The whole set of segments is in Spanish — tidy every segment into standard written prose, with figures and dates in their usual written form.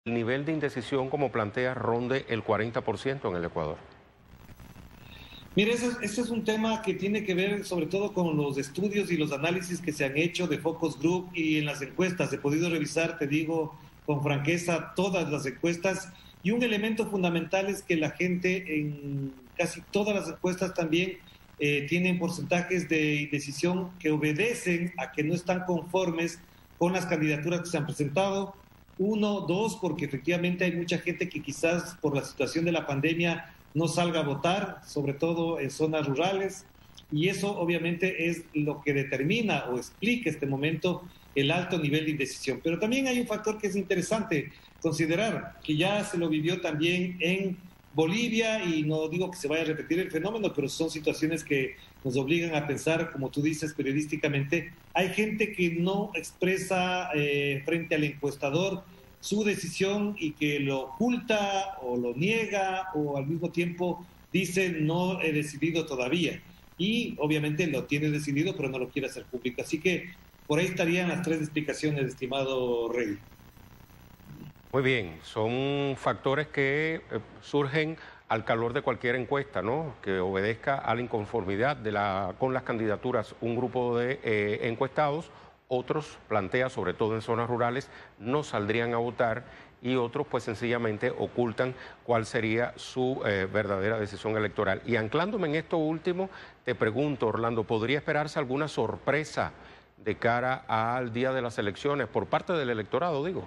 el nivel de indecisión, como plantea, ronde el 40% en el Ecuador? Mire, ese es un tema que tiene que ver sobre todo con los estudios y los análisis que se han hecho de Focus Group y en las encuestas. He podido revisar, te digo con franqueza, todas las encuestas y un elemento fundamental es que la gente en casi todas las encuestas también tienen porcentajes de indecisión que obedecen a que no están conformes con las candidaturas que se han presentado. Uno, dos, porque efectivamente hay mucha gente que quizás por la situación de la pandemia no salga a votar, sobre todo en zonas rurales, y eso obviamente es lo que determina o explica este momento el alto nivel de indecisión. Pero también hay un factor que es interesante considerar, que ya se lo vivió también en Bolivia, y no digo que se vaya a repetir el fenómeno, pero son situaciones que nos obligan a pensar, como tú dices, periodísticamente. Hay gente que no expresa frente al encuestador su decisión y que lo oculta o lo niega o al mismo tiempo dice no he decidido todavía. Y obviamente lo tiene decidido pero no lo quiere hacer público. Así que por ahí estarían las tres explicaciones, estimado Rey. Muy bien, son factores que surgen al calor de cualquier encuesta, ¿no? Que obedezca a la inconformidad con las candidaturas. Un grupo de encuestados, otros plantea, sobre todo en zonas rurales, no saldrían a votar y otros pues sencillamente ocultan cuál sería su verdadera decisión electoral. Y anclándome en esto último, te pregunto, Orlando, ¿podría esperarse alguna sorpresa de cara al día de las elecciones por parte del electorado, digo?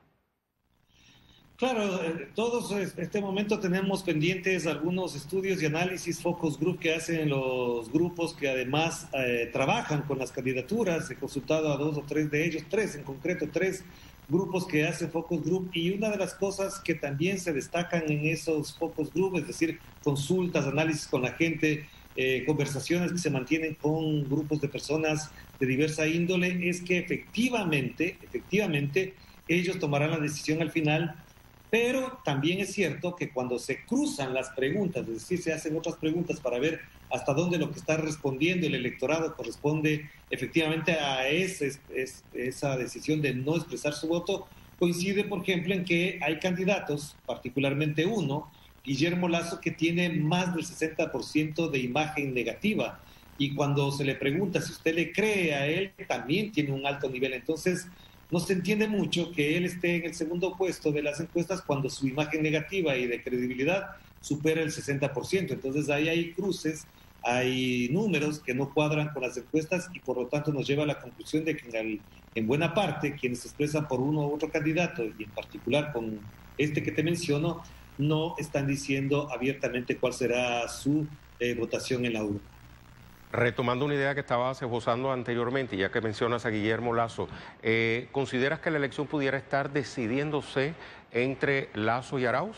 Claro, todos este momento tenemos pendientes algunos estudios y análisis focus group que hacen los grupos que además trabajan con las candidaturas. He consultado a dos o tres de ellos, tres en concreto, tres grupos que hacen focus group, y una de las cosas que también se destacan en esos focus group, es decir, consultas, análisis con la gente, conversaciones que se mantienen con grupos de personas de diversa índole, es que efectivamente ellos tomarán la decisión al final. Pero también es cierto que cuando se cruzan las preguntas, es decir, se hacen otras preguntas para ver hasta dónde lo que está respondiendo el electorado corresponde efectivamente a esa decisión de no expresar su voto, coincide, por ejemplo, en que hay candidatos, particularmente uno, Guillermo Lasso, que tiene más del 60% de imagen negativa. Y cuando se le pregunta si usted le cree a él, también tiene un alto nivel. Entonces, no se entiende mucho que él esté en el segundo puesto de las encuestas cuando su imagen negativa y de credibilidad supera el 60%. Entonces ahí hay cruces, hay números que no cuadran con las encuestas y por lo tanto nos lleva a la conclusión de que en buena parte quienes se expresan por uno u otro candidato, y en particular con este que te menciono, no están diciendo abiertamente cuál será su votación en la urna. Retomando una idea que estabas esbozando anteriormente, ya que mencionas a Guillermo Lasso, ¿consideras que la elección pudiera estar decidiéndose entre Lasso y Arauz?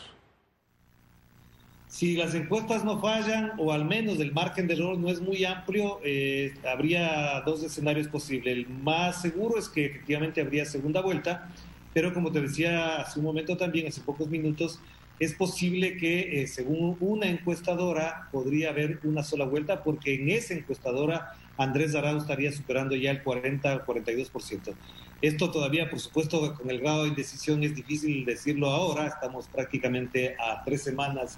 Si las encuestas no fallan, o al menos el margen de error no es muy amplio, habría dos escenarios posibles. El más seguro es que efectivamente habría segunda vuelta, pero como te decía hace un momento también, hace pocos minutos, es posible que según una encuestadora podría haber una sola vuelta, porque en esa encuestadora Andrés Arauz estaría superando ya el 40 o 42%. Esto todavía, por supuesto, con el grado de indecisión es difícil decirlo ahora. Estamos prácticamente a 3 semanas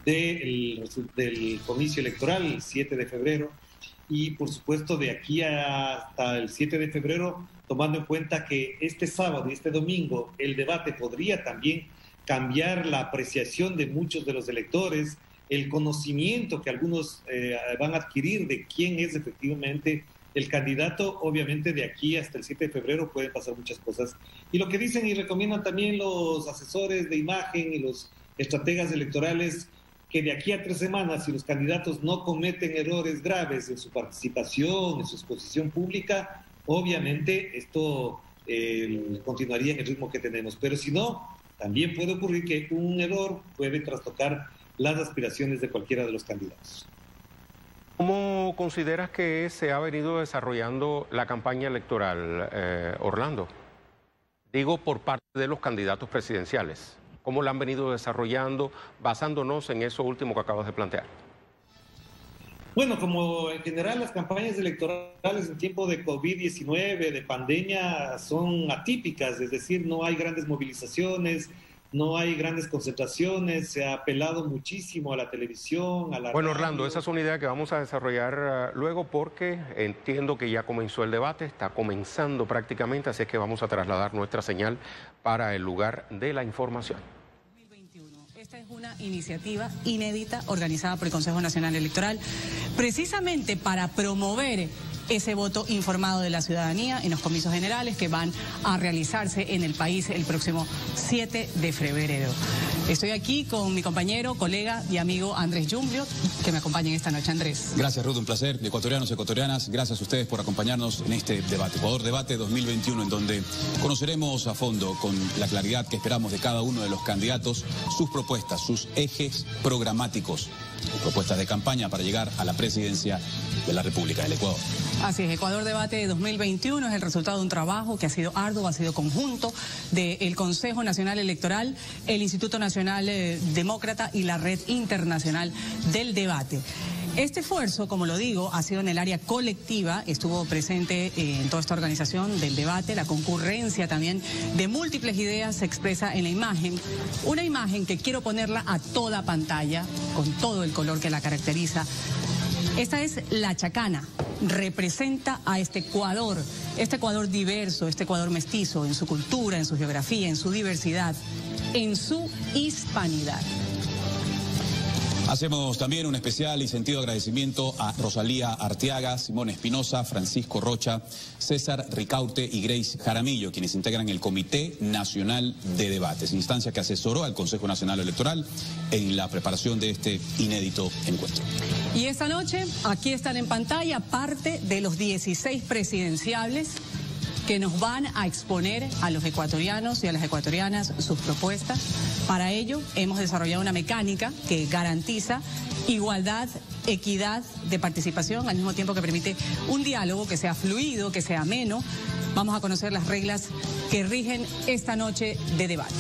del comicio electoral, el 7 de febrero, y por supuesto de aquí hasta el 7 de febrero, tomando en cuenta que este sábado y este domingo el debate podría también cambiar la apreciación de muchos de los electores, el conocimiento que algunos van a adquirir de quién es efectivamente el candidato. Obviamente de aquí hasta el 7 de febrero pueden pasar muchas cosas. Y lo que dicen y recomiendan también los asesores de imagen y los estrategas electorales, que de aquí a 3 semanas, si los candidatos no cometen errores graves en su participación, en su exposición pública, obviamente esto continuaría en el ritmo que tenemos. Pero si no, también puede ocurrir que un error puede trastocar las aspiraciones de cualquiera de los candidatos. ¿Cómo consideras que se ha venido desarrollando la campaña electoral, Orlando? Digo, por parte de los candidatos presidenciales. ¿Cómo la han venido desarrollando basándonos en eso último que acabas de plantear? Bueno, como en general las campañas electorales en tiempo de COVID-19, de pandemia, son atípicas, es decir, no hay grandes movilizaciones, no hay grandes concentraciones, se ha apelado muchísimo a la televisión, a la Bueno, radio. Orlando, esa es una idea que vamos a desarrollar luego porque entiendo que ya comenzó el debate, está comenzando prácticamente, así es que vamos a trasladar nuestra señal para el lugar de la información. Esta es una iniciativa inédita organizada por el Consejo Nacional Electoral precisamente para promover ese voto informado de la ciudadanía en los comicios generales que van a realizarse en el país el próximo 7 de febrero. Estoy aquí con mi compañero, colega y amigo Andrés Jumbliot, que me acompaña esta noche. Andrés. Gracias, Ruth, un placer. Ecuatorianos, ecuatorianas, gracias a ustedes por acompañarnos en este debate. Ecuador Debate 2021, en donde conoceremos a fondo, con la claridad que esperamos de cada uno de los candidatos, sus propuestas, sus ejes programáticos, sus propuestas de campaña para llegar a la presidencia de la República del Ecuador. Así es, Ecuador Debate 2021 es el resultado de un trabajo que ha sido arduo, ha sido conjunto del Consejo Nacional Electoral, el Instituto Nacional Demócrata y la Red Internacional del Debate. Este esfuerzo, como lo digo, ha sido en el área colectiva, estuvo presente en toda esta organización del debate, la concurrencia también de múltiples ideas se expresa en la imagen, una imagen que quiero ponerla a toda pantalla, con todo el color que la caracteriza. Esta es la chacana, representa a este Ecuador diverso, este Ecuador mestizo en su cultura, en su geografía, en su diversidad, en su hispanidad. Hacemos también un especial y sentido agradecimiento a Rosalía Arteaga, Simón Espinosa, Francisco Rocha, César Ricaurte y Grace Jaramillo, quienes integran el Comité Nacional de Debates, instancia que asesoró al Consejo Nacional Electoral en la preparación de este inédito encuentro. Y esta noche, aquí están en pantalla parte de los 16 presidenciables que nos van a exponer a los ecuatorianos y a las ecuatorianas sus propuestas. Para ello, hemos desarrollado una mecánica que garantiza igualdad, equidad de participación, al mismo tiempo que permite un diálogo que sea fluido, que sea ameno. Vamos a conocer las reglas que rigen esta noche de debate.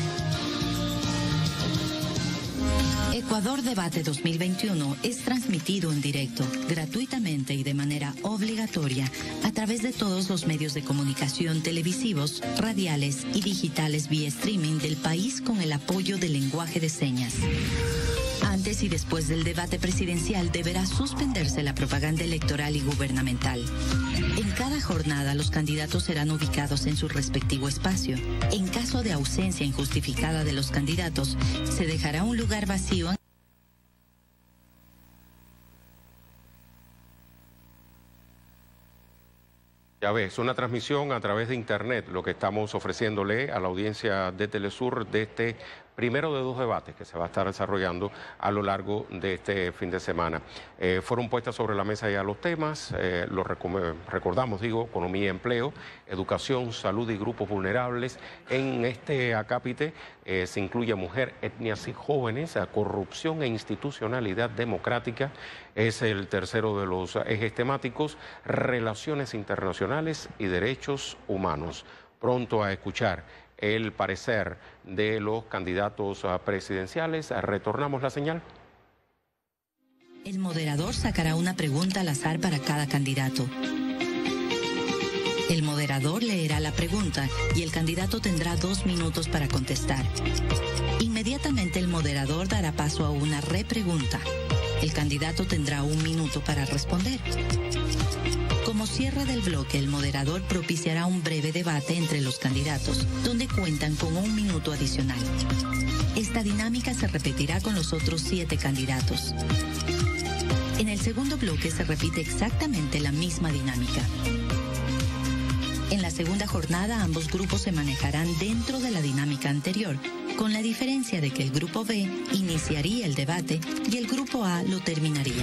Ecuador Debate 2021 es transmitido en directo, gratuitamente y de manera obligatoria a través de todos los medios de comunicación televisivos, radiales y digitales vía streaming del país con el apoyo del lenguaje de señas. Antes y después del debate presidencial deberá suspenderse la propaganda electoral y gubernamental. En cada jornada los candidatos serán ubicados en su respectivo espacio. En caso de ausencia injustificada de los candidatos, se dejará un lugar vacío. Ya ves, una transmisión a través de internet, lo que estamos ofreciéndole a la audiencia de Telesur de este primero de dos debates que se va a estar desarrollando a lo largo de este fin de semana. Fueron puestas sobre la mesa ya los temas, los recordamos, economía y empleo, educación, salud y grupos vulnerables. En este acápite se incluye mujer, etnias y jóvenes, corrupción e institucionalidad democrática. Es el tercero de los ejes temáticos, relaciones internacionales y derechos humanos. Pronto a escuchar el parecer de los candidatos presidenciales. Retornamos la señal. El moderador sacará una pregunta al azar para cada candidato. El moderador leerá la pregunta y el candidato tendrá 2 minutos para contestar. Inmediatamente el moderador dará paso a una repregunta. El candidato tendrá 1 minuto para responder. Como cierre del bloque, el moderador propiciará un breve debate entre los candidatos, donde cuentan con 1 minuto adicional. Esta dinámica se repetirá con los otros 7 candidatos. En el segundo bloque se repite exactamente la misma dinámica. En la segunda jornada, ambos grupos se manejarán dentro de la dinámica anterior, con la diferencia de que el grupo B iniciaría el debate y el grupo A lo terminaría.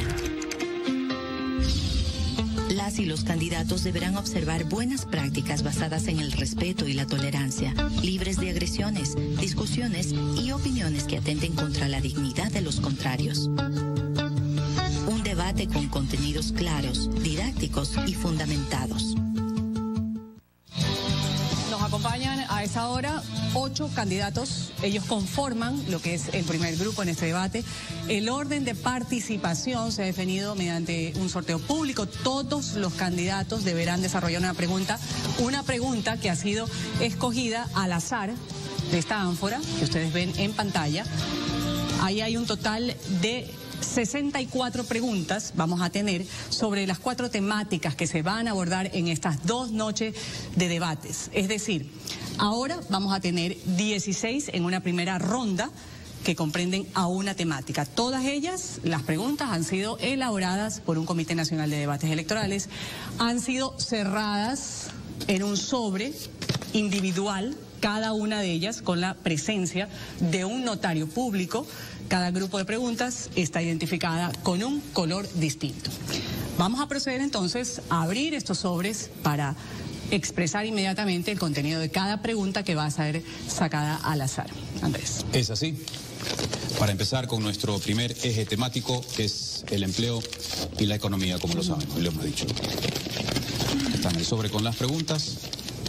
Las y los candidatos deberán observar buenas prácticas basadas en el respeto y la tolerancia, libres de agresiones, discusiones y opiniones que atenten contra la dignidad de los contrarios. Un debate con contenidos claros, didácticos y fundamentados. Nos acompañan a esa hora 8 candidatos, ellos conforman lo que es el primer grupo en este debate. El orden de participación se ha definido mediante un sorteo público. Todos los candidatos deberán desarrollar una pregunta que ha sido escogida al azar de esta ánfora que ustedes ven en pantalla. Ahí hay un total de 64 preguntas vamos a tener sobre las 4 temáticas que se van a abordar en estas 2 noches de debates. Es decir, ahora vamos a tener 16 en una primera ronda que comprenden a una temática. Todas ellas, las preguntas han sido elaboradas por un Comité Nacional de Debates Electorales, han sido cerradas en un sobre individual, cada una de ellas con la presencia de un notario público. Cada grupo de preguntas está identificada con un color distinto. Vamos a proceder entonces a abrir estos sobres para expresar inmediatamente el contenido de cada pregunta que va a ser sacada al azar. Andrés. Es así. Para empezar con nuestro primer eje temático, que es el empleo y la economía, como lo sabemos, lo hemos dicho. Está en el sobre con las preguntas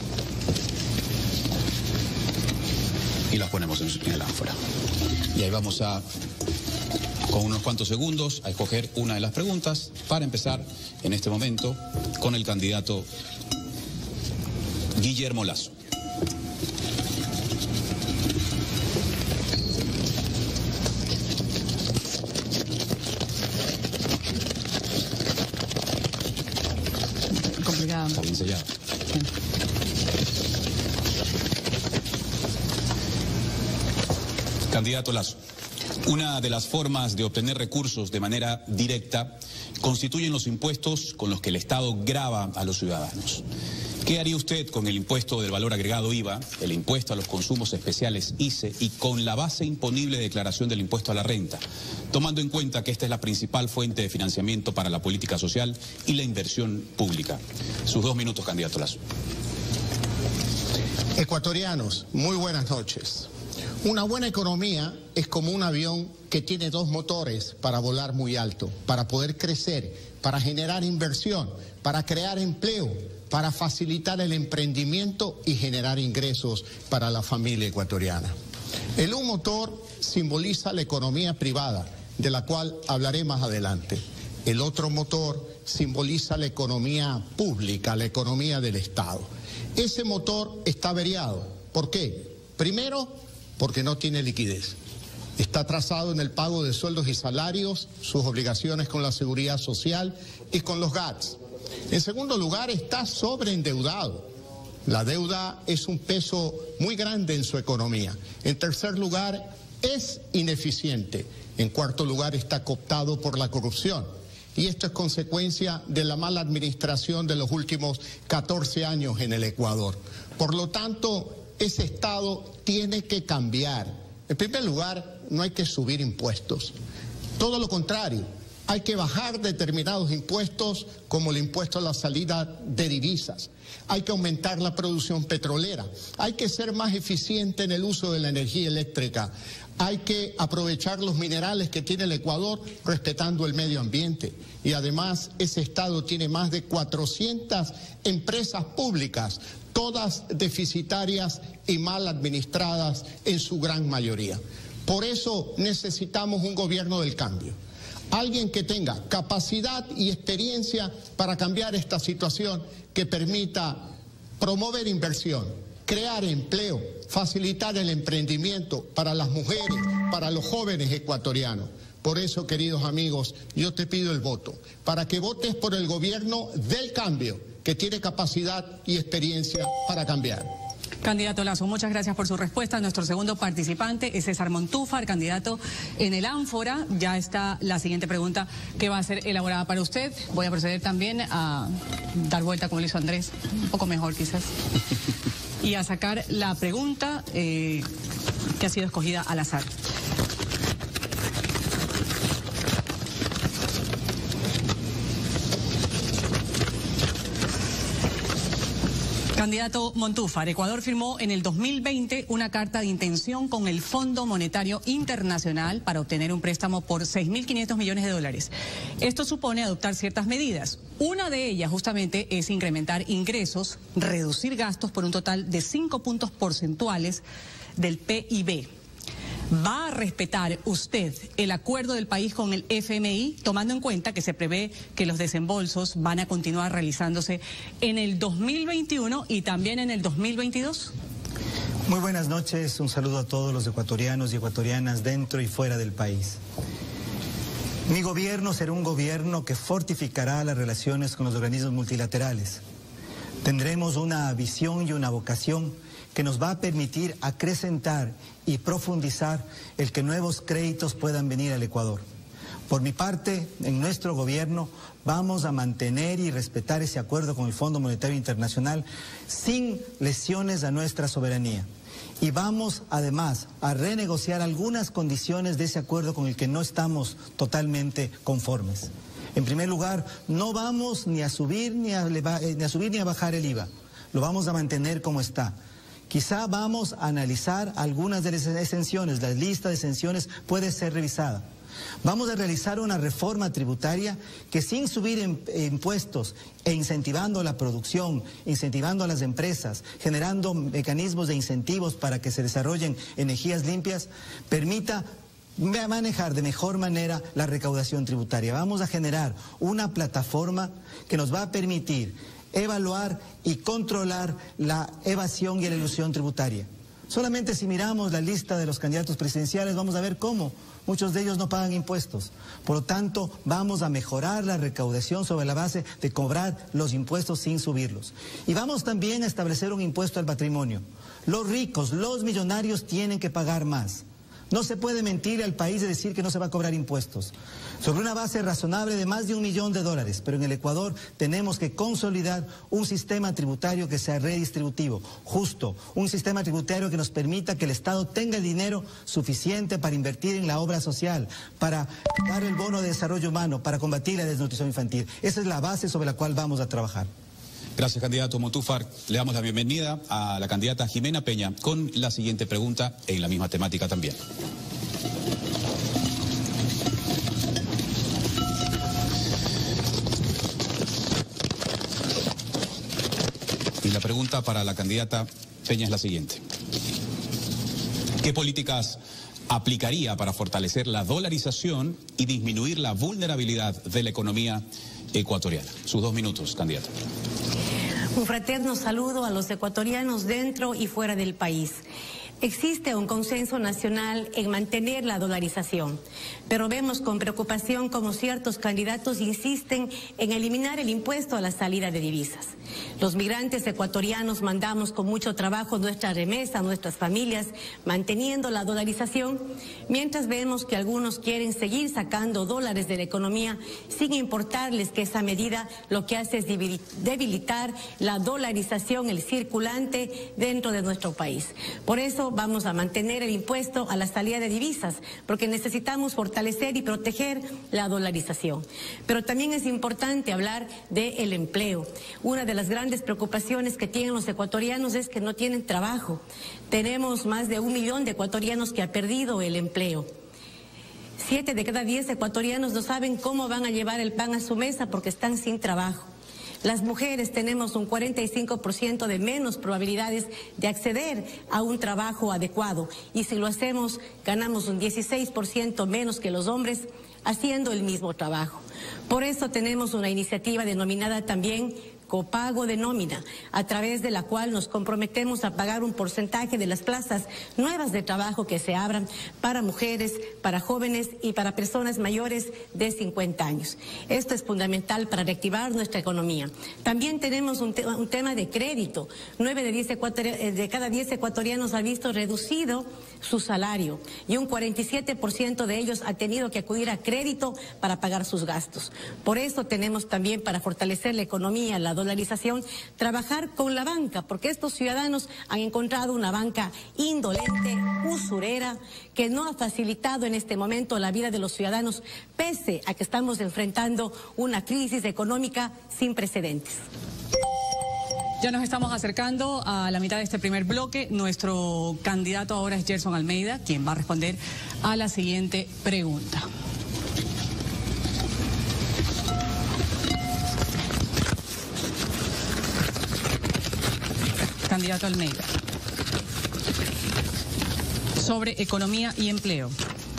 y las ponemos en el ánfora. Y ahí vamos a, con unos cuantos segundos, a escoger una de las preguntas para empezar en este momento con el candidato Guillermo Lasso. Complicado. Está bien sellado. Sí. Candidato Lasso, una de las formas de obtener recursos de manera directa constituyen los impuestos con los que el Estado grava a los ciudadanos. ¿Qué haría usted con el impuesto del valor agregado IVA, el impuesto a los consumos especiales ICE y con la base imponible de declaración del impuesto a la renta, tomando en cuenta que esta es la principal fuente de financiamiento para la política social y la inversión pública? Sus 2 minutos, candidato Lasso. Ecuatorianos, muy buenas noches. Una buena economía es como un avión que tiene 2 motores para volar muy alto, para poder crecer, para generar inversión, para crear empleo, para facilitar el emprendimiento y generar ingresos para la familia ecuatoriana. El un motor simboliza la economía privada, de la cual hablaré más adelante. El otro motor simboliza la economía pública, la economía del Estado. Ese motor está averiado. ¿Por qué? Primero, porque no tiene liquidez. Está atrasado en el pago de sueldos y salarios, sus obligaciones con la seguridad social y con los GATS. En segundo lugar, está sobreendeudado. La deuda es un peso muy grande en su economía. En tercer lugar, es ineficiente. En cuarto lugar, está cooptado por la corrupción. Y esto es consecuencia de la mala administración de los últimos 14 años en el Ecuador. Por lo tanto, ese Estado tiene que cambiar. En primer lugar, no hay que subir impuestos. Todo lo contrario, hay que bajar determinados impuestos como el impuesto a la salida de divisas. Hay que aumentar la producción petrolera. Hay que ser más eficiente en el uso de la energía eléctrica. Hay que aprovechar los minerales que tiene el Ecuador respetando el medio ambiente. Y además ese Estado tiene más de 400 empresas públicas, todas deficitarias y mal administradas en su gran mayoría. Por eso necesitamos un gobierno del cambio. Alguien que tenga capacidad y experiencia para cambiar esta situación, que permita promover inversión, crear empleo, facilitar el emprendimiento para las mujeres, para los jóvenes ecuatorianos. Por eso, queridos amigos, yo te pido el voto, para que votes por el gobierno del cambio, que tiene capacidad y experiencia para cambiar. Candidato Lasso, muchas gracias por su respuesta. Nuestro segundo participante es César Montúfar, candidato en el ánfora. Ya está la siguiente pregunta que va a ser elaborada para usted. Voy a proceder también a dar vuelta como lo hizo Andrés, un poco mejor quizás, y a sacar la pregunta que ha sido escogida al azar. Candidato Montúfar, Ecuador firmó en el 2020 una carta de intención con el Fondo Monetario Internacional para obtener un préstamo por 6.500 millones de dólares. Esto supone adoptar ciertas medidas. Una de ellas justamente es incrementar ingresos, reducir gastos por un total de 5 puntos porcentuales del PIB. ¿Va a respetar usted el acuerdo del país con el FMI, tomando en cuenta que se prevé que los desembolsos van a continuar realizándose en el 2021 y también en el 2022? Muy buenas noches, un saludo a todos los ecuatorianos y ecuatorianas dentro y fuera del país. Mi gobierno será un gobierno que fortificará las relaciones con los organismos multilaterales. Tendremos una visión y una vocación que nos va a permitir acrecentar y profundizar el que nuevos créditos puedan venir al Ecuador. Por mi parte, en nuestro gobierno vamos a mantener y respetar ese acuerdo con el Fondo Monetario Internacional sin lesiones a nuestra soberanía. Y vamos además a renegociar algunas condiciones de ese acuerdo con el que no estamos totalmente conformes. En primer lugar, no vamos ni a subir ni a bajar el IVA. Lo vamos a mantener como está. Quizá vamos a analizar algunas de las exenciones, la lista de exenciones puede ser revisada. Vamos a realizar una reforma tributaria que sin subir impuestos e incentivando la producción, incentivando a las empresas, generando mecanismos de incentivos para que se desarrollen energías limpias, permita manejar de mejor manera la recaudación tributaria. Vamos a generar una plataforma que nos va a permitir evaluar y controlar la evasión y la elusión tributaria. Solamente si miramos la lista de los candidatos presidenciales vamos a ver cómo muchos de ellos no pagan impuestos. Por lo tanto, vamos a mejorar la recaudación sobre la base de cobrar los impuestos sin subirlos. Y vamos también a establecer un impuesto al patrimonio. Los ricos, los millonarios tienen que pagar más. No se puede mentir al país y decir que no se va a cobrar impuestos. Sobre una base razonable de más de $1 millón, pero en el Ecuador tenemos que consolidar un sistema tributario que sea redistributivo, justo, un sistema tributario que nos permita que el Estado tenga el dinero suficiente para invertir en la obra social, para dar el bono de desarrollo humano, para combatir la desnutrición infantil. Esa es la base sobre la cual vamos a trabajar. Gracias, candidato Montúfar. Le damos la bienvenida a la candidata Jimena Peña con la siguiente pregunta en la misma temática también. Y la pregunta para la candidata Peña es la siguiente. ¿Qué políticas aplicaría para fortalecer la dolarización y disminuir la vulnerabilidad de la economía ecuatoriana? Sus 2 minutos, candidata. Un fraterno saludo a los ecuatorianos dentro y fuera del país. Existe un consenso nacional en mantener la dolarización, pero vemos con preocupación cómo ciertos candidatos insisten en eliminar el impuesto a la salida de divisas. Los migrantes ecuatorianos mandamos con mucho trabajo nuestra remesa, nuestras familias, manteniendo la dolarización, mientras vemos que algunos quieren seguir sacando dólares de la economía sin importarles que esa medida lo que hace es debilitar la dolarización, el circulante dentro de nuestro país. Por eso vamos a mantener el impuesto a la salida de divisas, porque necesitamos fortalecer y proteger la dolarización. Pero también es importante hablar del empleo. Una de las grandes preocupaciones que tienen los ecuatorianos es que no tienen trabajo. Tenemos más de 1 millón de ecuatorianos que ha perdido el empleo. 7 de cada 10 ecuatorianos no saben cómo van a llevar el pan a su mesa porque están sin trabajo. Las mujeres tenemos un 45% de menos probabilidades de acceder a un trabajo adecuado y si lo hacemos ganamos un 16% menos que los hombres haciendo el mismo trabajo. Por eso tenemos una iniciativa denominada también copago de nómina, a través de la cual nos comprometemos a pagar un porcentaje de las plazas nuevas de trabajo que se abran para mujeres, para jóvenes y para personas mayores de 50 años. Esto es fundamental para reactivar nuestra economía. También tenemos un tema de crédito. 9 de cada 10 ecuatorianos ha visto reducido su salario y un 47% de ellos ha tenido que acudir a crédito para pagar sus gastos. Por eso tenemos también, para fortalecer la economía, la dolarización, trabajar con la banca, porque estos ciudadanos han encontrado una banca indolente, usurera, que no ha facilitado en este momento la vida de los ciudadanos, pese a que estamos enfrentando una crisis económica sin precedentes. Ya nos estamos acercando a la mitad de este primer bloque. Nuestro candidato ahora es Gerson Almeida, quien va a responder a la siguiente pregunta. Candidato Almeida. Sobre economía y empleo.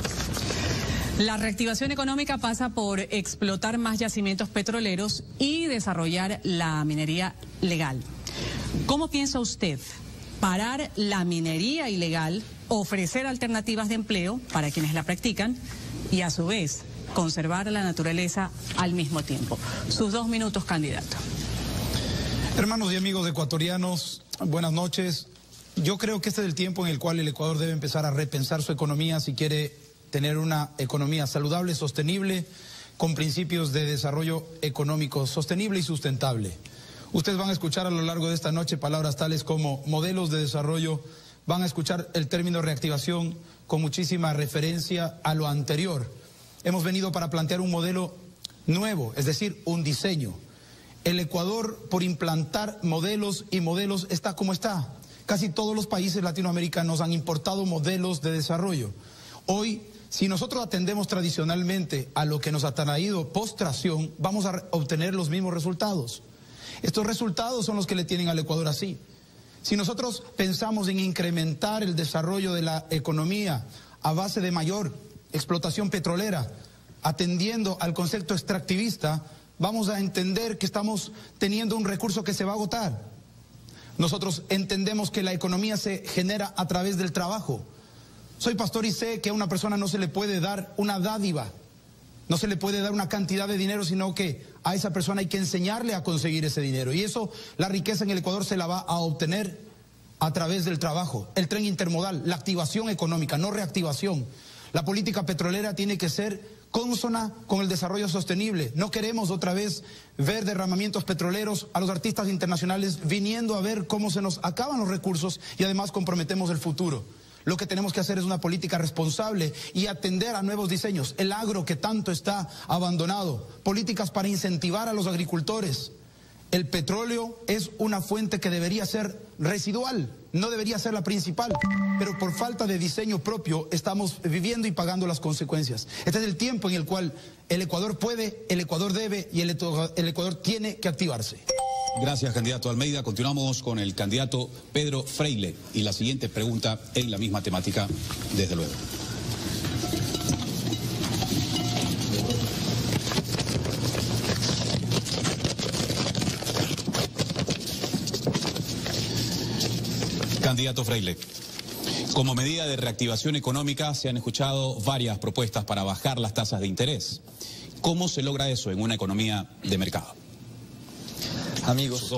La reactivación económica pasa por explotar más yacimientos petroleros y desarrollar la minería legal. ¿Cómo piensa usted parar la minería ilegal, ofrecer alternativas de empleo para quienes la practican y a su vez conservar la naturaleza al mismo tiempo? Sus 2 minutos, candidato. Hermanos y amigos ecuatorianos, buenas noches. Yo creo que este es el tiempo en el cual el Ecuador debe empezar a repensar su economía si quiere tener una economía saludable, sostenible, con principios de desarrollo económico sostenible y sustentable. Ustedes van a escuchar a lo largo de esta noche palabras tales como modelos de desarrollo, van a escuchar el término reactivación con muchísima referencia a lo anterior. Hemos venido para plantear un modelo nuevo, es decir, un diseño. El Ecuador, por implantar modelos y modelos, está como está. Casi todos los países latinoamericanos han importado modelos de desarrollo. Hoy, si nosotros atendemos tradicionalmente a lo que nos ha traído postración, vamos a obtener los mismos resultados. Estos resultados son los que le tienen al Ecuador así. Si nosotros pensamos en incrementar el desarrollo de la economía a base de mayor explotación petrolera, atendiendo al concepto extractivista, vamos a entender que estamos teniendo un recurso que se va a agotar. Nosotros entendemos que la economía se genera a través del trabajo. Soy pastor y sé que a una persona no se le puede dar una dádiva, no se le puede dar una cantidad de dinero, sino que a esa persona hay que enseñarle a conseguir ese dinero. Y eso, la riqueza en el Ecuador se la va a obtener a través del trabajo. El tren intermodal, la activación económica, no reactivación. La política petrolera tiene que ser consona con el desarrollo sostenible. No queremos otra vez ver derramamientos petroleros, a los artistas internacionales viniendo a ver cómo se nos acaban los recursos y además comprometemos el futuro. Lo que tenemos que hacer es una política responsable y atender a nuevos diseños. El agro que tanto está abandonado, políticas para incentivar a los agricultores. El petróleo es una fuente que debería ser residual, no debería ser la principal, pero por falta de diseño propio estamos viviendo y pagando las consecuencias. Este es el tiempo en el cual el Ecuador puede, el Ecuador debe y el Ecuador tiene que activarse. Gracias, candidato Almeida. Continuamos con el candidato Pedro Freile y la siguiente pregunta en la misma temática, desde luego. Candidato Freile, como medida de reactivación económica se han escuchado varias propuestas para bajar las tasas de interés. ¿Cómo se logra eso en una economía de mercado? Amigos,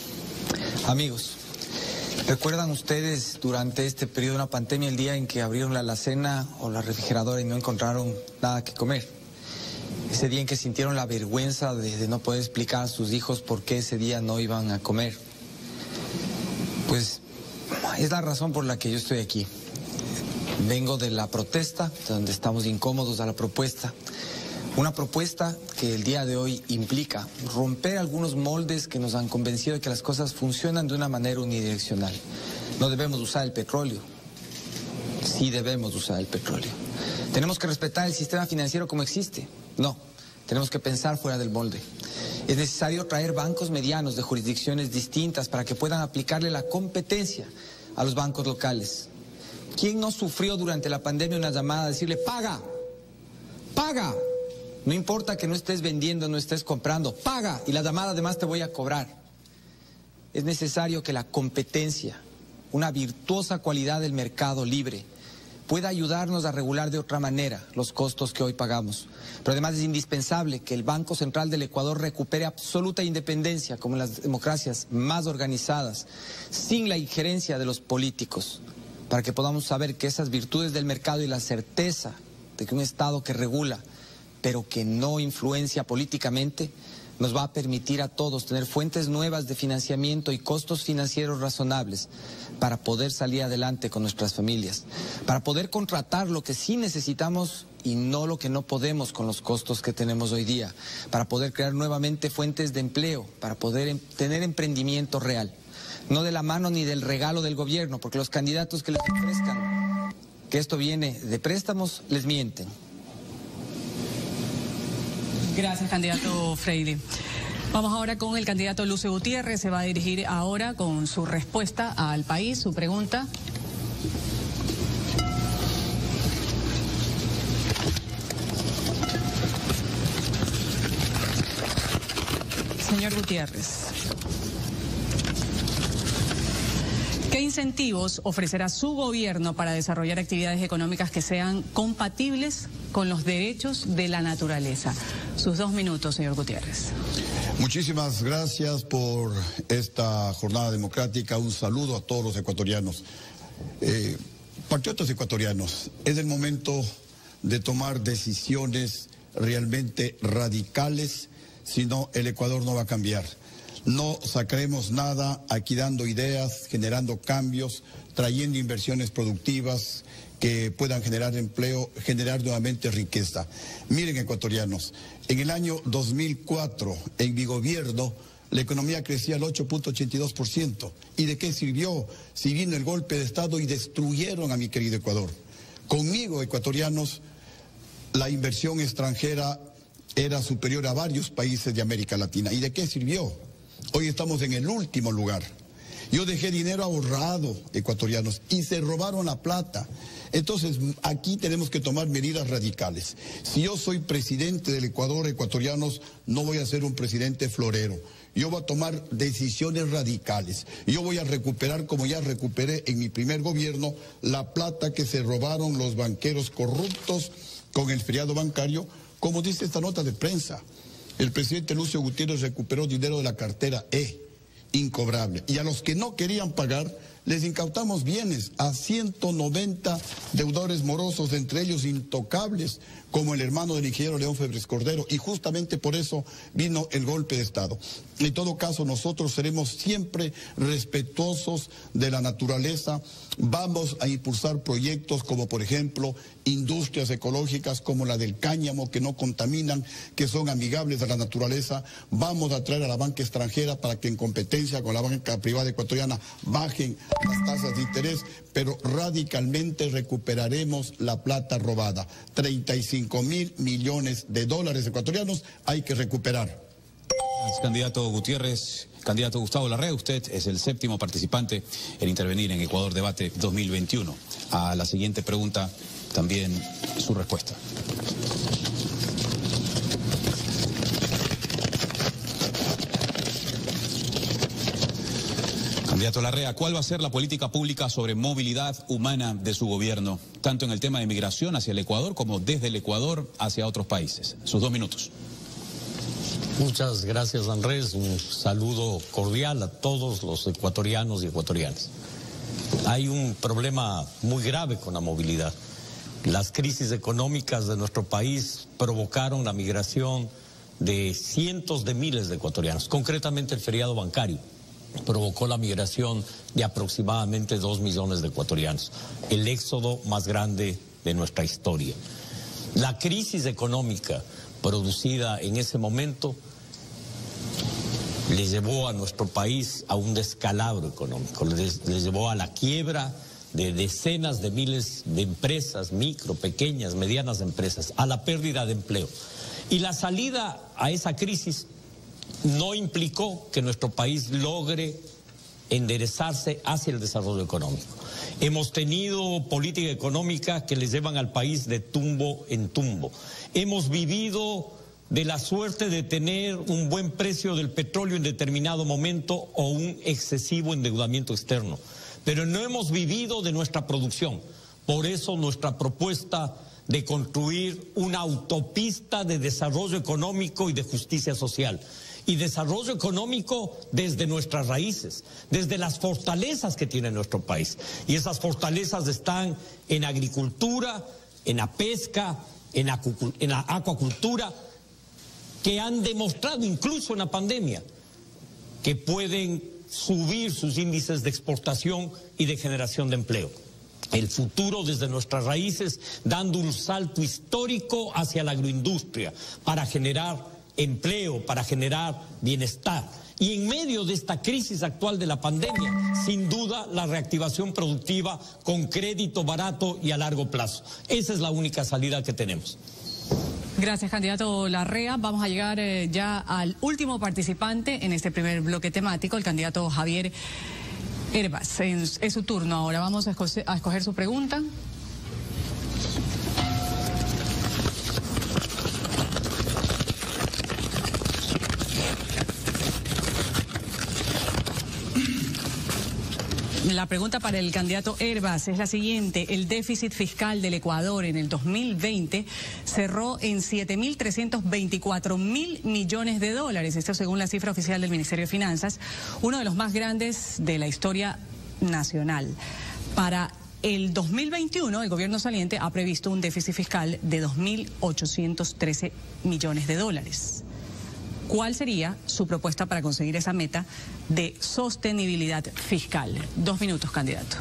¿recuerdan ustedes durante este periodo de una pandemia el día en que abrieron la alacena o la refrigeradora y no encontraron nada que comer? Ese día en que sintieron la vergüenza de no poder explicar a sus hijos por qué ese día no iban a comer. Pues es la razón por la que yo estoy aquí. Vengo de la protesta, donde estamos incómodos a la propuesta. Una propuesta que el día de hoy implica romper algunos moldes que nos han convencido de que las cosas funcionan de una manera unidireccional. No debemos usar el petróleo. Sí debemos usar el petróleo. ¿Tenemos que respetar el sistema financiero como existe? No. Tenemos que pensar fuera del molde. Es necesario traer bancos medianos de jurisdicciones distintas para que puedan aplicarle la competencia a los bancos locales. ¿Quién no sufrió durante la pandemia una llamada a decirle, paga, paga? No importa que no estés vendiendo, no estés comprando, paga, y la llamada además te voy a cobrar. Es necesario que la competencia, una virtuosa cualidad del mercado libre, pueda ayudarnos a regular de otra manera los costos que hoy pagamos. Pero además es indispensable que el Banco Central del Ecuador recupere absoluta independencia, como en las democracias más organizadas, sin la injerencia de los políticos, para que podamos saber que esas virtudes del mercado y la certeza de que un Estado que regula, pero que no influencia políticamente, nos va a permitir a todos tener fuentes nuevas de financiamiento y costos financieros razonables para poder salir adelante con nuestras familias, para poder contratar lo que sí necesitamos y no lo que no podemos con los costos que tenemos hoy día, para poder crear nuevamente fuentes de empleo, para poder tener emprendimiento real, no de la mano ni del regalo del gobierno, porque los candidatos que les ofrezcan que esto viene de préstamos les mienten. Gracias, candidato Freire. Vamos ahora con el candidato Lucio Gutiérrez. Se va a dirigir ahora con su respuesta al país, su pregunta. Señor Gutiérrez, ¿qué incentivos ofrecerá su gobierno para desarrollar actividades económicas que sean compatibles con los derechos de la naturaleza? Sus 2 minutos, señor Gutiérrez. Muchísimas gracias por esta jornada democrática. Un saludo a todos los ecuatorianos. Patriotas ecuatorianos, es el momento de tomar decisiones realmente radicales, si no el Ecuador no va a cambiar. No sacaremos nada aquí dando ideas, generando cambios, trayendo inversiones productivas que puedan generar empleo, generar nuevamente riqueza. Miren, ecuatorianos, en el año 2004, en mi gobierno, la economía crecía al 8.82%. ¿Y de qué sirvió? Si vino el golpe de Estado y destruyeron a mi querido Ecuador. Conmigo, ecuatorianos, la inversión extranjera era superior a varios países de América Latina. ¿Y de qué sirvió? Hoy estamos en el último lugar. Yo dejé dinero ahorrado, ecuatorianos, y se robaron la plata. Entonces, aquí tenemos que tomar medidas radicales. Si yo soy presidente del Ecuador, ecuatorianos, no voy a ser un presidente florero. Yo voy a tomar decisiones radicales. Yo voy a recuperar, como ya recuperé en mi primer gobierno, la plata que se robaron los banqueros corruptos con el feriado bancario. Como dice esta nota de prensa, el presidente Lucio Gutiérrez recuperó dinero de la cartera E, incobrable. Y a los que no querían pagar, les incautamos bienes a 190 deudores morosos, entre ellos intocables, como el hermano del ingeniero León Febres Cordero. Y justamente por eso vino el golpe de Estado. En todo caso, nosotros seremos siempre respetuosos de la naturaleza. Vamos a impulsar proyectos como, por ejemplo, industrias ecológicas como la del cáñamo, que no contaminan, que son amigables a la naturaleza. Vamos a traer a la banca extranjera para que en competencia con la banca privada ecuatoriana bajen las tasas de interés, pero radicalmente recuperaremos la plata robada. 35.000 millones de dólares ecuatorianos hay que recuperar. Candidato Gutiérrez, candidato Gustavo Larrea, usted es el 7º participante en intervenir en Ecuador Debate 2021. A la siguiente pregunta, también su respuesta. Candidato Larrea, ¿cuál va a ser la política pública sobre movilidad humana de su gobierno, tanto en el tema de migración hacia el Ecuador como desde el Ecuador hacia otros países? Sus 2 minutos. Muchas gracias, Andrés. Un saludo cordial a todos los ecuatorianos y ecuatorianas. Hay un problema muy grave con la movilidad. Las crisis económicas de nuestro país provocaron la migración de cientos de miles de ecuatorianos. Concretamente, el feriado bancario provocó la migración de aproximadamente 2 millones de ecuatorianos, el éxodo más grande de nuestra historia. La crisis económica producida en ese momento le llevó a nuestro país a un descalabro económico, le llevó a la quiebra de decenas de miles de empresas, micro, pequeñas, medianas empresas, a la pérdida de empleo. Y la salida a esa crisis no implicó que nuestro país logre enderezarse hacia el desarrollo económico. Hemos tenido política económica que les llevan al país de tumbo en tumbo. Hemos vivido de la suerte de tener un buen precio del petróleo en determinado momento o un excesivo endeudamiento externo. Pero no hemos vivido de nuestra producción. Por eso nuestra propuesta de construir una autopista de desarrollo económico y de justicia social. Y desarrollo económico desde nuestras raíces, desde las fortalezas que tiene nuestro país. Y esas fortalezas están en agricultura, en la pesca, en la acuacultura, que han demostrado, incluso en la pandemia, que pueden subir sus índices de exportación y de generación de empleo. El futuro desde nuestras raíces, dando un salto histórico hacia la agroindustria para generar empleo, para generar bienestar. Y en medio de esta crisis actual de la pandemia, sin duda la reactivación productiva con crédito barato y a largo plazo. Esa es la única salida que tenemos. Gracias, candidato Larrea. Vamos a llegar ya al último participante en este primer bloque temático, el candidato Javier Herbas. Es su turno ahora. Vamos a escoger su pregunta. La pregunta para el candidato Herbas es la siguiente. El déficit fiscal del Ecuador en el 2020 cerró en 7.324.000 millones de dólares. Esto según la cifra oficial del Ministerio de Finanzas, uno de los más grandes de la historia nacional. Para el 2021, el gobierno saliente ha previsto un déficit fiscal de 2.813 millones de dólares. ¿Cuál sería su propuesta para conseguir esa meta de sostenibilidad fiscal? 2 minutos, candidato.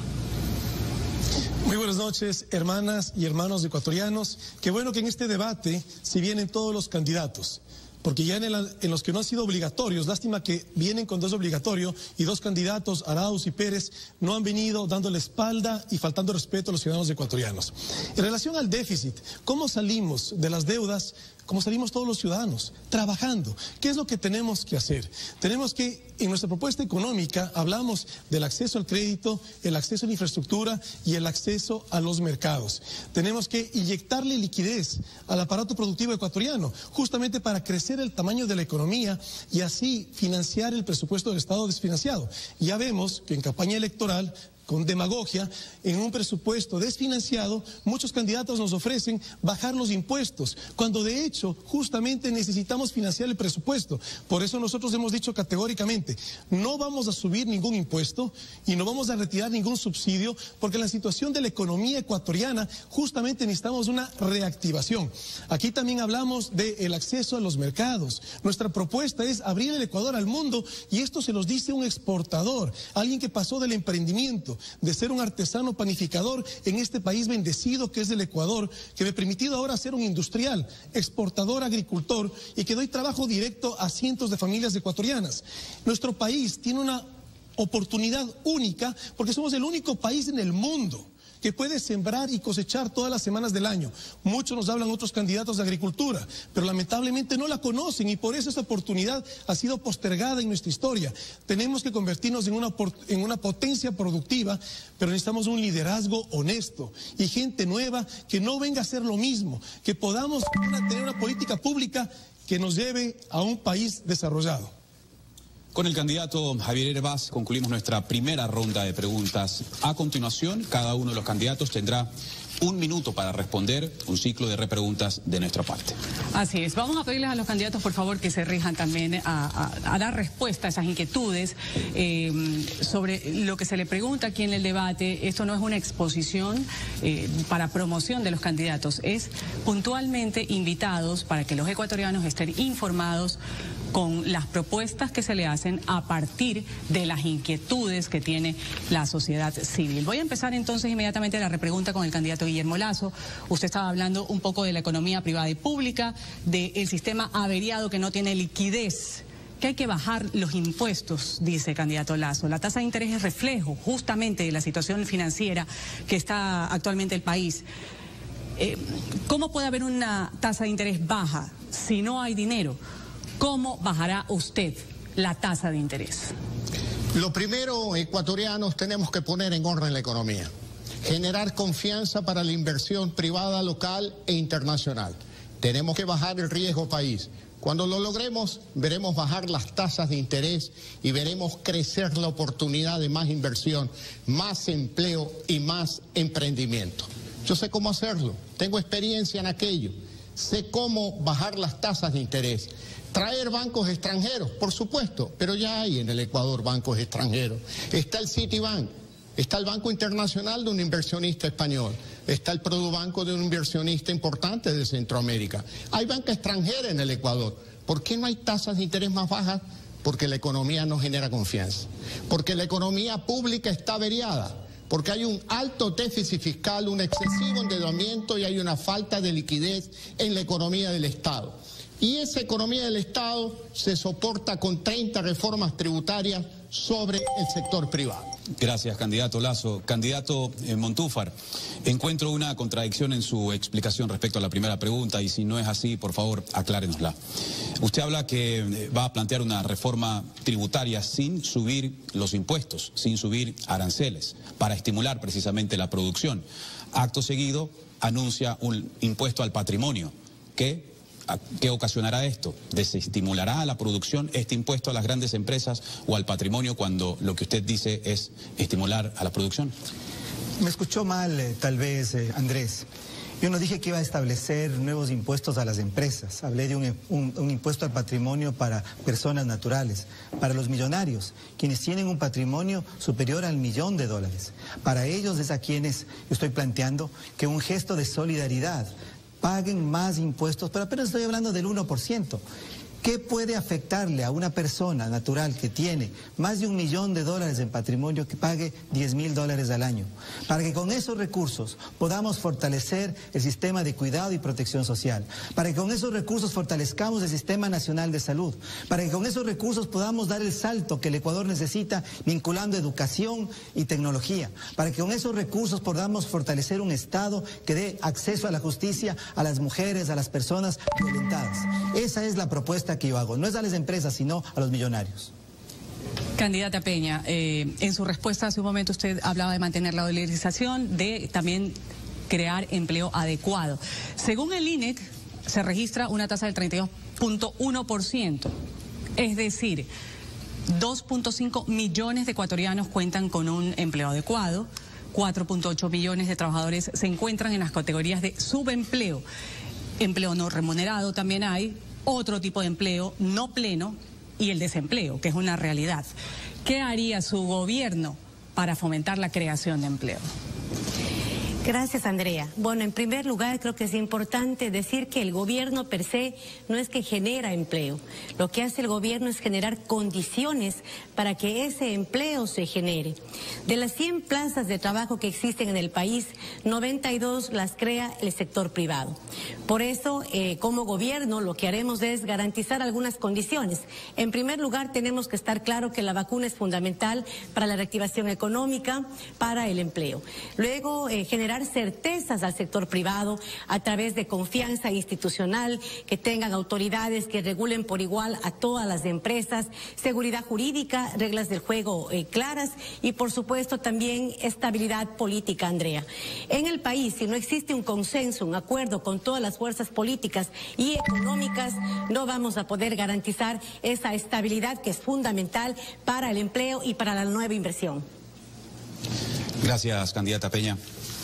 Muy buenas noches, hermanas y hermanos ecuatorianos. Qué bueno que en este debate se vienen todos los candidatos, porque ya en los que no han sido obligatorios, lástima que vienen con 2 obligatorios y 2 candidatos, Arauz y Pérez, no han venido dándole espalda y faltando respeto a los ciudadanos ecuatorianos. En relación al déficit, ¿cómo salimos de las deudas? Como salimos todos los ciudadanos, trabajando. ¿Qué es lo que tenemos que hacer? Tenemos que, en nuestra propuesta económica, hablamos del acceso al crédito, el acceso a la infraestructura y el acceso a los mercados. Tenemos que inyectarle liquidez al aparato productivo ecuatoriano, justamente para crecer el tamaño de la economía y así financiar el presupuesto del Estado desfinanciado. Ya vemos que en campaña electoral, con demagogia, en un presupuesto desfinanciado, muchos candidatos nos ofrecen bajar los impuestos, cuando de hecho justamente necesitamos financiar el presupuesto. Por eso nosotros hemos dicho categóricamente, no vamos a subir ningún impuesto y no vamos a retirar ningún subsidio, porque en la situación de la economía ecuatoriana justamente necesitamos una reactivación. Aquí también hablamos del acceso a los mercados. Nuestra propuesta es abrir el Ecuador al mundo, y esto se los dice un exportador, alguien que pasó del emprendimiento, de ser un artesano panificador en este país bendecido que es el Ecuador, que me ha permitido ahora ser un industrial, exportador, agricultor, y que doy trabajo directo a cientos de familias ecuatorianas. Nuestro país tiene una oportunidad única porque somos el único país en el mundo que puede sembrar y cosechar todas las semanas del año. Muchos nos hablan otros candidatos de agricultura, pero lamentablemente no la conocen, y por eso esta oportunidad ha sido postergada en nuestra historia. Tenemos que convertirnos en una potencia productiva, pero necesitamos un liderazgo honesto y gente nueva que no venga a hacer lo mismo, que podamos tener una política pública que nos lleve a un país desarrollado. Con el candidato Javier Herbas concluimos nuestra primera ronda de preguntas. A continuación, cada uno de los candidatos tendrá 1 minuto para responder, un ciclo de repreguntas de nuestra parte. Así es. Vamos a pedirles a los candidatos, por favor, que se rijan también a dar respuesta a esas inquietudes sobre lo que se le pregunta aquí en el debate. Esto no es una exposición para promoción de los candidatos, es puntualmente invitados para que los ecuatorianos estén informados con las propuestas que se le hacen a partir de las inquietudes que tiene la sociedad civil. Voy a empezar entonces inmediatamente la repregunta con el candidato Guillermo Lasso. Usted estaba hablando un poco de la economía privada y pública, del sistema averiado que no tiene liquidez, que hay que bajar los impuestos, dice candidato Lasso. La tasa de interés es reflejo justamente de la situación financiera que está actualmente el país. ¿Cómo puede haber una tasa de interés baja si no hay dinero? ¿Cómo bajará usted la tasa de interés? Lo primero, ecuatorianos, tenemos que poner en orden la economía. Generar confianza para la inversión privada, local e internacional. Tenemos que bajar el riesgo país. Cuando lo logremos, veremos bajar las tasas de interés y veremos crecer la oportunidad de más inversión, más empleo y más emprendimiento. Yo sé cómo hacerlo, tengo experiencia en aquello, sé cómo bajar las tasas de interés. Traer bancos extranjeros, por supuesto, pero ya hay en el Ecuador bancos extranjeros. Está el Citibank, está el Banco Internacional de un inversionista español, está el Produbanco de un inversionista importante de Centroamérica. Hay banca extranjera en el Ecuador. ¿Por qué no hay tasas de interés más bajas? Porque la economía no genera confianza, porque la economía pública está averiada, porque hay un alto déficit fiscal, un excesivo endeudamiento y hay una falta de liquidez en la economía del Estado. Y esa economía del Estado se soporta con 30 reformas tributarias sobre el sector privado. Gracias, candidato Lasso. Candidato Montúfar, encuentro una contradicción en su explicación respecto a la primera pregunta y si no es así, por favor, aclárenosla. Usted habla que va a plantear una reforma tributaria sin subir los impuestos, sin subir aranceles, para estimular precisamente la producción. Acto seguido, anuncia un impuesto al patrimonio. ¿Qué ocasionará esto? ¿Desestimulará a la producción este impuesto a las grandes empresas o al patrimonio cuando lo que usted dice es estimular a la producción? Me escuchó mal, tal vez, Andrés. Yo no dije que iba a establecer nuevos impuestos a las empresas. Hablé de un impuesto al patrimonio para personas naturales, para los millonarios, quienes tienen un patrimonio superior al $1.000.000. Para ellos es a quienes yo estoy planteando que un gesto de solidaridad paguen más impuestos, pero apenas estoy hablando del 1%. ¿Qué puede afectarle a una persona natural que tiene más de $1 millón en patrimonio que pague $10.000 al año? Para que con esos recursos podamos fortalecer el sistema de cuidado y protección social, para que con esos recursos fortalezcamos el Sistema Nacional de Salud, para que con esos recursos podamos dar el salto que el Ecuador necesita vinculando educación y tecnología, para que con esos recursos podamos fortalecer un Estado que dé acceso a la justicia a las mujeres, a las personas violentadas. Esa es la propuesta que yo hago, no es a las empresas, sino a los millonarios. Candidata Peña, en su respuesta hace un momento usted hablaba de mantener la dolarización, de también crear empleo adecuado. Según el INEC, se registra una tasa del 32.1%, es decir, 2.5 millones de ecuatorianos cuentan con un empleo adecuado, 4.8 millones de trabajadores se encuentran en las categorías de subempleo, empleo no remunerado también hay, otro tipo de empleo no pleno y el desempleo, que es una realidad. ¿Qué haría su gobierno para fomentar la creación de empleo? Gracias, Andrea. Bueno, en primer lugar, creo que es importante decir que el gobierno per se no es que genera empleo. Lo que hace el gobierno es generar condiciones para que ese empleo se genere. De las 100 plazas de trabajo que existen en el país, 92 las crea el sector privado. Por eso, como gobierno, lo que haremos es garantizar algunas condiciones. En primer lugar, tenemos que estar claro que la vacuna es fundamental para la reactivación económica, para el empleo. Luego, generar certezas al sector privado a través de confianza institucional, que tengan autoridades que regulen por igual a todas las empresas, seguridad jurídica, reglas del juego claras y por supuesto también estabilidad política, Andrea. En el país, si no existe un consenso, un acuerdo con todas las fuerzas políticas y económicas, no vamos a poder garantizar esa estabilidad que es fundamental para el empleo y para la nueva inversión. Gracias, candidata Peña.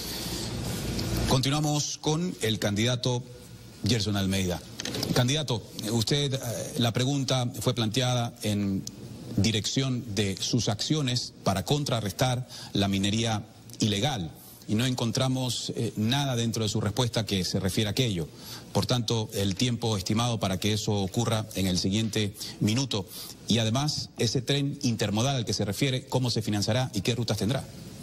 Continuamos con el candidato Gerson Almeida. Candidato, usted, la pregunta fue planteada en dirección de sus acciones para contrarrestar la minería ilegal y no encontramos nada dentro de su respuesta que se refiera a aquello. Por tanto, el tiempo estimado para que eso ocurra en el siguiente minuto y además ese tren intermodal al que se refiere, ¿cómo se financiará y qué rutas tendrá?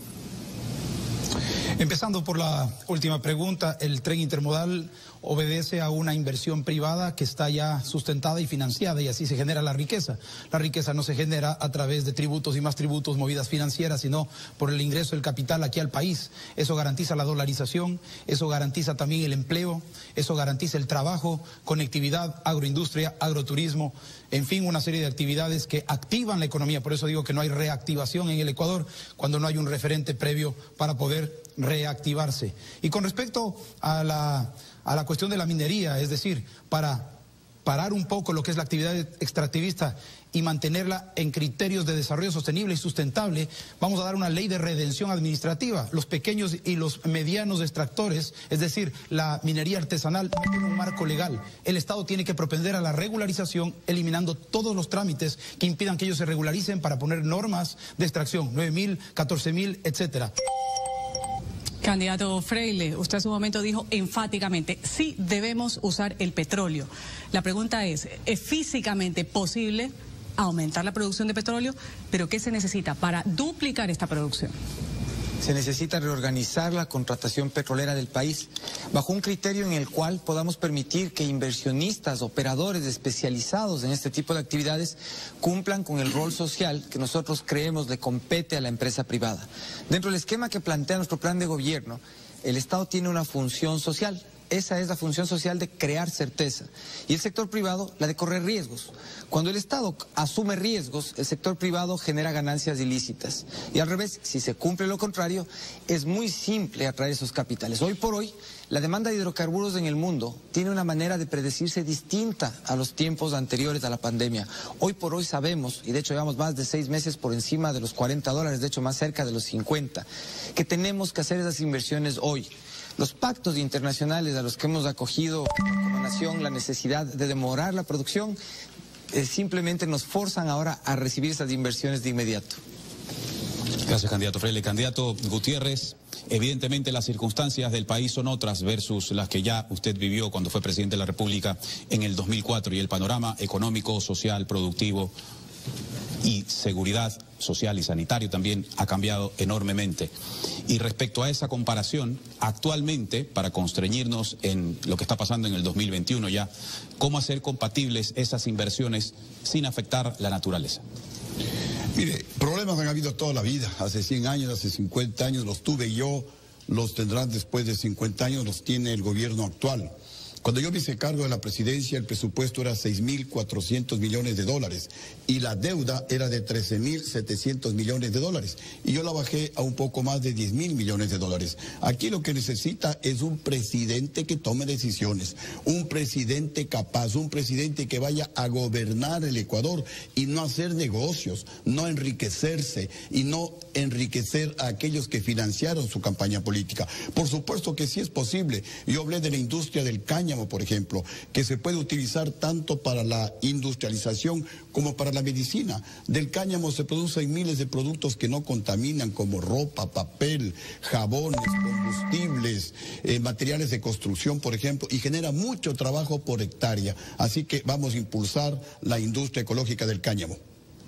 Empezando por la última pregunta, el tren intermodal obedece a una inversión privada que está ya sustentada y financiada y así se genera la riqueza. La riqueza no se genera a través de tributos y más tributos, movidas financieras, sino por el ingreso del capital aquí al país. Eso garantiza la dolarización, eso garantiza también el empleo, eso garantiza el trabajo, conectividad, agroindustria, agroturismo, en fin, una serie de actividades que activan la economía. Por eso digo que no hay reactivación en el Ecuador cuando no hay un referente previo para poder reactivarse. Y con respecto a la cuestión de la minería, es decir, para parar un poco lo que es la actividad extractivista y mantenerla en criterios de desarrollo sostenible y sustentable, vamos a dar una ley de redención administrativa. Los pequeños y los medianos extractores, es decir, la minería artesanal, no tiene un marco legal. El Estado tiene que propender a la regularización, eliminando todos los trámites que impidan que ellos se regularicen para poner normas de extracción, 9.000, 14.000, etcétera. Candidato Freile, usted hace un momento dijo enfáticamente, sí debemos usar el petróleo. La pregunta es físicamente posible aumentar la producción de petróleo? ¿Pero qué se necesita para duplicar esta producción? Se necesita reorganizar la contratación petrolera del país bajo un criterio en el cual podamos permitir que inversionistas, operadores especializados en este tipo de actividades cumplan con el rol social que nosotros creemos le compete a la empresa privada. Dentro del esquema que plantea nuestro plan de gobierno, el Estado tiene una función social. Esa es la función social de crear certeza y el sector privado la de correr riesgos. Cuando el Estado asume riesgos, el sector privado genera ganancias ilícitas. Y al revés, si se cumple lo contrario, es muy simple atraer esos capitales. Hoy por hoy, la demanda de hidrocarburos en el mundo tiene una manera de predecirse distinta a los tiempos anteriores a la pandemia. Hoy por hoy sabemos, y de hecho llevamos más de 6 meses por encima de los $40, de hecho más cerca de los 50, que tenemos que hacer esas inversiones hoy. Los pactos internacionales a los que hemos acogido como nación la necesidad de demorar la producción simplemente nos forzan ahora a recibir esas inversiones de inmediato. Gracias, candidato Freile. Candidato Gutiérrez, evidentemente las circunstancias del país son otras versus las que ya usted vivió cuando fue presidente de la República en el 2004 y el panorama económico, social, productivo y seguridad social y sanitario también ha cambiado enormemente. Y respecto a esa comparación, actualmente, para constreñirnos en lo que está pasando en el 2021 ya, ¿cómo hacer compatibles esas inversiones sin afectar la naturaleza? Mire, problemas han habido toda la vida, hace 100 años, hace 50 años los tuve yo, los tendrán después de 50 años, los tiene el gobierno actual. Cuando yo me hice cargo de la presidencia, el presupuesto era $6.400 millones y la deuda era de $13.700 millones y yo la bajé a un poco más de $10.000 millones. Aquí lo que necesita es un presidente que tome decisiones, un presidente capaz, un presidente que vaya a gobernar el Ecuador y no hacer negocios, no enriquecerse y no enriquecer a aquellos que financiaron su campaña política. Por supuesto que sí es posible. Yo hablé de la industria del cáñamo, por ejemplo, que se puede utilizar tanto para la industrialización como para la medicina. Del cáñamo se producen miles de productos que no contaminan, como ropa, papel, jabones, combustibles, materiales de construcción, por ejemplo, y genera mucho trabajo por hectárea. Así que vamos a impulsar la industria ecológica del cáñamo.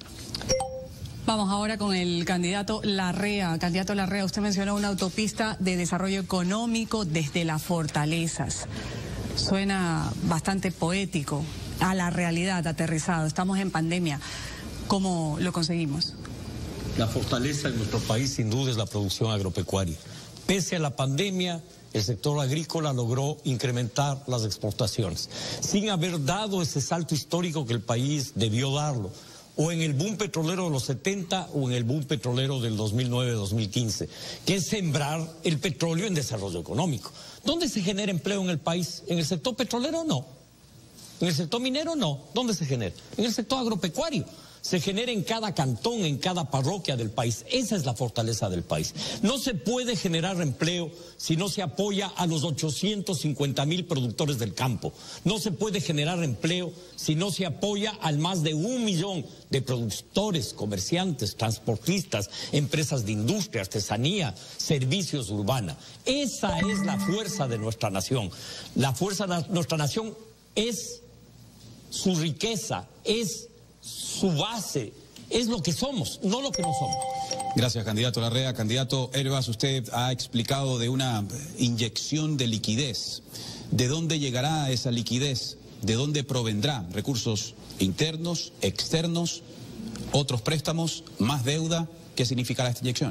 Vamos ahora con el candidato Larrea. Candidato Larrea, usted mencionó una autopista de desarrollo económico desde las fortalezas. Suena bastante poético, a la realidad aterrizado. Estamos en pandemia. ¿Cómo lo conseguimos? La fortaleza en nuestro país sin duda es la producción agropecuaria. Pese a la pandemia, el sector agrícola logró incrementar las exportaciones, sin haber dado ese salto histórico que el país debió darlo, o en el boom petrolero de los 70 o en el boom petrolero del 2009-2015, que es sembrar el petróleo en desarrollo económico. ¿Dónde se genera empleo en el país? ¿En el sector petrolero? No. ¿En el sector minero? No. ¿Dónde se genera? En el sector agropecuario. Se genera en cada cantón, en cada parroquia del país. Esa es la fortaleza del país. No se puede generar empleo si no se apoya a los 850.000 productores del campo. No se puede generar empleo si no se apoya al más de 1 millón de productores, comerciantes, transportistas, empresas de industria, artesanía, servicios urbanos. Esa es la fuerza de nuestra nación. La fuerza de nuestra nación es su riqueza, es su base, es lo que somos, no lo que no somos. Gracias, candidato Larrea. Candidato Hervas, usted ha explicado de una inyección de liquidez. ¿De dónde llegará esa liquidez? ¿De dónde provendrá? ¿Recursos internos, externos, otros préstamos, más deuda? ¿Qué significará esta inyección?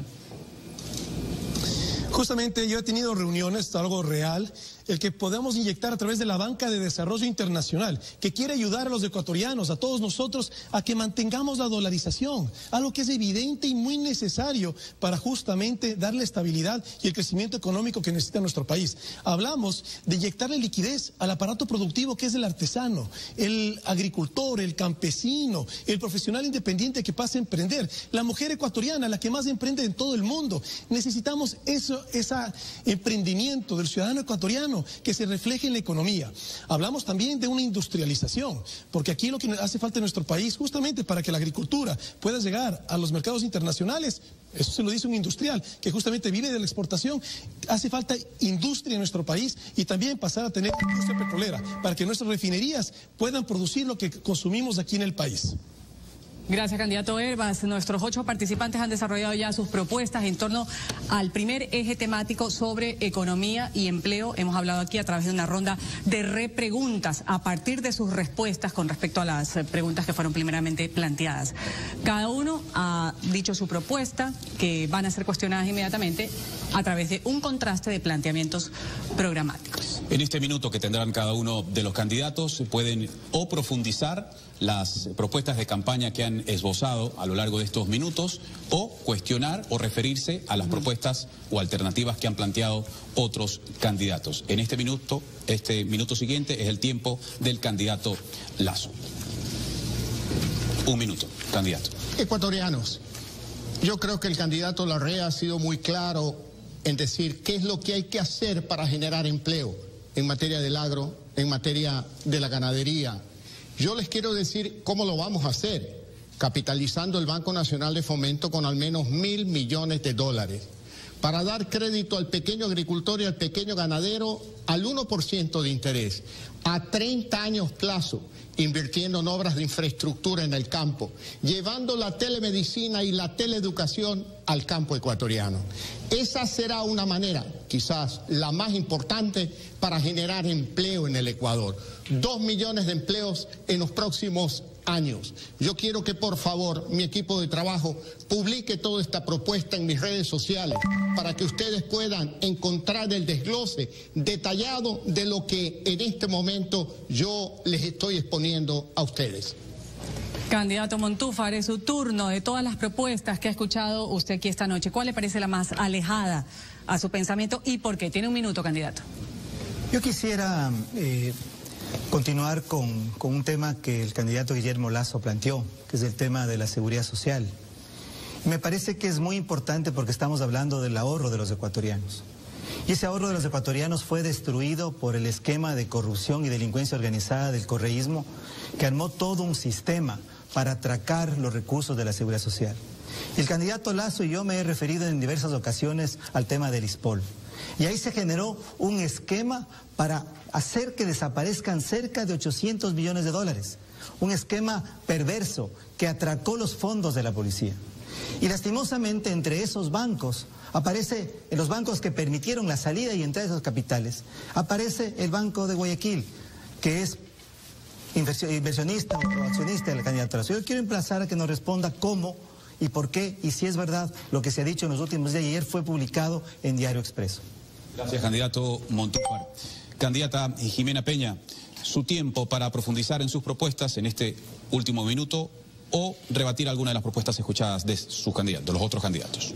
Justamente yo he tenido reuniones, algo real, el que podamos inyectar a través de la Banca de Desarrollo Internacional, que quiere ayudar a los ecuatorianos, a todos nosotros, a que mantengamos la dolarización, algo que es evidente y muy necesario para justamente darle estabilidad y el crecimiento económico que necesita nuestro país. Hablamos de inyectarle liquidez al aparato productivo que es el artesano, el agricultor, el campesino, el profesional independiente que pasa a emprender, la mujer ecuatoriana, la que más emprende en todo el mundo. Necesitamos ese emprendimiento del ciudadano ecuatoriano ecuatoriano, que se refleje en la economía. Hablamos también de una industrialización, porque aquí lo que hace falta en nuestro país, justamente para que la agricultura pueda llegar a los mercados internacionales, eso se lo dice un industrial que justamente vive de la exportación, hace falta industria en nuestro país y también pasar a tener industria petrolera para que nuestras refinerías puedan producir lo que consumimos aquí en el país. Gracias, candidato Herbas. Nuestros 8 participantes han desarrollado ya sus propuestas en torno al primer eje temático sobre economía y empleo. Hemos hablado aquí a través de una ronda de repreguntas a partir de sus respuestas con respecto a las preguntas que fueron primeramente planteadas. Cada uno ha dicho su propuesta, que van a ser cuestionadas inmediatamente a través de un contraste de planteamientos programáticos. En este minuto que tendrán cada uno de los candidatos, pueden o profundizar las propuestas de campaña que han esbozado a lo largo de estos minutos, o cuestionar o referirse a las propuestas o alternativas que han planteado otros candidatos. En este minuto siguiente es el tiempo del candidato Lasso. Un minuto, candidato. Ecuatorianos, yo creo que el candidato Larrea ha sido muy claro en decir qué es lo que hay que hacer para generar empleo en materia del agro, en materia de la ganadería. Yo les quiero decir cómo lo vamos a hacer, capitalizando el Banco Nacional de Fomento con al menos $1.000 millones para dar crédito al pequeño agricultor y al pequeño ganadero al 1% de interés, a 30 años plazo, invirtiendo en obras de infraestructura en el campo, llevando la telemedicina y la teleeducación al campo ecuatoriano. Esa será una manera, quizás la más importante, para generar empleo en el Ecuador. 2 millones de empleos en los próximos años. Yo quiero que por favor mi equipo de trabajo publique toda esta propuesta en mis redes sociales para que ustedes puedan encontrar el desglose detallado de lo que en este momento yo les estoy exponiendo a ustedes. Candidato Montúfar, es su turno. De todas las propuestas que ha escuchado usted aquí esta noche, ¿cuál le parece la más alejada a su pensamiento y por qué? Tiene un minuto, candidato. Yo quisiera continuar con un tema que el candidato Guillermo Lasso planteó, que es el tema de la seguridad social. Me parece que es muy importante porque estamos hablando del ahorro de los ecuatorianos. Y ese ahorro de los ecuatorianos fue destruido por el esquema de corrupción y delincuencia organizada del correísmo, que armó todo un sistema para atracar los recursos de la seguridad social. El candidato Lasso y yo me he referido en diversas ocasiones al tema del ISPOL. Y ahí se generó un esquema para hacer que desaparezcan cerca de $800 millones. Un esquema perverso que atracó los fondos de la policía. Y lastimosamente entre esos bancos, en los bancos que permitieron la salida y entrada de esos capitales, aparece el Banco de Guayaquil, que es inversionista o accionista de la candidatura. Yo quiero emplazar a que nos responda cómo y por qué, y si es verdad lo que se ha dicho en los últimos días, y ayer fue publicado en Diario Expreso. Gracias, candidato Montúfar. Candidata Jimena Peña, su tiempo para profundizar en sus propuestas en este último minuto o rebatir alguna de las propuestas escuchadas de sus candidatos, de los otros candidatos.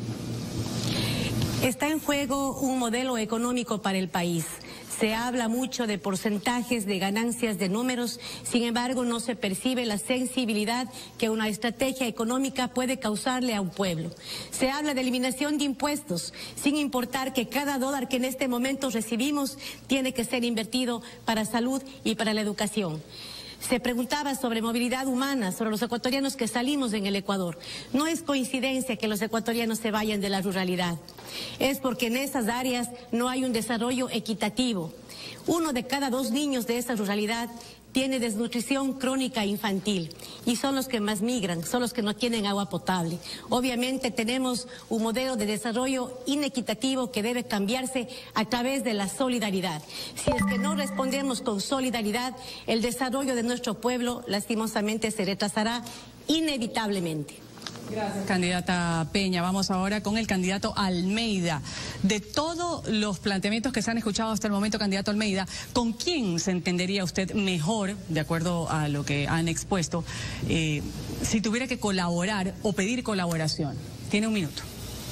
Está en juego un modelo económico para el país. Se habla mucho de porcentajes, de ganancias, de números, sin embargo no se percibe la sensibilidad que una estrategia económica puede causarle a un pueblo. Se habla de eliminación de impuestos, sin importar que cada dólar que en este momento recibimos tiene que ser invertido para salud y para la educación. Se preguntaba sobre movilidad humana, sobre los ecuatorianos que salimos en el Ecuador. No es coincidencia que los ecuatorianos se vayan de la ruralidad. Es porque en esas áreas no hay un desarrollo equitativo. 1 de cada 2 niños de esa ruralidad tiene desnutrición crónica infantil y son los que más migran, son los que no tienen agua potable. Obviamente tenemos un modelo de desarrollo inequitativo que debe cambiarse a través de la solidaridad. Si es que no respondemos con solidaridad, el desarrollo de nuestro pueblo lastimosamente se retrasará inevitablemente. Gracias, candidata Peña. Vamos ahora con el candidato Almeida. De todos los planteamientos que se han escuchado hasta el momento, candidato Almeida, ¿con quién se entendería usted mejor, de acuerdo a lo que han expuesto, si tuviera que colaborar o pedir colaboración? Tiene un minuto.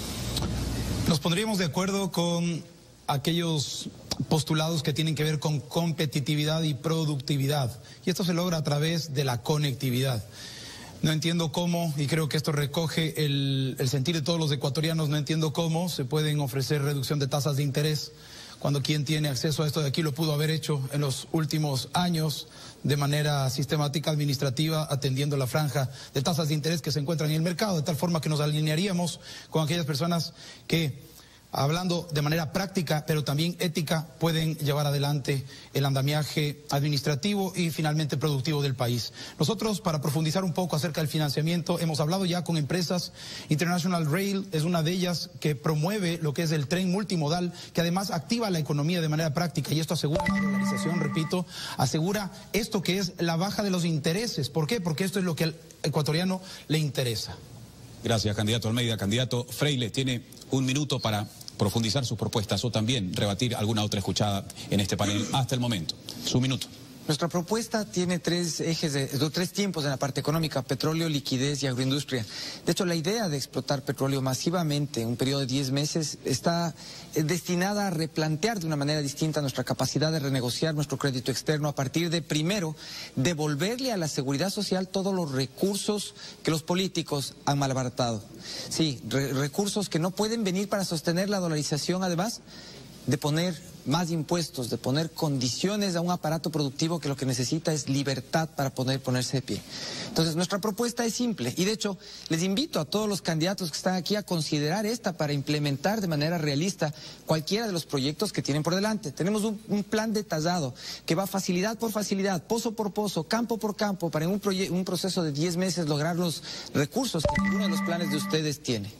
Nos pondríamos de acuerdo con aquellos postulados que tienen que ver con competitividad y productividad. Y esto se logra a través de la conectividad. No entiendo cómo, y creo que esto recoge el sentir de todos los ecuatorianos, no entiendo cómo se pueden ofrecer reducción de tasas de interés cuando quien tiene acceso a esto de aquí lo pudo haber hecho en los últimos años de manera sistemática, administrativa, atendiendo la franja de tasas de interés que se encuentran en el mercado, de tal forma que nos alinearíamos con aquellas personas que, hablando de manera práctica, pero también ética, pueden llevar adelante el andamiaje administrativo y finalmente productivo del país. Nosotros, para profundizar un poco acerca del financiamiento, hemos hablado ya con empresas. International Rail es una de ellas que promueve lo que es el tren multimodal, que además activa la economía de manera práctica, y esto asegura la dolarización, repito, asegura esto que es la baja de los intereses. ¿Por qué? Porque esto es lo que al ecuatoriano le interesa. Gracias, candidato Almeida. Candidato Freile, tiene un minuto para profundizar sus propuestas o también rebatir alguna otra escuchada en este panel hasta el momento. Su minuto. Nuestra propuesta tiene tres tiempos en la parte económica: petróleo, liquidez y agroindustria. De hecho, la idea de explotar petróleo masivamente en un periodo de 10 meses está destinada a replantear de una manera distinta nuestra capacidad de renegociar nuestro crédito externo a partir de, primero, devolverle a la seguridad social todos los recursos que los políticos han malbaratado. Sí, recursos que no pueden venir para sostener la dolarización, además de poner más impuestos, de poner condiciones a un aparato productivo que lo que necesita es libertad para poder ponerse de pie. Entonces, nuestra propuesta es simple, y de hecho les invito a todos los candidatos que están aquí a considerar esta para implementar de manera realista cualquiera de los proyectos que tienen por delante. Tenemos un plan detallado que va facilidad por facilidad, pozo por pozo, campo por campo, para en un proceso de 10 meses lograr los recursos que ninguno de los planes de ustedes tiene.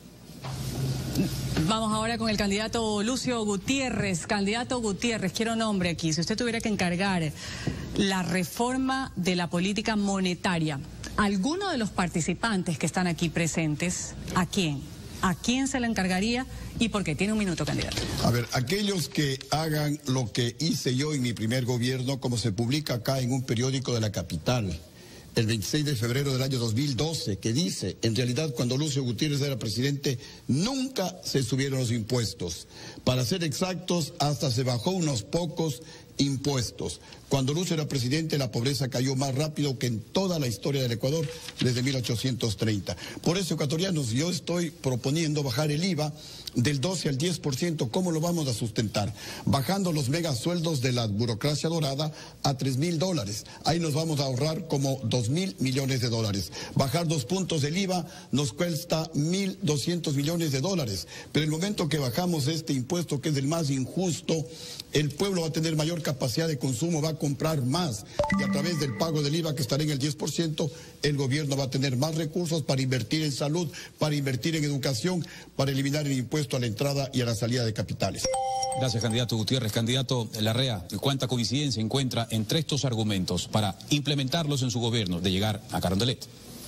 Vamos ahora con el candidato Lucio Gutiérrez. Candidato Gutiérrez, quiero nombre aquí. Si usted tuviera que encargar la reforma de la política monetaria, ¿alguno de los participantes que están aquí presentes, a quién? ¿A quién se la encargaría y por qué? Tiene un minuto, candidato. A ver, aquellos que hagan lo que hice yo en mi primer gobierno, como se publica acá en un periódico de la capital, el 26 de febrero del año 2012, que dice, en realidad cuando Lucio Gutiérrez era presidente, nunca se subieron los impuestos. Para ser exactos, hasta se bajó unos pocos impuestos. Cuando Lucio era presidente, la pobreza cayó más rápido que en toda la historia del Ecuador desde 1830. Por eso, ecuatorianos, yo estoy proponiendo bajar el IVA del 12 al 10%. ¿Cómo lo vamos a sustentar? Bajando los megasueldos de la burocracia dorada a $3.000. Ahí nos vamos a ahorrar como 2.000 millones de dólares. Bajar 2 puntos del IVA nos cuesta 1.200 millones de dólares. Pero el momento que bajamos este impuesto, que es el más injusto, el pueblo va a tener mayor capacidad de consumo, va a comprar más, y a través del pago del IVA, que estará en el 10%, el gobierno va a tener más recursos para invertir en salud, para invertir en educación, para eliminar el impuesto a la entrada y a la salida de capitales. Gracias, candidato Gutiérrez. Candidato Larrea, ¿cuánta coincidencia encuentra entre estos argumentos para implementarlos en su gobierno de llegar a Carondelet?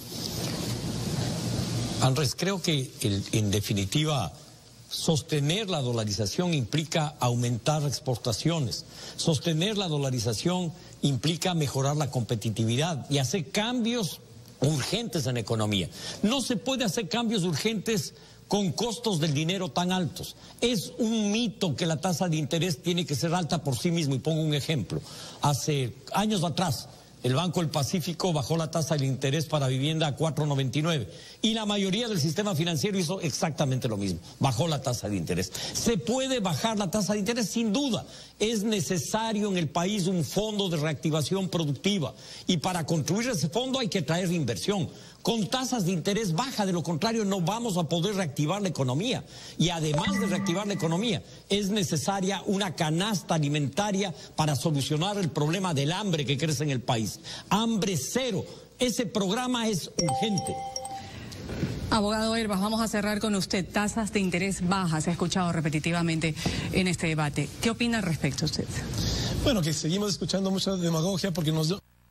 Andrés, creo que en definitiva sostener la dolarización implica aumentar exportaciones. Sostener la dolarización implica mejorar la competitividad y hacer cambios urgentes en la economía. No se puede hacer cambios urgentes con costos del dinero tan altos. Es un mito que la tasa de interés tiene que ser alta por sí mismo. Y pongo un ejemplo. Hace años atrás, el Banco del Pacífico bajó la tasa de interés para vivienda a 4.99 y la mayoría del sistema financiero hizo exactamente lo mismo, bajó la tasa de interés. ¿Se puede bajar la tasa de interés? Sin duda. Es necesario en el país un fondo de reactivación productiva y para construir ese fondo hay que traer inversión. Con tasas de interés baja, de lo contrario no vamos a poder reactivar la economía. Y además de reactivar la economía, es necesaria una canasta alimentaria para solucionar el problema del hambre que crece en el país. Hambre cero. Ese programa es urgente. Abogado Herbas, vamos a cerrar con usted. Tasas de interés bajas, se ha escuchado repetitivamente en este debate. ¿Qué opina al respecto usted? Bueno, que seguimos escuchando mucha demagogia porque nos...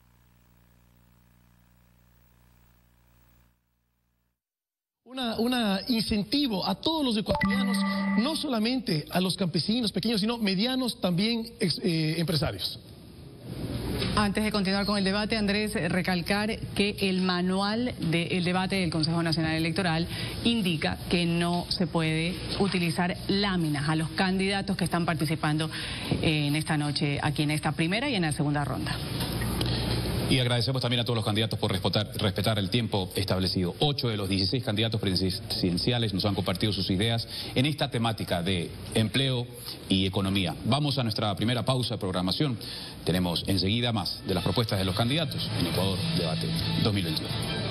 Una incentivo a todos los ecuatorianos, no solamente a los campesinos pequeños, sino medianos también empresarios. Antes de continuar con el debate, Andrés, recalcar que el manual del debate del Consejo Nacional Electoral indica que no se puede utilizar láminas a los candidatos que están participando en esta noche, aquí en esta primera y en la segunda ronda. Y agradecemos también a todos los candidatos por respetar el tiempo establecido. 8 de los 16 candidatos presidenciales nos han compartido sus ideas en esta temática de empleo y economía. Vamos a nuestra primera pausa de programación. Tenemos enseguida más de las propuestas de los candidatos en Ecuador Debate 2021.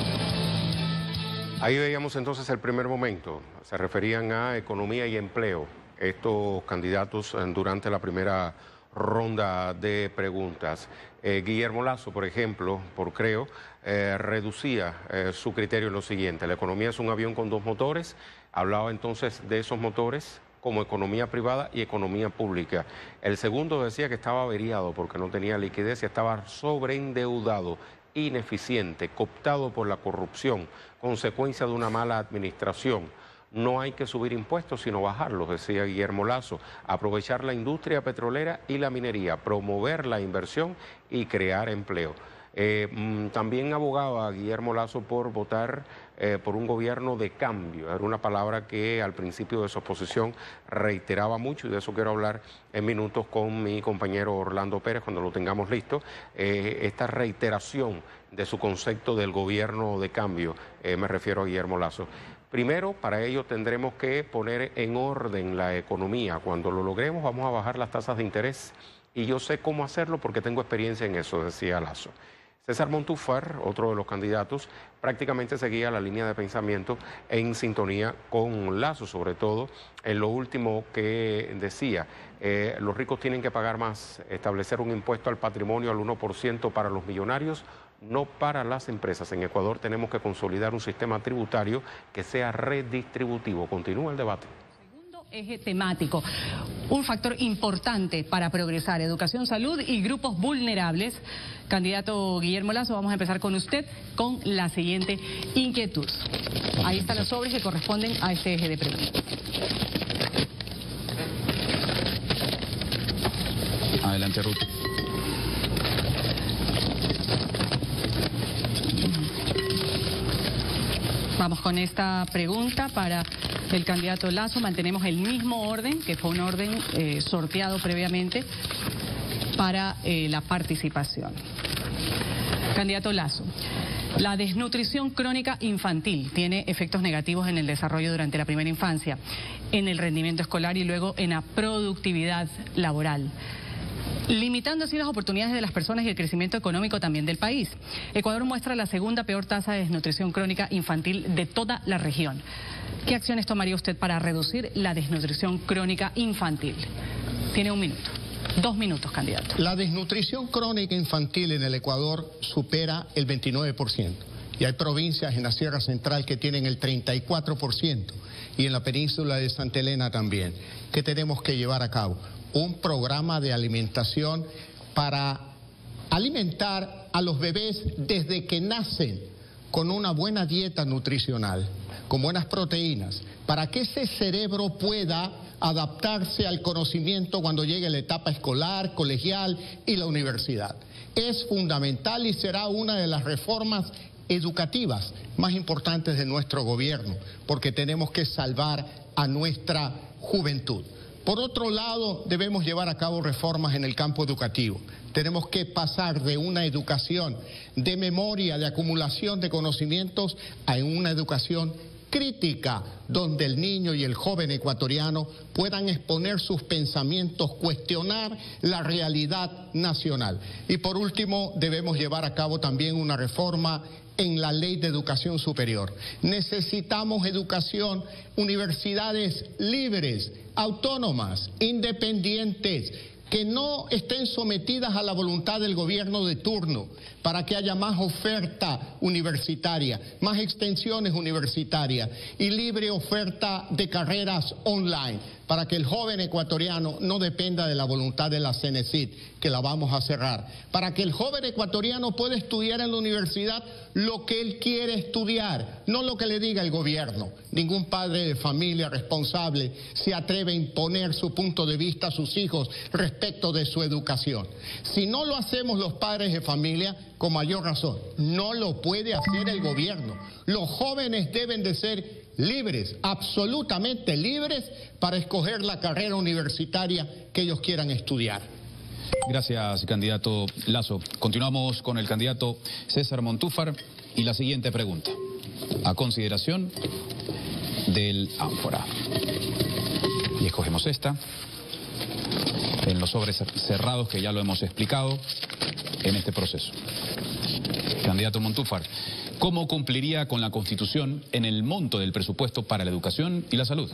Ahí veíamos entonces el primer momento. Se referían a economía y empleo. Estos candidatos durante la primera ronda de preguntas. Guillermo Lasso, por ejemplo, por Creo, reducía su criterio en lo siguiente: la economía es un avión con 2 motores. Hablaba entonces de esos motores como economía privada y economía pública. El segundo decía que estaba averiado porque no tenía liquidez y estaba sobreendeudado, ineficiente, cooptado por la corrupción, consecuencia de una mala administración. No hay que subir impuestos, sino bajarlos, decía Guillermo Lasso. Aprovechar la industria petrolera y la minería, promover la inversión y crear empleo. También abogaba Guillermo Lasso por votar por un gobierno de cambio. Era una palabra que al principio de su exposición reiteraba mucho, y de eso quiero hablar en minutos con mi compañero Orlando Pérez cuando lo tengamos listo. Esta reiteración de su concepto del gobierno de cambio, me refiero a Guillermo Lasso. Primero, para ello tendremos que poner en orden la economía. Cuando lo logremos vamos a bajar las tasas de interés y yo sé cómo hacerlo porque tengo experiencia en eso, decía Lasso. César Montúfar, otro de los candidatos, prácticamente seguía la línea de pensamiento en sintonía con Lasso, sobre todo en lo último que decía. Los ricos tienen que pagar más, establecer un impuesto al patrimonio al 1% para los millonarios, no para las empresas. En Ecuador tenemos que consolidar un sistema tributario que sea redistributivo. Continúa el debate. Segundo eje temático, un factor importante para progresar: educación, salud y grupos vulnerables. Candidato Guillermo Lasso, vamos a empezar con usted con la siguiente inquietud. Ahí están los sobres que corresponden a este eje de preguntas. Adelante, Ruth. Vamos con esta pregunta para el candidato Lasso. Mantenemos el mismo orden, que fue un orden sorteado previamente para la participación. Candidato Lasso, la desnutrición crónica infantil tiene efectos negativos en el desarrollo durante la primera infancia, en el rendimiento escolar y luego en la productividad laboral, limitando así las oportunidades de las personas y el crecimiento económico también del país. Ecuador muestra la segunda peor tasa de desnutrición crónica infantil de toda la región. ¿Qué acciones tomaría usted para reducir la desnutrición crónica infantil? Tiene 1 minuto. 2 minutos, candidato. La desnutrición crónica infantil en el Ecuador supera el 29%. Y hay provincias en la Sierra Central que tienen el 34%. Y en la península de Santa Elena también. ¿Qué tenemos que llevar a cabo? Un programa de alimentación para alimentar a los bebés desde que nacen con una buena dieta nutricional, con buenas proteínas, para que ese cerebro pueda adaptarse al conocimiento cuando llegue la etapa escolar, colegial y la universidad. Es fundamental y será una de las reformas educativas más importantes de nuestro gobierno, porque tenemos que salvar a nuestra juventud. Por otro lado, debemos llevar a cabo reformas en el campo educativo. Tenemos que pasar de una educación de memoria, de acumulación de conocimientos, a una educación crítica, donde el niño y el joven ecuatoriano puedan exponer sus pensamientos, cuestionar la realidad nacional. Y por último, debemos llevar a cabo también una reforma en la ley de educación superior. Necesitamos educación, universidades libres, autónomas, independientes, que no estén sometidas a la voluntad del gobierno de turno, para que haya más oferta universitaria, más extensiones universitarias y libre oferta de carreras online, para que el joven ecuatoriano no dependa de la voluntad de la CENESID, que la vamos a cerrar, para que el joven ecuatoriano pueda estudiar en la universidad lo que él quiere estudiar, no lo que le diga el gobierno. Ningún padre de familia responsable se atreve a imponer su punto de vista a sus hijos respecto de su educación. Si no lo hacemos los padres de familia, con mayor razón, no lo puede hacer el gobierno. Los jóvenes deben de ser libres, absolutamente libres, para escoger la carrera universitaria que ellos quieran estudiar. Gracias, candidato Lasso. Continuamos con el candidato César Montúfar y la siguiente pregunta. A consideración del ánfora. Y escogemos esta. En los sobres cerrados que ya lo hemos explicado en este proceso. Candidato Montúfar, ¿cómo cumpliría con la Constitución en el monto del presupuesto para la educación y la salud?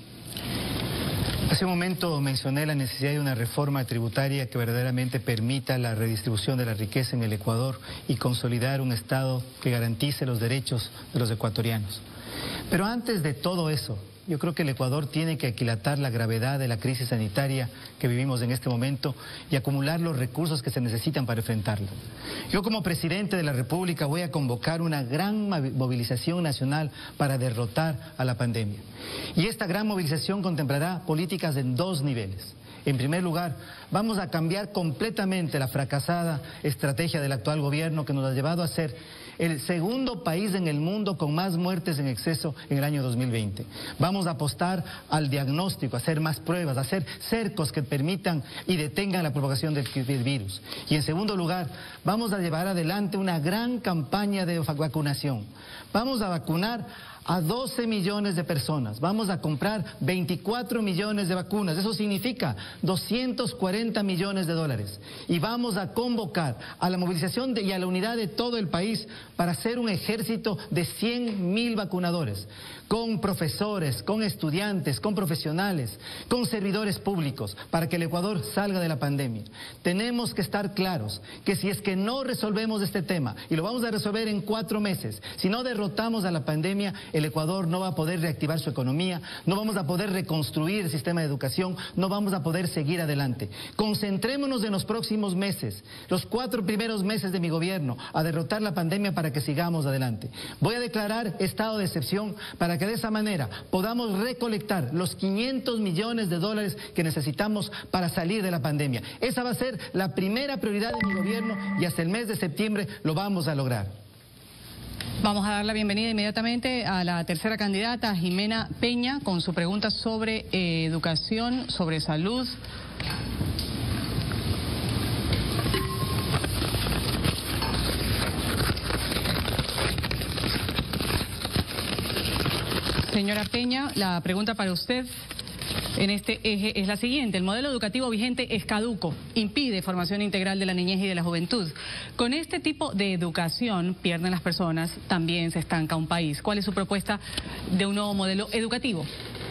Hace un momento mencioné la necesidad de una reforma tributaria que verdaderamente permita la redistribución de la riqueza en el Ecuador y consolidar un Estado que garantice los derechos de los ecuatorianos. Pero antes de todo eso, yo creo que el Ecuador tiene que aquilatar la gravedad de la crisis sanitaria que vivimos en este momento y acumular los recursos que se necesitan para enfrentarla. Yo como presidente de la República voy a convocar una gran movilización nacional para derrotar a la pandemia. Y esta gran movilización contemplará políticas en dos niveles. En primer lugar, vamos a cambiar completamente la fracasada estrategia del actual gobierno que nos ha llevado a ser el segundo país en el mundo con más muertes en exceso en el año 2020. Vamos a apostar al diagnóstico, a hacer más pruebas, a hacer cercos que permitan y detengan la propagación del virus. Y en segundo lugar, vamos a llevar adelante una gran campaña de vacunación. Vamos a vacunar a 12 millones de personas. Vamos a comprar 24 millones de vacunas. Eso significa 240 millones de dólares. Y vamos a convocar a la movilización y a la unidad de todo el país para hacer un ejército de 100.000 vacunadores, con profesores, con estudiantes, con profesionales, con servidores públicos, para que el Ecuador salga de la pandemia. Tenemos que estar claros que si es que no resolvemos este tema, y lo vamos a resolver en 4 meses, si no derrotamos a la pandemia, el Ecuador no va a poder reactivar su economía, no vamos a poder reconstruir el sistema de educación, no vamos a poder seguir adelante. Concentrémonos en los próximos meses, los 4 primeros meses de mi gobierno, a derrotar la pandemia para que sigamos adelante. Voy a declarar estado de excepción para que de esa manera podamos recolectar los 500 millones de dólares que necesitamos para salir de la pandemia. Esa va a ser la primera prioridad de mi gobierno y hasta el mes de septiembre lo vamos a lograr. Vamos a dar la bienvenida inmediatamente a la tercera candidata, Jimena Peña, con su pregunta sobre educación, sobre salud. Señora Peña, la pregunta para usted en este eje es la siguiente. El modelo educativo vigente es caduco, impide formación integral de la niñez y de la juventud. Con este tipo de educación pierden las personas, también se estanca un país. ¿Cuál es su propuesta de un nuevo modelo educativo?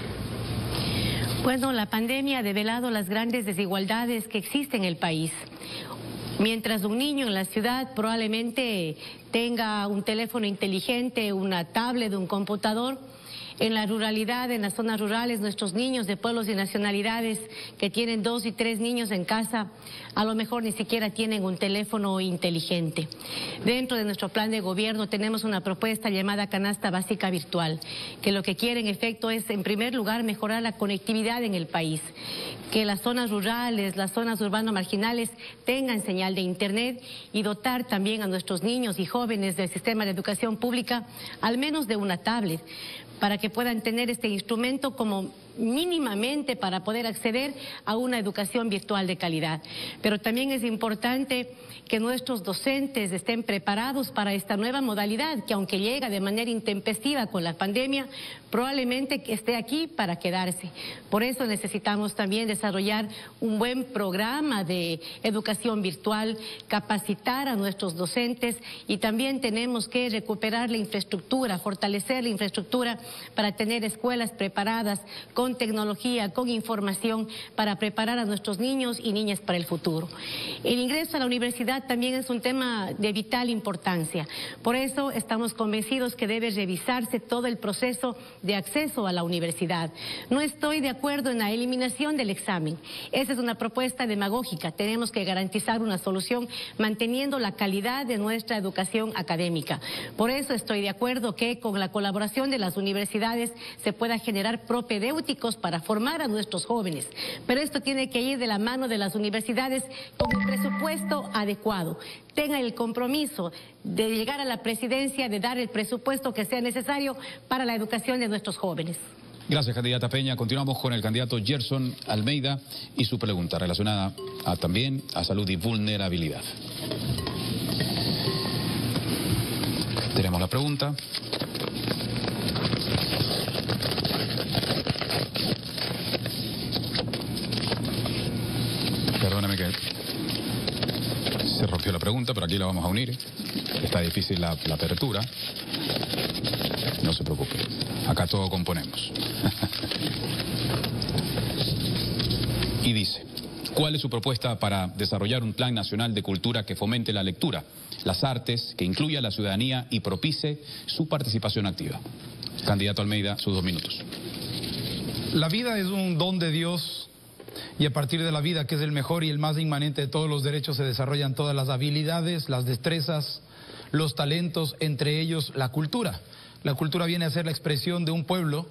Bueno, la pandemia ha develado las grandes desigualdades que existen en el país. Mientras un niño en la ciudad probablemente tenga un teléfono inteligente, una tablet, un computador, en la ruralidad, en las zonas rurales, nuestros niños de pueblos y nacionalidades que tienen 2 y 3 niños en casa, a lo mejor ni siquiera tienen un teléfono inteligente. Dentro de nuestro plan de gobierno tenemos una propuesta llamada Canasta Básica Virtual, que lo que quiere en efecto es, en primer lugar, mejorar la conectividad en el país, que las zonas rurales, las zonas urbanas marginales tengan señal de internet y dotar también a nuestros niños y jóvenes del sistema de educación pública al menos de una tablet, para que puedan tener este instrumento como mínimamente para poder acceder a una educación virtual de calidad. Pero también es importante que nuestros docentes estén preparados para esta nueva modalidad, que aunque llega de manera intempestiva con la pandemia, probablemente esté aquí para quedarse. Por eso necesitamos también desarrollar un buen programa de educación virtual, capacitar a nuestros docentes y también tenemos que recuperar la infraestructura, fortalecer la infraestructura para tener escuelas preparadas con tecnología, con información, para preparar a nuestros niños y niñas para el futuro. El ingreso a la universidad también es un tema de vital importancia. Por eso estamos convencidos que debe revisarse todo el proceso de acceso a la universidad. No estoy de acuerdo en la eliminación del examen. Esa es una propuesta demagógica. Tenemos que garantizar una solución manteniendo la calidad de nuestra educación académica. Por eso estoy de acuerdo que con la colaboración de las universidades se pueda generar propedéuticos para formar a nuestros jóvenes. Pero esto tiene que ir de la mano de las universidades con un presupuesto adecuado. Tengan el compromiso de llegar a la presidencia, de dar el presupuesto que sea necesario para la educación de nuestros jóvenes. Gracias, candidata Peña. Continuamos con el candidato Gerson Almeida y su pregunta relacionada también a salud y vulnerabilidad. Tenemos la pregunta. Perdóname que se rompió la pregunta, pero aquí la vamos a unir. Está difícil la apertura. No se preocupe. Acá todo componemos. Y dice, ¿cuál es su propuesta para desarrollar un plan nacional de cultura que fomente la lectura, las artes, que incluya a la ciudadanía y propicie su participación activa? Candidato Almeida, sus 2 minutos. La vida es un don de Dios y a partir de la vida, que es el mejor y el más inmanente de todos los derechos, se desarrollan todas las habilidades, las destrezas, los talentos, entre ellos la cultura. La cultura viene a ser la expresión de un pueblo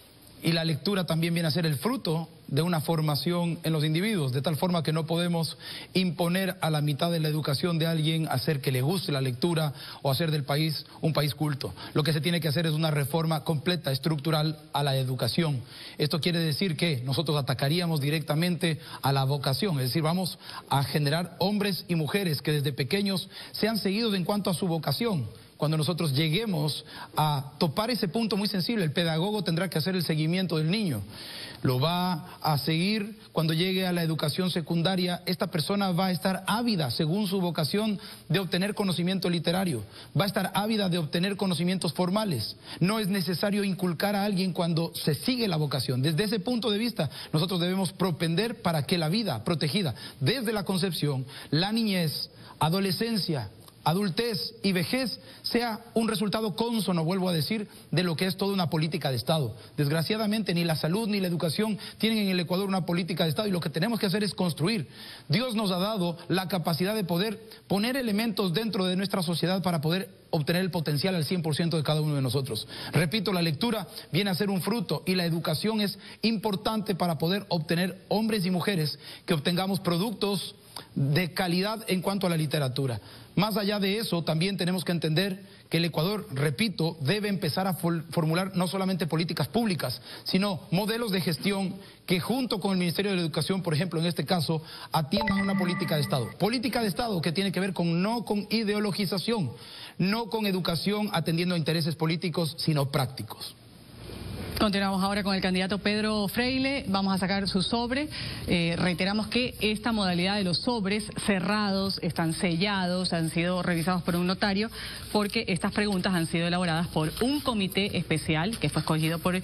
y la lectura también viene a ser el fruto de una formación en los individuos, de tal forma que no podemos imponer a la mitad de la educación de alguien hacer que le guste la lectura o hacer del país un país culto. Lo que se tiene que hacer es una reforma completa, estructural a la educación. Esto quiere decir que nosotros atacaríamos directamente a la vocación, es decir, vamos a generar hombres y mujeres que desde pequeños sean seguidos en cuanto a su vocación. Cuando nosotros lleguemos a topar ese punto muy sensible, el pedagogo tendrá que hacer el seguimiento del niño. Lo va a seguir cuando llegue a la educación secundaria. Esta persona va a estar ávida, según su vocación, de obtener conocimiento literario. Va a estar ávida de obtener conocimientos formales. No es necesario inculcar a alguien cuando se sigue la vocación. Desde ese punto de vista, nosotros debemos propender para que la vida protegida desde la concepción, la niñez, adolescencia, adultez y vejez sea un resultado cónsono, vuelvo a decir, de lo que es toda una política de Estado. Desgraciadamente ni la salud ni la educación tienen en el Ecuador una política de Estado y lo que tenemos que hacer es construir. Dios nos ha dado la capacidad de poder poner elementos dentro de nuestra sociedad para poder obtener el potencial al 100% de cada uno de nosotros. Repito, la lectura viene a ser un fruto y la educación es importante para poder obtener hombres y mujeres que obtengamos productos de calidad en cuanto a la literatura. Más allá de eso, también tenemos que entender que el Ecuador, repito, debe empezar a formular no solamente políticas públicas, sino modelos de gestión que junto con el Ministerio de la Educación, por ejemplo, en este caso, atiendan a una política de Estado. Política de Estado que tiene que ver no con ideologización, no con educación atendiendo a intereses políticos, sino prácticos. Continuamos ahora con el candidato Pedro Freile. Vamos a sacar su sobre. Reiteramos que esta modalidad de los sobres cerrados están sellados, han sido revisados por un notario, porque estas preguntas han sido elaboradas por un comité especial que fue escogido por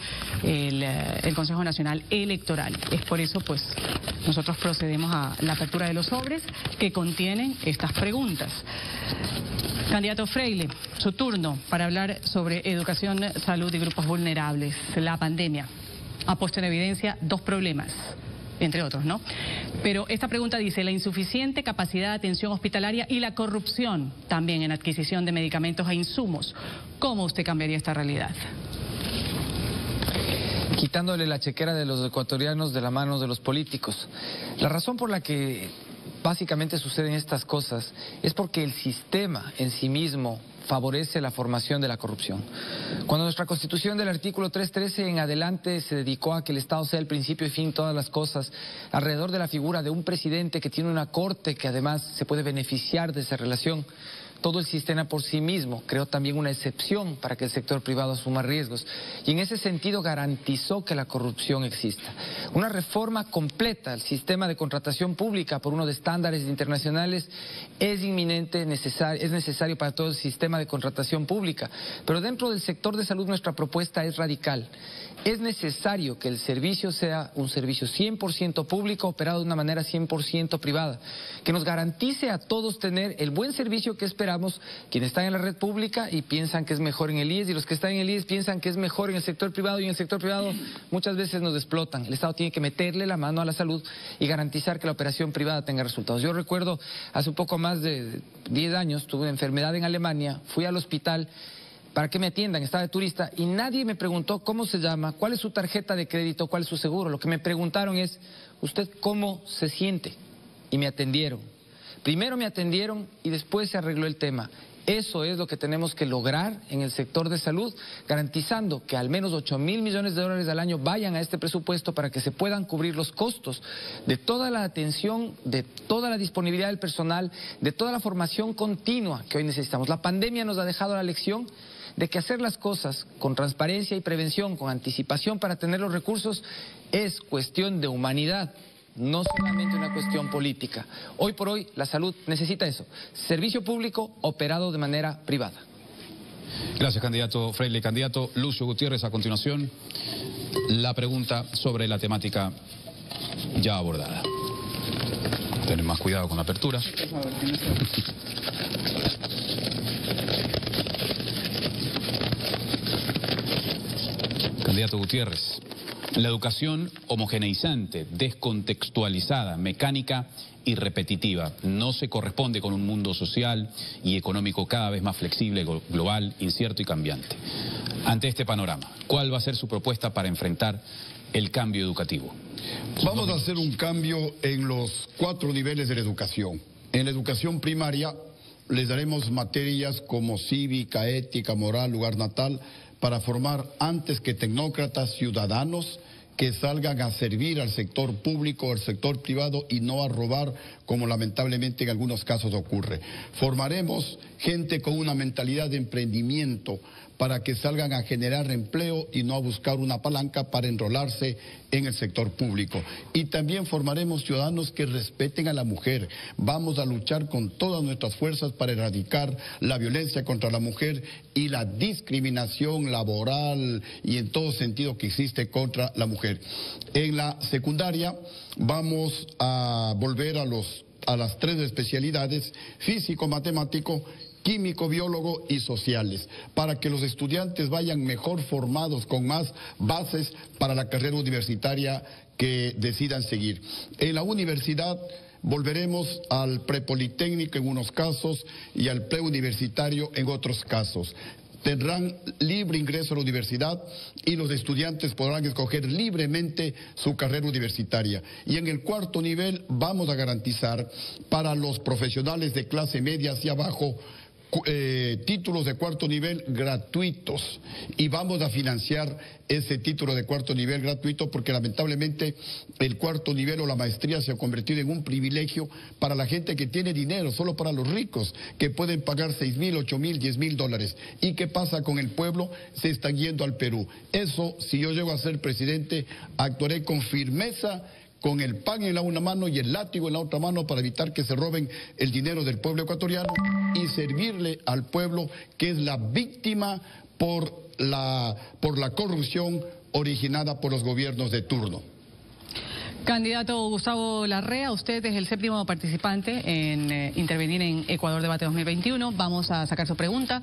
el Consejo Nacional Electoral. Es por eso, pues, nosotros procedemos a la apertura de los sobres que contienen estas preguntas. Candidato Freile, su turno para hablar sobre educación, salud y grupos vulnerables. La pandemia ha puesto en evidencia 2 problemas, entre otros, ¿no? Pero esta pregunta dice, la insuficiente capacidad de atención hospitalaria y la corrupción también en adquisición de medicamentos e insumos. ¿Cómo usted cambiaría esta realidad? Quitándole la chequera de los ecuatorianos de la mano de los políticos. La razón por la que básicamente suceden estas cosas es porque el sistema en sí mismo favorece la formación de la corrupción. Cuando nuestra Constitución del artículo 313 en adelante se dedicó a que el Estado sea el principio y fin de todas las cosas, alrededor de la figura de un presidente que tiene una corte que además se puede beneficiar de esa relación, todo el sistema por sí mismo creó también una excepción para que el sector privado asuma riesgos y en ese sentido garantizó que la corrupción exista. Una reforma completa al sistema de contratación pública por uno de estándares internacionales es inminente, es necesario para todo el sistema de contratación pública, pero dentro del sector de salud nuestra propuesta es radical. Es necesario que el servicio sea un servicio 100% público operado de una manera 100% privada, que nos garantice a todos tener el buen servicio que esperamos quienes están en la red pública y piensan que es mejor en el IES y los que están en el IES piensan que es mejor en el sector privado y en el sector privado muchas veces nos explotan. El Estado tiene que meterle la mano a la salud y garantizar que la operación privada tenga resultados. Yo recuerdo hace un poco más de 10 años tuve una enfermedad en Alemania, fui al hospital para que me atiendan, estaba de turista y nadie me preguntó cómo se llama, cuál es su tarjeta de crédito, cuál es su seguro. Lo que me preguntaron es, ¿usted cómo se siente? Y me atendieron. Primero me atendieron y después se arregló el tema. Eso es lo que tenemos que lograr en el sector de salud, garantizando que al menos 8.000 millones de dólares al año vayan a este presupuesto para que se puedan cubrir los costos de toda la atención, de toda la disponibilidad del personal, de toda la formación continua que hoy necesitamos. La pandemia nos ha dejado la lección de que hacer las cosas con transparencia y prevención, con anticipación para tener los recursos, es cuestión de humanidad. No solamente una cuestión política. Hoy por hoy la salud necesita eso, servicio público operado de manera privada. Gracias, candidato Freire. Candidato Lucio Gutiérrez, a continuación, la pregunta sobre la temática ya abordada. Tener más cuidado con la apertura. Candidato Gutiérrez. La educación homogeneizante, descontextualizada, mecánica y repetitiva no se corresponde con un mundo social y económico cada vez más flexible, global, incierto y cambiante. Ante este panorama, ¿cuál va a ser su propuesta para enfrentar el cambio educativo? Vamos a hacer un cambio en los 4 niveles de la educación. En la educación primaria les daremos materias como cívica, ética, moral, lugar natal, para formar antes que tecnócratas ciudadanos que salgan a servir al sector público, al sector privado y no a robar, como lamentablemente en algunos casos ocurre. Formaremos gente con una mentalidad de emprendimiento para que salgan a generar empleo y no a buscar una palanca para enrolarse en el sector público. Y también formaremos ciudadanos que respeten a la mujer. Vamos a luchar con todas nuestras fuerzas para erradicar la violencia contra la mujer y la discriminación laboral y en todo sentido que existe contra la mujer. En la secundaria vamos a volver a las 3 especialidades: físico, matemático, químico, biólogo y sociales, para que los estudiantes vayan mejor formados, con más bases para la carrera universitaria que decidan seguir. En la universidad volveremos al prepolitécnico en unos casos y al preuniversitario en otros casos. Tendrán libre ingreso a la universidad y los estudiantes podrán escoger libremente su carrera universitaria. Y en el 4º nivel vamos a garantizar para los profesionales de clase media hacia abajo títulos de 4º nivel gratuitos, y vamos a financiar ese título de 4º nivel gratuito porque lamentablemente el 4º nivel o la maestría se ha convertido en un privilegio para la gente que tiene dinero, solo para los ricos que pueden pagar 6.000, 8.000, 10.000 dólares. ¿Y qué pasa con el pueblo? Se están yendo al Perú. Eso, si yo llego a ser presidente, actuaré con firmeza, con el pan en la una mano y el látigo en la otra mano, para evitar que se roben el dinero del pueblo ecuatoriano y servirle al pueblo, que es la víctima por la corrupción originada por los gobiernos de turno. Candidato Gustavo Larrea, usted es el 7º participante en intervenir en Ecuador Debate 2021. Vamos a sacar su pregunta.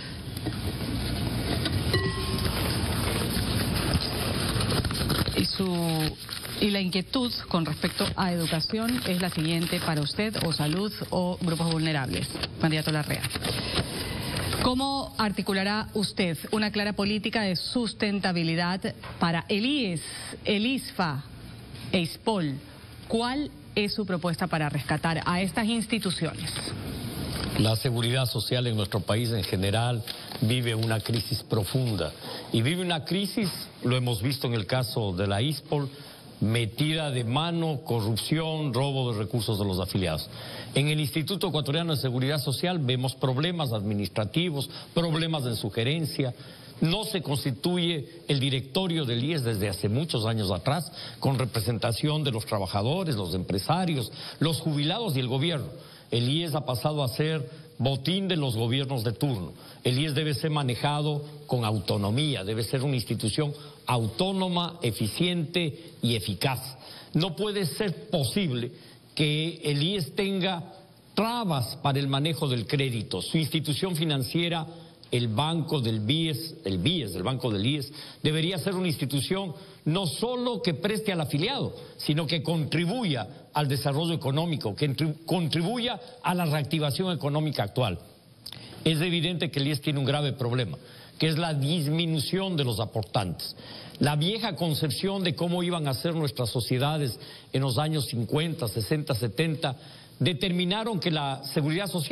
Y la inquietud con respecto a educación es la siguiente para usted: o salud o grupos vulnerables. Candidato Larrea, ¿cómo articulará usted una clara política de sustentabilidad para el IES, el ISFA e ISPOL? ¿Cuál es su propuesta para rescatar a estas instituciones? La seguridad social en nuestro país en general vive una crisis profunda, y vive una crisis, lo hemos visto en el caso de la ISPOL, metida de mano, corrupción, robo de recursos de los afiliados. En el Instituto Ecuatoriano de Seguridad Social vemos problemas administrativos, problemas de sugerencia. No se constituye el directorio del IES desde hace muchos años atrás, con representación de los trabajadores, los empresarios, los jubilados y el gobierno. El IES ha pasado a ser botín de los gobiernos de turno. El IES debe ser manejado con autonomía, debe ser una institución autónoma, eficiente y eficaz. No puede ser posible que el IES tenga trabas para el manejo del crédito. Su institución financiera, el banco del BIES, el banco del IES, debería ser una institución no solo que preste al afiliado, sino que contribuya al desarrollo económico, que contribuya a la reactivación económica actual. Es evidente que el IES tiene un grave problema, que es la disminución de los aportantes. La vieja concepción de cómo iban a ser nuestras sociedades en los años 50, 60, 70, determinaron que la seguridad social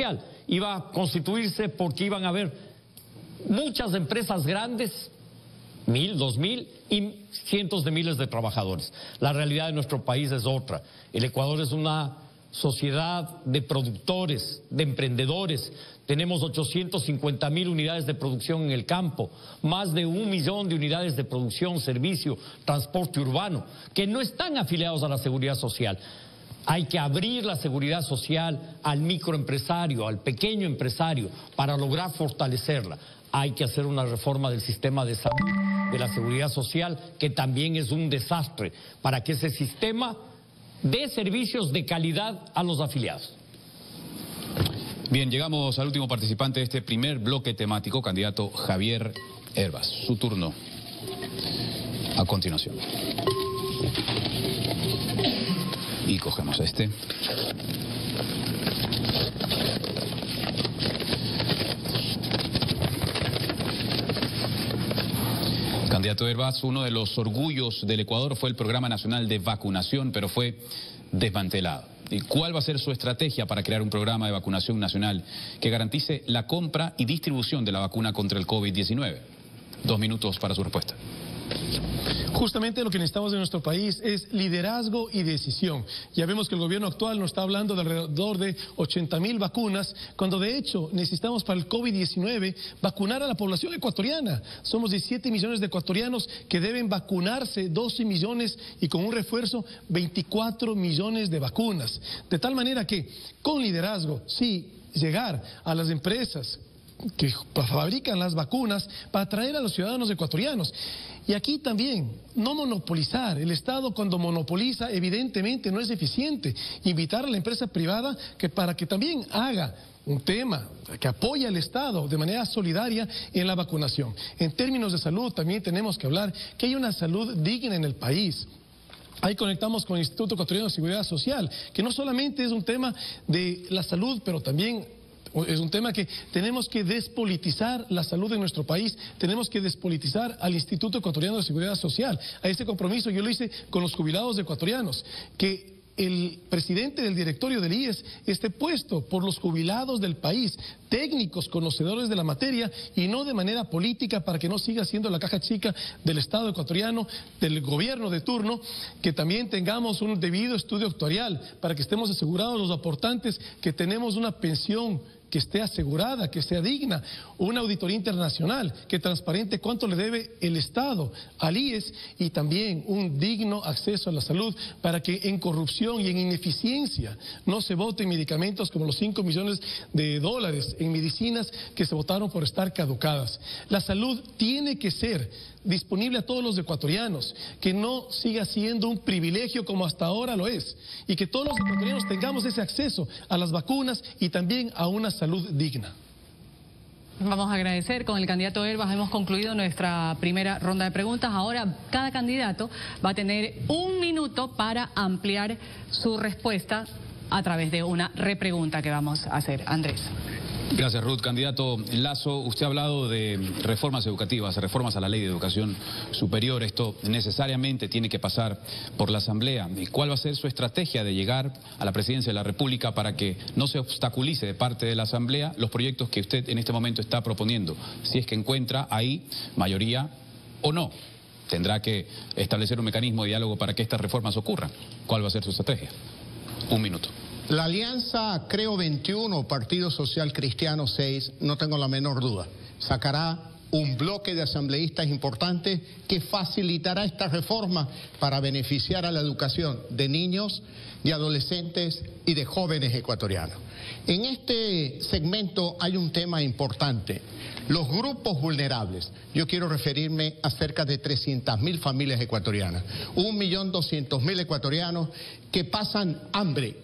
iba a constituirse porque iban a haber muchas empresas grandes, 1.000, 2.000 y cientos de miles de trabajadores. La realidad de nuestro país es otra. El Ecuador es una sociedad de productores, de emprendedores. Tenemos 850.000 unidades de producción en el campo, más de 1 millón de unidades de producción, servicio, transporte urbano, que no están afiliados a la seguridad social. Hay que abrir la seguridad social al microempresario, al pequeño empresario, para lograr fortalecerla. Hay que hacer una reforma del sistema de salud, de la seguridad social, que también es un desastre, para que ese sistema dé servicios de calidad a los afiliados. Bien, llegamos al último participante de este primer bloque temático, candidato Javier Hervas. Su turno a continuación. Y cogemos este. Candidato Hervas, uno de los orgullos del Ecuador fue el Programa Nacional de Vacunación, pero fue desmantelado. ¿Y cuál va a ser su estrategia para crear un programa de vacunación nacional que garantice la compra y distribución de la vacuna contra el COVID-19? 2 minutos para su respuesta. Justamente lo que necesitamos en nuestro país es liderazgo y decisión. Ya vemos que el gobierno actual nos está hablando de alrededor de 80.000 vacunas, cuando de hecho necesitamos para el COVID-19 vacunar a la población ecuatoriana. Somos 17 millones de ecuatorianos que deben vacunarse, 12 millones y con un refuerzo 24 millones de vacunas. De tal manera que con liderazgo, sí, llegar a las empresas que fabrican las vacunas para atraer a los ciudadanos ecuatorianos. Y aquí también, no monopolizar. El Estado cuando monopoliza evidentemente no es eficiente. Invitar a la empresa privada para que también haga un tema que apoya al Estado de manera solidaria en la vacunación. En términos de salud también tenemos que hablar que hay una salud digna en el país. Ahí conectamos con el Instituto Ecuatoriano de Seguridad Social, que no solamente es un tema de la salud, pero también es un tema que tenemos que despolitizar la salud en nuestro país, tenemos que despolitizar al Instituto Ecuatoriano de Seguridad Social. A este compromiso yo lo hice con los jubilados ecuatorianos, que el presidente del directorio del IES esté puesto por los jubilados del país, técnicos, conocedores de la materia y no de manera política, para que no siga siendo la caja chica del Estado ecuatoriano, del gobierno de turno, que también tengamos un debido estudio actuarial para que estemos asegurados los aportantes, que tenemos una pensión que esté asegurada, que sea digna, una auditoría internacional que transparente cuánto le debe el Estado al IES y también un digno acceso a la salud para que en corrupción y en ineficiencia no se voten medicamentos como los 5 millones de dólares en medicinas que se votaron por estar caducadas. La salud tiene que ser disponible a todos los ecuatorianos, que no siga siendo un privilegio como hasta ahora lo es, y que todos los ecuatorianos tengamos ese acceso a las vacunas y también a una salud digna. Vamos a agradecer. Con el candidato Hervas hemos concluido nuestra primera ronda de preguntas. Ahora cada candidato va a tener 1 minuto para ampliar su respuesta a través de una repregunta que vamos a hacer. Andrés. Gracias, Ruth. Candidato Lasso, usted ha hablado de reformas educativas, reformas a la Ley de Educación Superior. Esto necesariamente tiene que pasar por la Asamblea. ¿Cuál va a ser su estrategia de llegar a la Presidencia de la República para que no se obstaculice de parte de la Asamblea los proyectos que usted en este momento está proponiendo? Si es que encuentra ahí mayoría o no. Tendrá que establecer un mecanismo de diálogo para que estas reformas ocurran. ¿Cuál va a ser su estrategia? 1 minuto. La alianza Creo 21, Partido Social Cristiano 6, no tengo la menor duda, sacará un bloque de asambleístas importantes que facilitará esta reforma para beneficiar a la educación de niños, de adolescentes y de jóvenes ecuatorianos. En este segmento hay un tema importante, los grupos vulnerables. Yo quiero referirme a cerca de 300.000 familias ecuatorianas, 1.200.000 ecuatorianos que pasan hambre,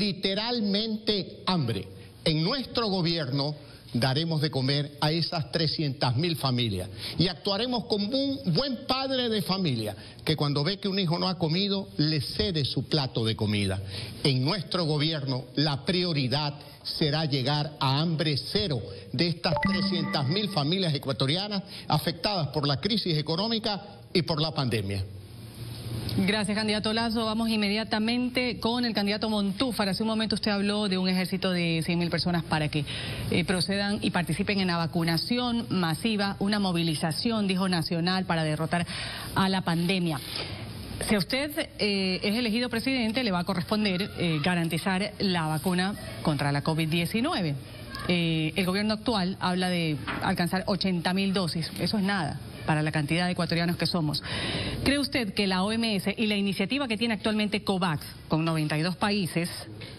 literalmente hambre. En nuestro gobierno daremos de comer a esas 300.000 familias y actuaremos como un buen padre de familia que cuando ve que un hijo no ha comido le cede su plato de comida. En nuestro gobierno la prioridad será llegar a hambre cero de estas 300.000 familias ecuatorianas afectadas por la crisis económica y por la pandemia. Gracias, candidato Lazo. Vamos inmediatamente con el candidato Montúfar. Hace un momento usted habló de un ejército de 100.000 personas para que procedan y participen en la vacunación masiva, una movilización, dijo, nacional para derrotar a la pandemia. Si usted es elegido presidente, le va a corresponder garantizar la vacuna contra la COVID-19. El gobierno actual habla de alcanzar 80.000 dosis. Eso es nada para la cantidad de ecuatorianos que somos. ¿Cree usted que la OMS y la iniciativa que tiene actualmente COVAX, con 92 países,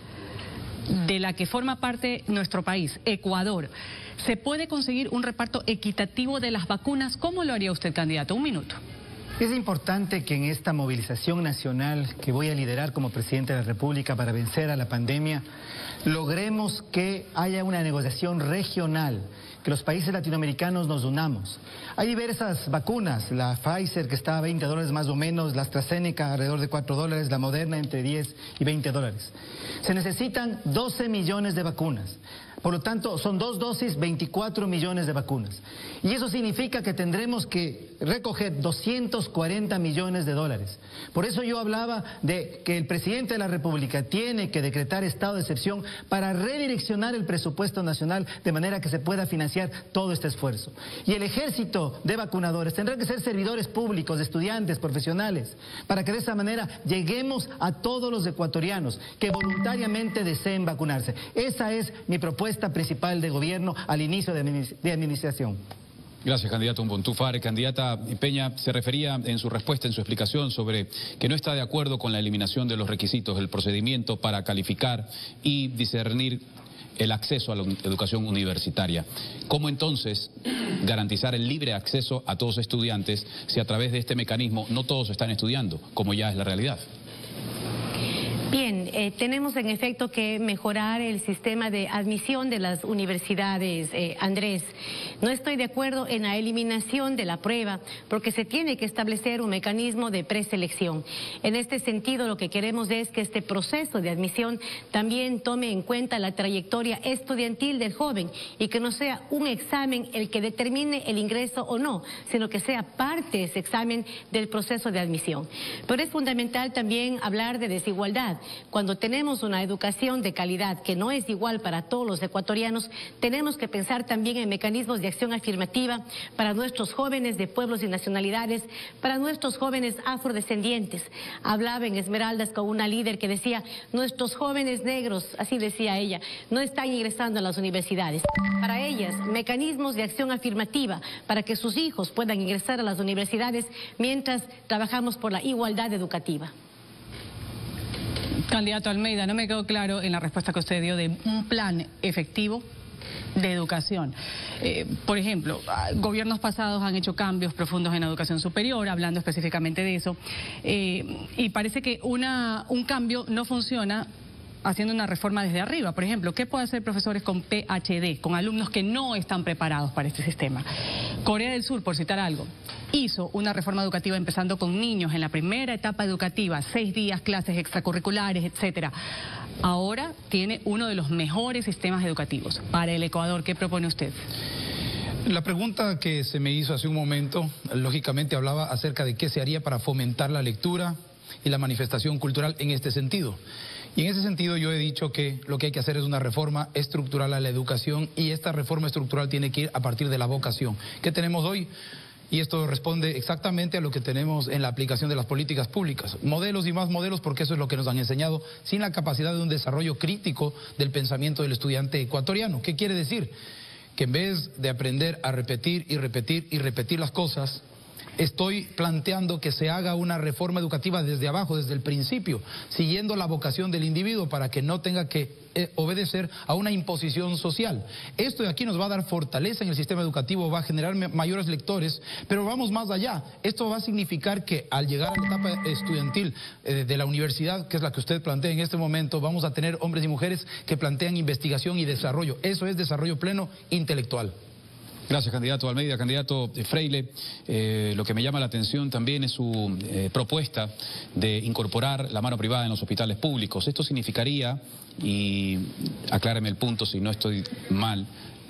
de la que forma parte nuestro país, Ecuador, se puede conseguir un reparto equitativo de las vacunas? ¿Cómo lo haría usted, candidato? Un minuto. Es importante que en esta movilización nacional que voy a liderar como presidente de la República para vencer a la pandemia, logremos que haya una negociación regional, que los países latinoamericanos nos unamos. Hay diversas vacunas, la Pfizer que está a $20 más o menos, la AstraZeneca alrededor de $4, la Moderna entre 10 y $20. Se necesitan 12 millones de vacunas. Por lo tanto, son 2 dosis, 24 millones de vacunas. Y eso significa que tendremos que recoger 240 millones de dólares. Por eso yo hablaba de que el presidente de la República tiene que decretar estado de excepción para redireccionar el presupuesto nacional de manera que se pueda financiar todo este esfuerzo. Y el ejército de vacunadores tendrá que ser servidores públicos, estudiantes, profesionales, para que de esa manera lleguemos a todos los ecuatorianos que voluntariamente deseen vacunarse. Esa es mi propuesta principal de gobierno al inicio de administración. Gracias, candidato Montúfar. Candidata Peña, se refería en su respuesta, en su explicación, sobre que no está de acuerdo con la eliminación de los requisitos del procedimiento para calificar y discernir el acceso a la educación universitaria. ¿Cómo entonces garantizar el libre acceso a todos los estudiantes si a través de este mecanismo no todos están estudiando, como ya es la realidad? Bien, tenemos en efecto que mejorar el sistema de admisión de las universidades, Andrés. No estoy de acuerdo en la eliminación de la prueba porque se tiene que establecer un mecanismo de preselección. En este sentido, lo que queremos es que este proceso de admisión también tome en cuenta la trayectoria estudiantil del joven y que no sea un examen el que determine el ingreso o no, sino que sea parte de ese examen del proceso de admisión. Pero es fundamental también hablar de desigualdad. Cuando tenemos una educación de calidad que no es igual para todos los ecuatorianos, tenemos que pensar también en mecanismos de acción afirmativa para nuestros jóvenes de pueblos y nacionalidades, para nuestros jóvenes afrodescendientes. Hablaba en Esmeraldas con una líder que decía, nuestros jóvenes negros, así decía ella, no están ingresando a las universidades. Para ellas, mecanismos de acción afirmativa para que sus hijos puedan ingresar a las universidades mientras trabajamos por la igualdad educativa. Candidato Almeida, no me quedó claro en la respuesta que usted dio de un plan efectivo de educación. Por ejemplo, gobiernos pasados han hecho cambios profundos en educación superior, hablando específicamente de eso, y parece que un cambio no funciona haciendo una reforma desde arriba. Por ejemplo, ¿qué puede hacer profesores con PhD, con alumnos que no están preparados para este sistema? Corea del Sur, por citar algo, hizo una reforma educativa empezando con niños en la primera etapa educativa, 6 días, clases extracurriculares, etcétera. Ahora tiene uno de los mejores sistemas educativos. Para el Ecuador, ¿qué propone usted? La pregunta que se me hizo hace un momento, lógicamente hablaba acerca de qué se haría para fomentar la lectura y la manifestación cultural en este sentido. Y en ese sentido yo he dicho que lo que hay que hacer es una reforma estructural a la educación y esta reforma estructural tiene que ir a partir de la vocación. ¿Qué tenemos hoy? Y esto responde exactamente a lo que tenemos en la aplicación de las políticas públicas. Modelos y más modelos, porque eso es lo que nos han enseñado, sin la capacidad de un desarrollo crítico del pensamiento del estudiante ecuatoriano. ¿Qué quiere decir? Que en vez de aprender a repetir y repetir y repetir las cosas, estoy planteando que se haga una reforma educativa desde abajo, desde el principio, siguiendo la vocación del individuo para que no tenga que obedecer a una imposición social. Esto de aquí nos va a dar fortaleza en el sistema educativo, va a generar mayores lectores, pero vamos más allá. Esto va a significar que al llegar a la etapa estudiantil de la universidad, que es la que usted plantea en este momento, vamos a tener hombres y mujeres que plantean investigación y desarrollo. Eso es desarrollo pleno intelectual. Gracias, candidato Almeida. Candidato Freile, lo que me llama la atención también es su propuesta de incorporar la mano privada en los hospitales públicos. Esto significaría, y acláreme el punto si no estoy mal,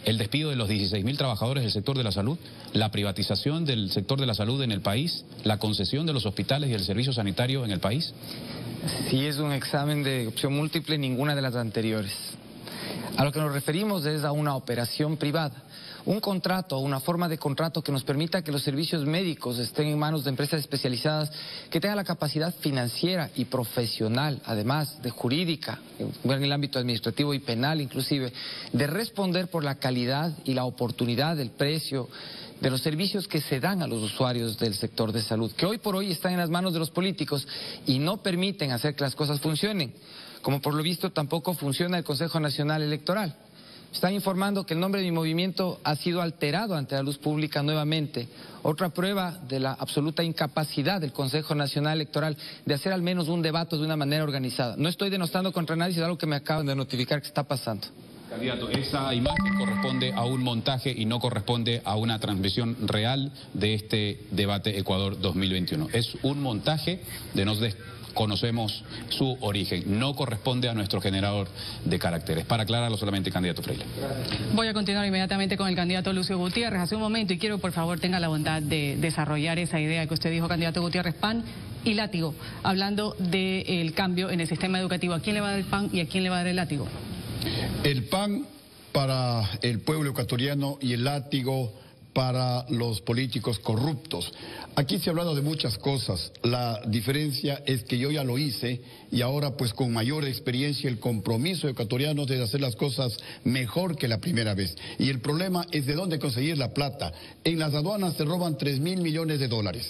el despido de los 16.000 trabajadores del sector de la salud, la privatización del sector de la salud en el país, la concesión de los hospitales y el servicio sanitario en el país? Si es un examen de opción múltiple, ninguna de las anteriores. A lo que nos referimos es a una operación privada. Un contrato, una forma de contrato que nos permita que los servicios médicos estén en manos de empresas especializadas que tengan la capacidad financiera y profesional, además de jurídica, en el ámbito administrativo y penal inclusive, de responder por la calidad y la oportunidad del precio de los servicios que se dan a los usuarios del sector de salud, que hoy por hoy están en las manos de los políticos y no permiten hacer que las cosas funcionen, como por lo visto tampoco funciona el Consejo Nacional Electoral. Están informando que el nombre de mi movimiento ha sido alterado ante la luz pública nuevamente. Otra prueba de la absoluta incapacidad del Consejo Nacional Electoral de hacer al menos un debate de una manera organizada. No estoy denostando contra nadie, es algo que me acaban de notificar que está pasando. Candidato, esa imagen corresponde a un montaje y no corresponde a una transmisión real de este debate Ecuador 2021. Es un montaje de nos conocemos su origen, no corresponde a nuestro generador de caracteres. Para aclararlo solamente, candidato Freire. Voy a continuar inmediatamente con el candidato Lucio Gutiérrez. Hace un momento, y quiero por favor tenga la bondad de desarrollar esa idea que usted dijo, candidato Gutiérrez, PAN y látigo, hablando del cambio en el sistema educativo. ¿A quién le va a dar el PAN y a quién le va a dar el látigo? El PAN para el pueblo ecuatoriano y el látigo para los políticos corruptos. Aquí se ha hablado de muchas cosas. La diferencia es que yo ya lo hice y ahora pues con mayor experiencia el compromiso ecuatoriano de hacer las cosas mejor que la primera vez. Y el problema es de dónde conseguir la plata. En las aduanas se roban 3.000 millones de dólares.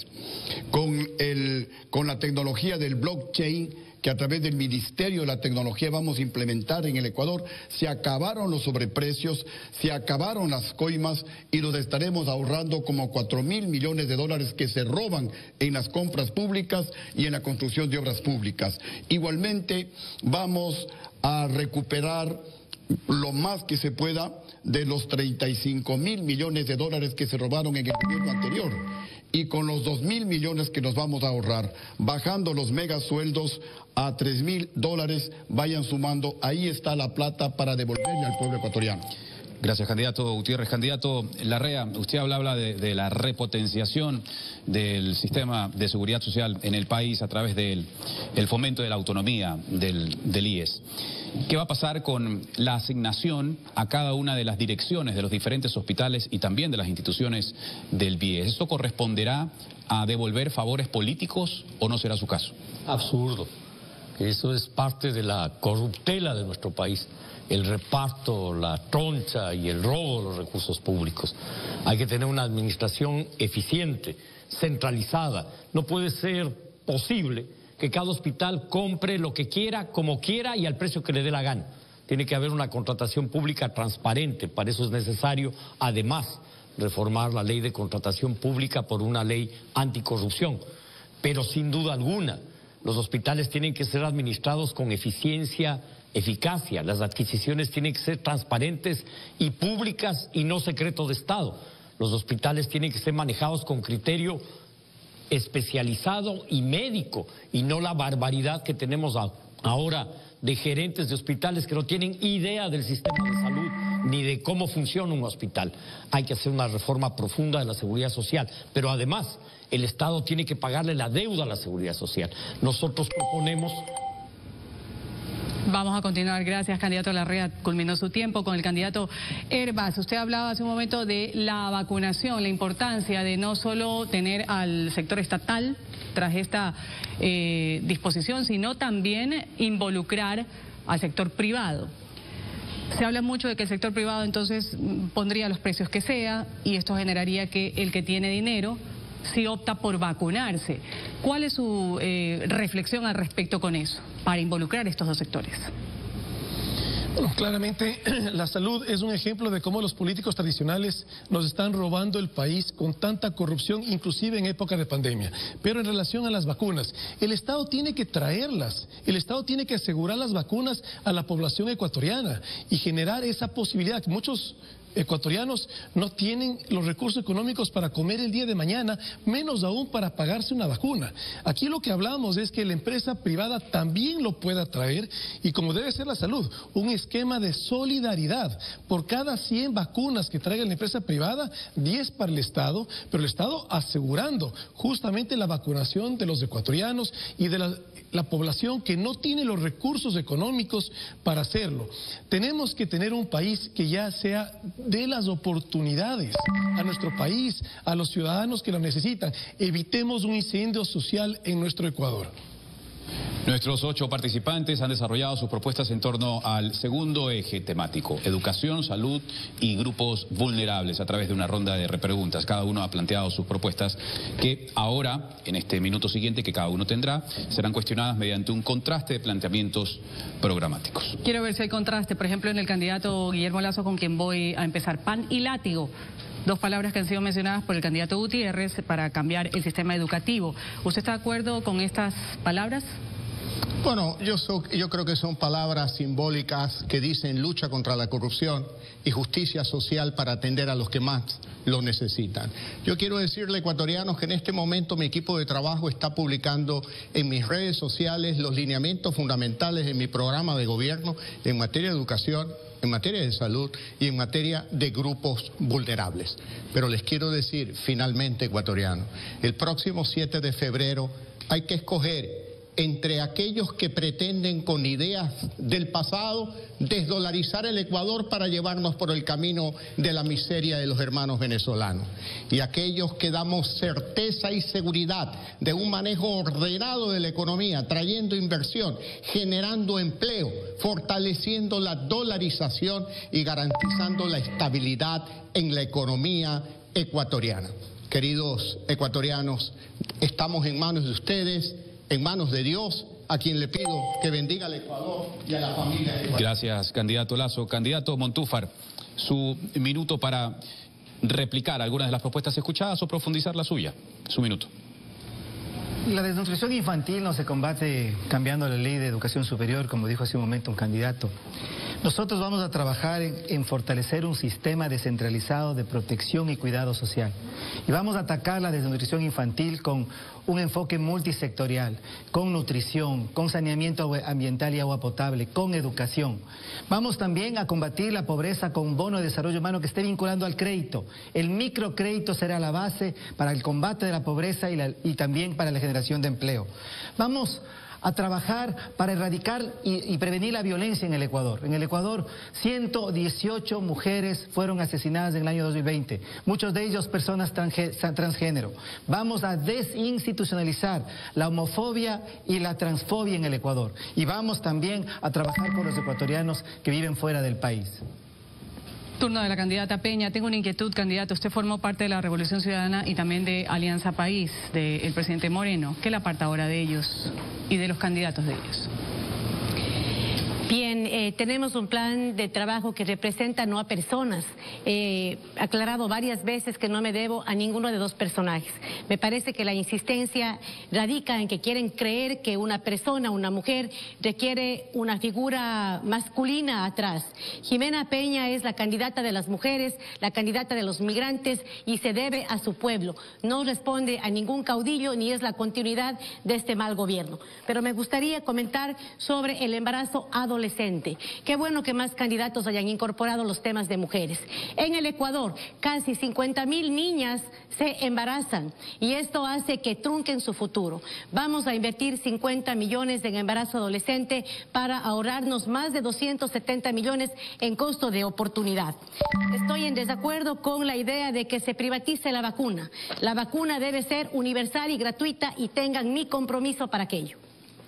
Con la tecnología del blockchain, que a través del Ministerio de la Tecnología vamos a implementar en el Ecuador, se acabaron los sobreprecios, se acabaron las coimas y nos estaremos ahorrando como 4.000 millones de dólares que se roban en las compras públicas y en la construcción de obras públicas. Igualmente vamos a recuperar lo más que se pueda de los 35.000 millones de dólares que se robaron en el gobierno anterior. Y con los 2.000 millones que nos vamos a ahorrar, bajando los megasueldos a 3.000 dólares, vayan sumando, ahí está la plata para devolverle al pueblo ecuatoriano. Gracias, candidato Gutiérrez. Candidato Larrea, usted habla de la repotenciación del sistema de seguridad social en el país a través del fomento de la autonomía del IES. ¿Qué va a pasar con la asignación a cada una de las direcciones de los diferentes hospitales y también de las instituciones del IES? ¿Esto corresponderá a devolver favores políticos o no será su caso? Absurdo. Eso es parte de la corruptela de nuestro país. El reparto, la troncha y el robo de los recursos públicos. Hay que tener una administración eficiente, centralizada. No puede ser posible que cada hospital compre lo que quiera, como quiera y al precio que le dé la gana. Tiene que haber una contratación pública transparente. Para eso es necesario, además, reformar la ley de contratación pública por una ley anticorrupción. Pero sin duda alguna, los hospitales tienen que ser administrados con eficiencia, eficacia. Las adquisiciones tienen que ser transparentes y públicas y no secreto de Estado. Los hospitales tienen que ser manejados con criterio especializado y médico y no la barbaridad que tenemos ahora de gerentes de hospitales que no tienen idea del sistema de salud ni de cómo funciona un hospital. Hay que hacer una reforma profunda de la seguridad social, pero además el Estado tiene que pagarle la deuda a la seguridad social. Nosotros proponemos... Vamos a continuar, gracias candidato Larrea, culminó su tiempo con el candidato Hervás. Usted hablaba hace un momento de la vacunación, la importancia de no solo tener al sector estatal tras esta disposición, sino también involucrar al sector privado. Se habla mucho de que el sector privado entonces pondría los precios que sea y esto generaría que el que tiene dinero si opta por vacunarse. ¿Cuál es su reflexión al respecto con eso, para involucrar estos dos sectores? Bueno, claramente la salud es un ejemplo de cómo los políticos tradicionales nos están robando el país con tanta corrupción, inclusive en época de pandemia. Pero en relación a las vacunas, el Estado tiene que traerlas, el Estado tiene que asegurar las vacunas a la población ecuatoriana y generar esa posibilidad que muchos ecuatorianos no tienen los recursos económicos para comer el día de mañana, menos aún para pagarse una vacuna. Aquí lo que hablamos es que la empresa privada también lo pueda traer y como debe ser la salud, un esquema de solidaridad. Por cada 100 vacunas que traiga la empresa privada, 10 para el Estado, pero el Estado asegurando justamente la vacunación de los ecuatorianos y de la población que no tiene los recursos económicos para hacerlo. Tenemos que tener un país que ya sea de las oportunidades a nuestro país, a los ciudadanos que lo necesitan. Evitemos un incendio social en nuestro Ecuador. Nuestros 8 participantes han desarrollado sus propuestas en torno al segundo eje temático, educación, salud y grupos vulnerables, a través de una ronda de repreguntas. Cada uno ha planteado sus propuestas que ahora, en este minuto siguiente que cada uno tendrá, serán cuestionadas mediante un contraste de planteamientos programáticos. Quiero ver si hay contraste, por ejemplo, en el candidato Guillermo Lasso, con quien voy a empezar. Pan y látigo. 2 palabras que han sido mencionadas por el candidato Gutiérrez para cambiar el sistema educativo. ¿Usted está de acuerdo con estas palabras? Bueno, yo creo que son palabras simbólicas que dicen lucha contra la corrupción y justicia social para atender a los que más lo necesitan. Yo quiero decirle, ecuatorianos, que en este momento mi equipo de trabajo está publicando en mis redes sociales los lineamientos fundamentales de mi programa de gobierno en materia de educación, en materia de salud y en materia de grupos vulnerables. Pero les quiero decir, finalmente, ecuatorianos, el próximo 7 de febrero hay que escoger entre aquellos que pretenden con ideas del pasado desdolarizar el Ecuador para llevarnos por el camino de la miseria de los hermanos venezolanos, y aquellos que damos certeza y seguridad de un manejo ordenado de la economía, trayendo inversión, generando empleo, fortaleciendo la dolarización y garantizando la estabilidad en la economía ecuatoriana. Queridos ecuatorianos, estamos en manos de ustedes, en manos de Dios, a quien le pido que bendiga al Ecuador y a la familia de Ecuador. Gracias, candidato Lasso. Candidato Montúfar, su minuto para replicar algunas de las propuestas escuchadas o profundizar la suya. Su minuto. La desnutrición infantil no se combate cambiando la ley de educación superior, como dijo hace un momento un candidato. Nosotros vamos a trabajar en fortalecer un sistema descentralizado de protección y cuidado social. Y vamos a atacar la desnutrición infantil con un enfoque multisectorial, con nutrición, con saneamiento ambiental y agua potable, con educación. Vamos también a combatir la pobreza con un bono de desarrollo humano que esté vinculando al crédito. El microcrédito será la base para el combate de la pobreza y también para la generación de empleo. Vamos a trabajar para erradicar y prevenir la violencia en el Ecuador. En el Ecuador, 118 mujeres fueron asesinadas en el año 2020, muchos de ellos personas transgénero. Vamos a desinstitucionalizar la homofobia y la transfobia en el Ecuador. Y vamos también a trabajar con los ecuatorianos que viven fuera del país. Turno de la candidata Peña. Tengo una inquietud, candidato. Usted formó parte de la Revolución Ciudadana y también de Alianza País, del presidente Moreno. ¿Qué le aparta ahora de ellos y de los candidatos de ellos? Bien, tenemos un plan de trabajo que representa no a personas. He aclarado varias veces que no me debo a ninguno de 2 personajes. Me parece que la insistencia radica en que quieren creer que una persona, una mujer, requiere una figura masculina atrás. Jimena Peña es la candidata de las mujeres, la candidata de los migrantes y se debe a su pueblo. No responde a ningún caudillo ni es la continuidad de este mal gobierno. Pero me gustaría comentar sobre el embarazo adolescente. Qué bueno que más candidatos hayan incorporado los temas de mujeres. En el Ecuador, casi 50.000 niñas se embarazan y esto hace que trunquen su futuro. Vamos a invertir 50 millones en embarazo adolescente para ahorrarnos más de 270 millones en costo de oportunidad. Estoy en desacuerdo con la idea de que se privatice la vacuna. La vacuna debe ser universal y gratuita y tengan mi compromiso para aquello.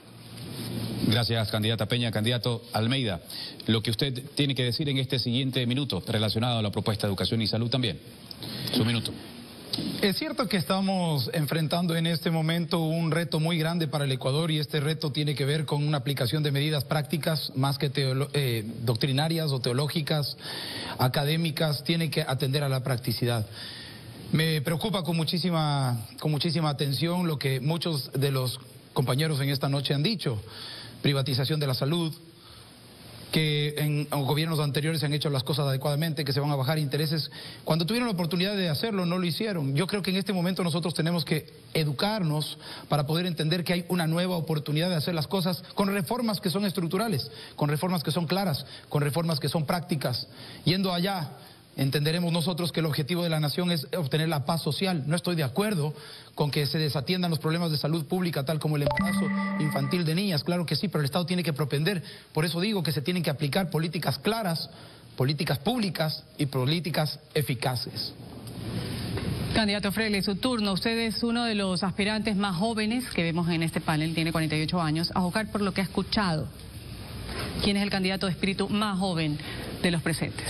Gracias, candidata Peña. Candidato Almeida, lo que usted tiene que decir en este siguiente minuto relacionado a la propuesta de educación y salud también. Su minuto. Es cierto que estamos enfrentando en este momento un reto muy grande para el Ecuador y este reto tiene que ver con una aplicación de medidas prácticas más que doctrinarias o teológicas, académicas, tiene que atender a la practicidad. Me preocupa con muchísima atención lo que muchos de los compañeros en esta noche han dicho. Privatización de la salud, que en gobiernos anteriores se han hecho las cosas adecuadamente, que se van a bajar intereses. Cuando tuvieron la oportunidad de hacerlo, no lo hicieron. Yo creo que en este momento nosotros tenemos que educarnos para poder entender que hay una nueva oportunidad de hacer las cosas con reformas que son estructurales, con reformas que son claras, con reformas que son prácticas. Yendo allá, entenderemos nosotros que el objetivo de la nación es obtener la paz social. No estoy de acuerdo con que se desatiendan los problemas de salud pública, tal como el embarazo infantil de niñas. Claro que sí, pero el Estado tiene que propender. Por eso digo que se tienen que aplicar políticas claras, políticas públicas y políticas eficaces. Candidato Freire, su turno. Usted es uno de los aspirantes más jóvenes que vemos en este panel, tiene 48 años. A juzgar por lo que ha escuchado, ¿quién es el candidato de espíritu más joven de los presentes?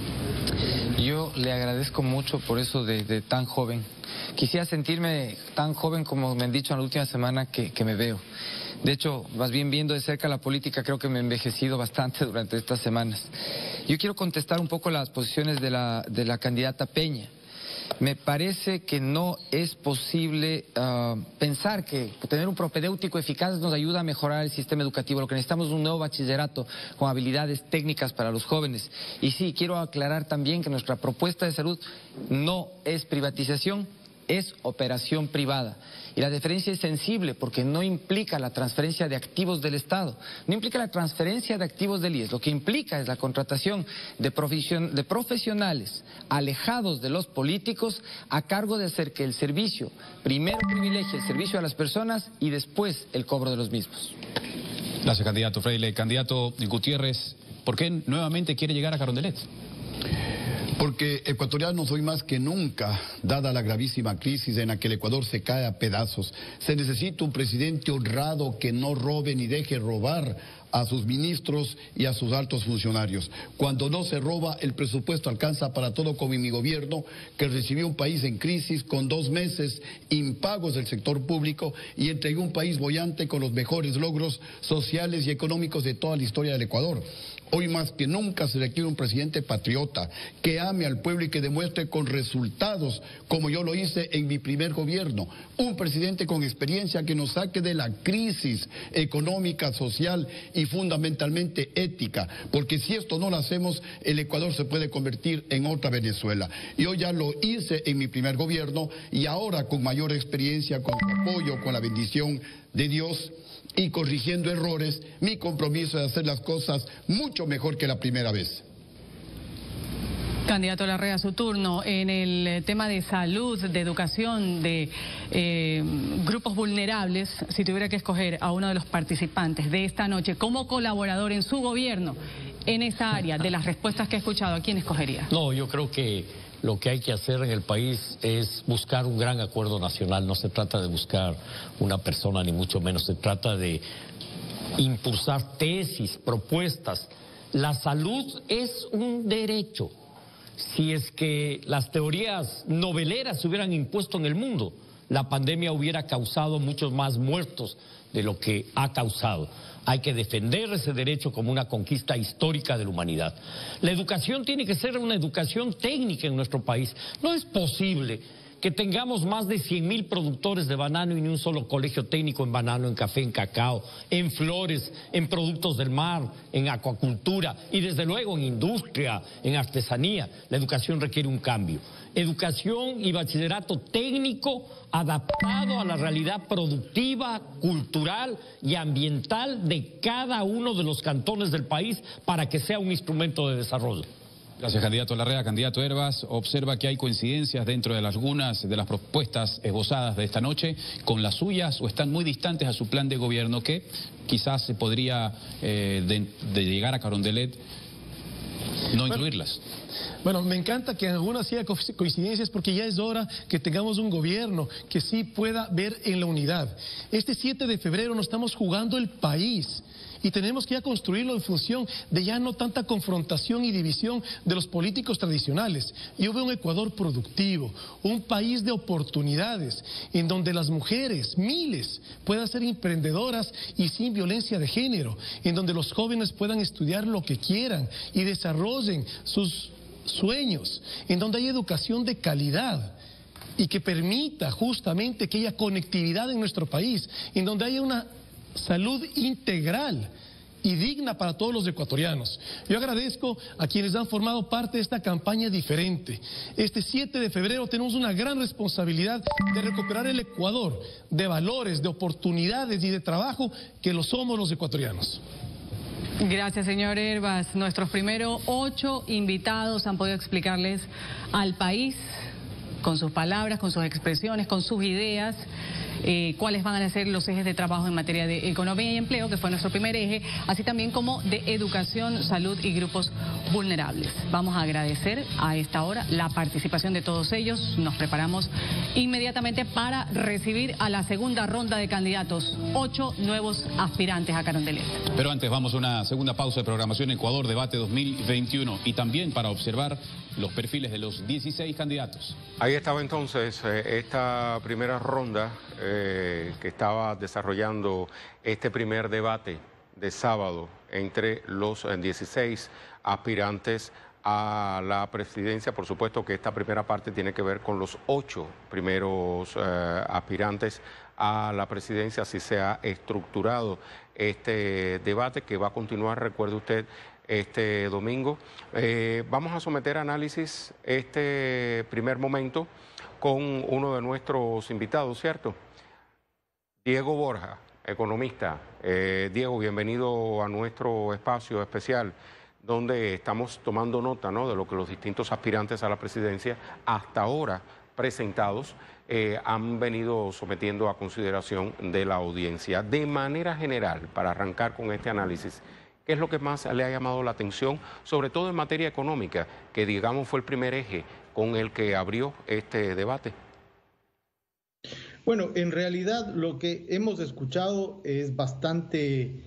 Yo le agradezco mucho por eso de tan joven. Quisiera sentirme tan joven como me han dicho en la última semana que me veo. De hecho, más bien viendo de cerca la política, creo que me he envejecido bastante durante estas semanas. Yo quiero contestar un poco las posiciones de la candidata Peña. Me parece que no es posible pensar que tener un propedéutico eficaz nos ayuda a mejorar el sistema educativo. Lo que necesitamos es un nuevo bachillerato con habilidades técnicas para los jóvenes. Y sí, quiero aclarar también que nuestra propuesta de salud no es privatización, es operación privada. Y la diferencia es sensible porque no implica la transferencia de activos del Estado, no implica la transferencia de activos del IES. Lo que implica es la contratación de profesionales alejados de los políticos a cargo de hacer que el servicio primero privilegie el servicio a las personas y después el cobro de los mismos. Gracias, candidato Freire. Candidato Gutiérrez, ¿por qué nuevamente quiere llegar a Carondelet? Porque ecuatorianos hoy más que nunca, dada la gravísima crisis en la que el Ecuador se cae a pedazos, se necesita un presidente honrado que no robe ni deje robar a sus ministros y a sus altos funcionarios. Cuando no se roba, el presupuesto alcanza para todo, como en mi gobierno, que recibió un país en crisis con 2 meses impagos del sector público y entregó un país boyante con los mejores logros sociales y económicos de toda la historia del Ecuador. Hoy más que nunca se requiere un presidente patriota, que ame al pueblo y que demuestre con resultados, como yo lo hice en mi primer gobierno. Un presidente con experiencia que nos saque de la crisis económica, social y fundamentalmente ética. Porque si esto no lo hacemos, el Ecuador se puede convertir en otra Venezuela. Yo ya lo hice en mi primer gobierno y ahora con mayor experiencia, con su apoyo, con la bendición de Dios y corrigiendo errores, mi compromiso es hacer las cosas mucho mejor que la primera vez. Candidato Larrea, su turno. En el tema de salud, de educación, de grupos vulnerables, si tuviera que escoger a uno de los participantes de esta noche como colaborador en su gobierno, en esa área, de las respuestas que he escuchado, ¿a quién escogería? No, yo creo que lo que hay que hacer en el país es buscar un gran acuerdo nacional. No se trata de buscar una persona, ni mucho menos. Se trata de impulsar tesis, propuestas. La salud es un derecho. Si es que las teorías noveleras se hubieran impuesto en el mundo, la pandemia hubiera causado muchos más muertos de lo que ha causado. Hay que defender ese derecho como una conquista histórica de la humanidad. La educación tiene que ser una educación técnica en nuestro país. No es posible que tengamos más de 100.000 productores de banano y ni un solo colegio técnico en banano, en café, en cacao, en flores, en productos del mar, en acuacultura y desde luego en industria, en artesanía. La educación requiere un cambio. Educación y bachillerato técnico adaptado a la realidad productiva, cultural y ambiental de cada uno de los cantones del país para que sea un instrumento de desarrollo. Gracias, candidato Larrea. Candidato Hervas, observa que hay coincidencias dentro de algunas de las propuestas esbozadas de esta noche con las suyas o están muy distantes a su plan de gobierno que quizás se podría, de llegar a Carondelet, no incluirlas. Bueno, me encanta que en algunas haya coincidencias porque ya es hora que tengamos un gobierno que sí pueda ver en la unidad. Este 7 de febrero nos estamos jugando el país y tenemos que ya construirlo en función de ya no tanta confrontación y división de los políticos tradicionales. Yo veo un Ecuador productivo, un país de oportunidades, en donde las mujeres, miles, puedan ser emprendedoras y sin violencia de género, en donde los jóvenes puedan estudiar lo que quieran y desarrollen sus sueños, en donde hay educación de calidad y que permita justamente que haya conectividad en nuestro país, en donde haya una salud integral y digna para todos los ecuatorianos. Yo agradezco a quienes han formado parte de esta campaña diferente. Este 7 de febrero tenemos una gran responsabilidad de recuperar el Ecuador de valores, de oportunidades y de trabajo que lo somos los ecuatorianos. Gracias, señor Hervas. Nuestros primeros 8 invitados han podido explicarles al país, con sus palabras, con sus expresiones, con sus ideas, cuáles van a ser los ejes de trabajo en materia de economía y empleo, que fue nuestro primer eje, así también como de educación, salud y grupos vulnerables. Vamos a agradecer a esta hora la participación de todos ellos. Nos preparamos inmediatamente para recibir a la segunda ronda de candidatos, 8 nuevos aspirantes a Carondelet. Pero antes vamos a una segunda pausa de programación Ecuador Debate 2021 y también para observar los perfiles de los 16 candidatos. Ahí estaba entonces esta primera ronda que estaba desarrollando este primer debate de sábado entre los 16 aspirantes a la presidencia. Por supuesto que esta primera parte tiene que ver con los 8 primeros aspirantes a la presidencia. Así se ha estructurado este debate que va a continuar, recuerde usted, este domingo. Vamos a someter a análisis este primer momento con uno de nuestros invitados, ¿cierto? Diego Borja, economista. Diego, bienvenido a nuestro espacio especial, donde estamos tomando nota, ¿no?, de lo que los distintos aspirantes a la presidencia hasta ahora presentados han venido sometiendo a consideración de la audiencia. De manera general, para arrancar con este análisis, ¿qué es lo que más le ha llamado la atención, sobre todo en materia económica, que digamos fue el primer eje con el que abrió este debate? Bueno, en realidad lo que hemos escuchado es bastante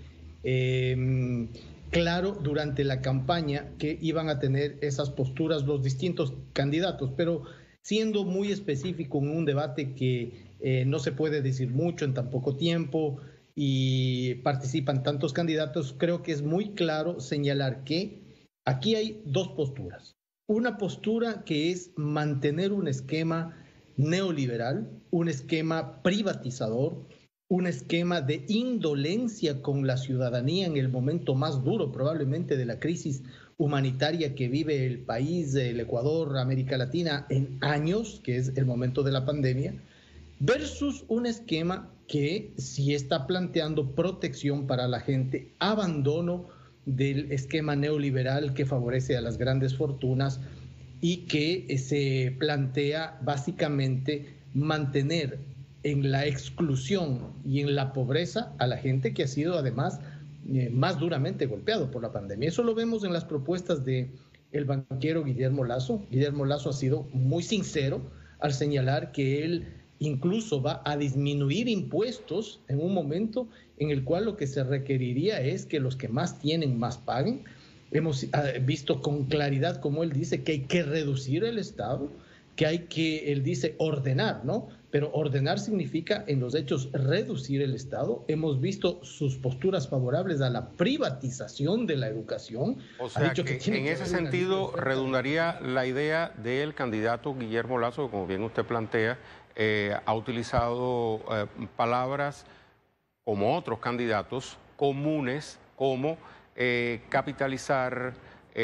claro durante la campaña que iban a tener esas posturas los distintos candidatos, pero siendo muy específico en un debate que no se puede decir mucho en tan poco tiempo y participan tantos candidatos, creo que es muy claro señalar que aquí hay 2 posturas. Una postura que es mantener un esquema neoliberal, un esquema privatizador, un esquema de indolencia con la ciudadanía en el momento más duro probablemente de la crisis humanitaria que vive el país, el Ecuador, América Latina en años, que es el momento de la pandemia, versus un esquema que sí está planteando protección para la gente, abandono del esquema neoliberal que favorece a las grandes fortunas y que se plantea básicamente mantener en la exclusión y en la pobreza a la gente que ha sido además más duramente golpeado por la pandemia. Eso lo vemos en las propuestas del banquero Guillermo Lasso. Guillermo Lasso ha sido muy sincero al señalar que él incluso va a disminuir impuestos en un momento en el cual lo que se requeriría es que los que más tienen más paguen. Hemos visto con claridad como él dice que hay que reducir el Estado, que hay que, él dice, ordenar, ¿no? Pero ordenar significa en los hechos reducir el Estado. Hemos visto sus posturas favorables a la privatización de la educación. O sea, que en ese sentido redundaría la idea del candidato Guillermo Lasso, como bien usted plantea, ha utilizado palabras como otros candidatos comunes como capitalizar,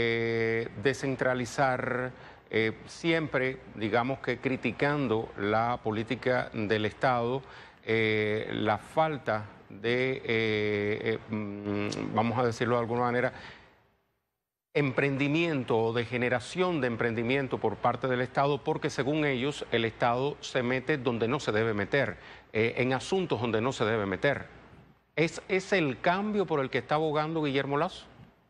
descentralizar, siempre, digamos que criticando la política del Estado, la falta de, vamos a decirlo de alguna manera, emprendimiento o de generación de emprendimiento por parte del Estado, porque según ellos el Estado se mete donde no se debe meter, en asuntos donde no se debe meter. ¿Es el cambio por el que está abogando Guillermo Lasso?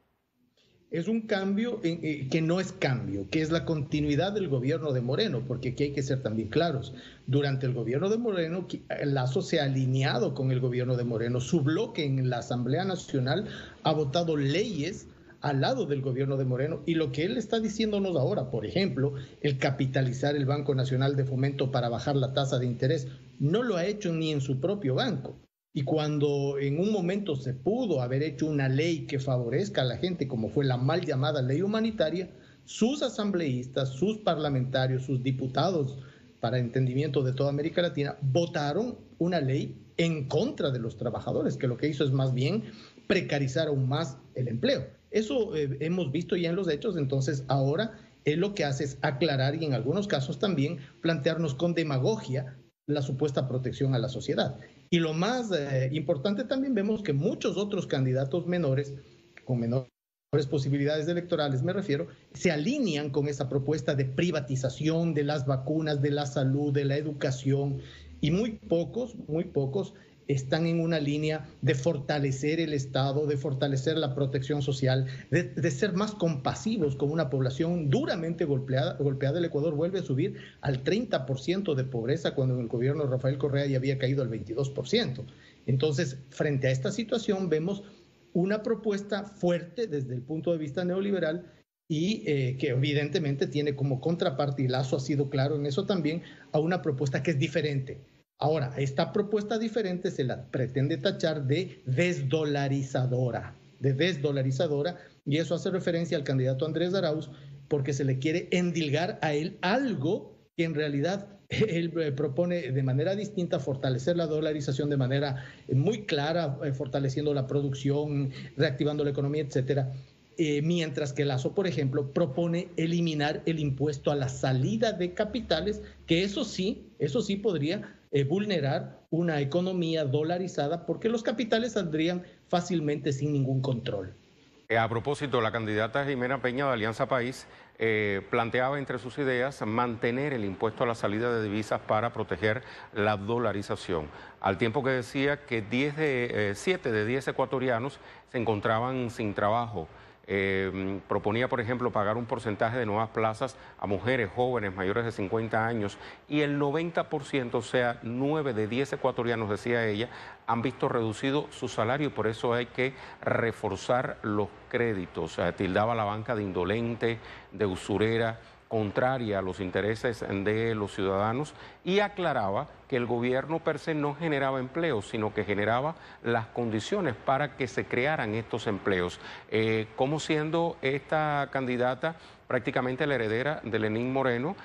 Es un cambio que no es cambio, que es la continuidad del gobierno de Moreno, porque aquí hay que ser también claros. Durante el gobierno de Moreno, Lasso se ha alineado con el gobierno de Moreno. Su bloque en la Asamblea Nacional ha votado leyes al lado del gobierno de Moreno, y lo que él está diciéndonos ahora, por ejemplo, el capitalizar el Banco Nacional de Fomento para bajar la tasa de interés, no lo ha hecho ni en su propio banco. Y cuando en un momento se pudo haber hecho una ley que favorezca a la gente, como fue la mal llamada ley humanitaria, sus asambleístas, sus parlamentarios, sus diputados, para entendimiento de toda América Latina, votaron una ley en contra de los trabajadores, que lo que hizo es más bien precarizar aún más el empleo. Eso hemos visto ya en los hechos, entonces ahora lo que hace es aclarar y en algunos casos también plantearnos con demagogia la supuesta protección a la sociedad. Y lo más importante también vemos que muchos otros candidatos menores, con menores posibilidades electorales me refiero, se alinean con esa propuesta de privatización de las vacunas, de la salud, de la educación, y muy pocos están en una línea de fortalecer el Estado, de fortalecer la protección social, de ser más compasivos con una población duramente golpeada. El Ecuador vuelve a subir al 30% de pobreza cuando en el gobierno de Rafael Correa ya había caído al 22%. Entonces, frente a esta situación vemos una propuesta fuerte desde el punto de vista neoliberal y que evidentemente tiene como contraparte, y Lazo ha sido claro en eso también, a una propuesta que es diferente. Ahora, esta propuesta diferente se la pretende tachar de desdolarizadora, y eso hace referencia al candidato Andrés Arauz, porque se le quiere endilgar a él algo que en realidad él propone de manera distinta, fortalecer la dolarización de manera muy clara, fortaleciendo la producción, reactivando la economía, etcétera. Mientras que Lazo, por ejemplo, propone eliminar el impuesto a la salida de capitales, que eso sí podría vulnerar una economía dolarizada, porque los capitales saldrían fácilmente sin ningún control. A propósito, la candidata Jimena Peña de Alianza País planteaba entre sus ideas mantener el impuesto a la salida de divisas para proteger la dolarización, al tiempo que decía que 7 de 10 ecuatorianos se encontraban sin trabajo. Proponía, por ejemplo, pagar un porcentaje de nuevas plazas a mujeres jóvenes mayores de 50 años y el 90%, o sea, 9 de 10 ecuatorianos, decía ella, han visto reducido su salario y por eso hay que reforzar los créditos. Tildaba a la banca de indolente, de usurera, contraria a los intereses de los ciudadanos, y aclaraba que el gobierno per se no generaba empleos, sino que generaba las condiciones para que se crearan estos empleos. Como siendo esta candidata prácticamente la heredera de Lenín Moreno,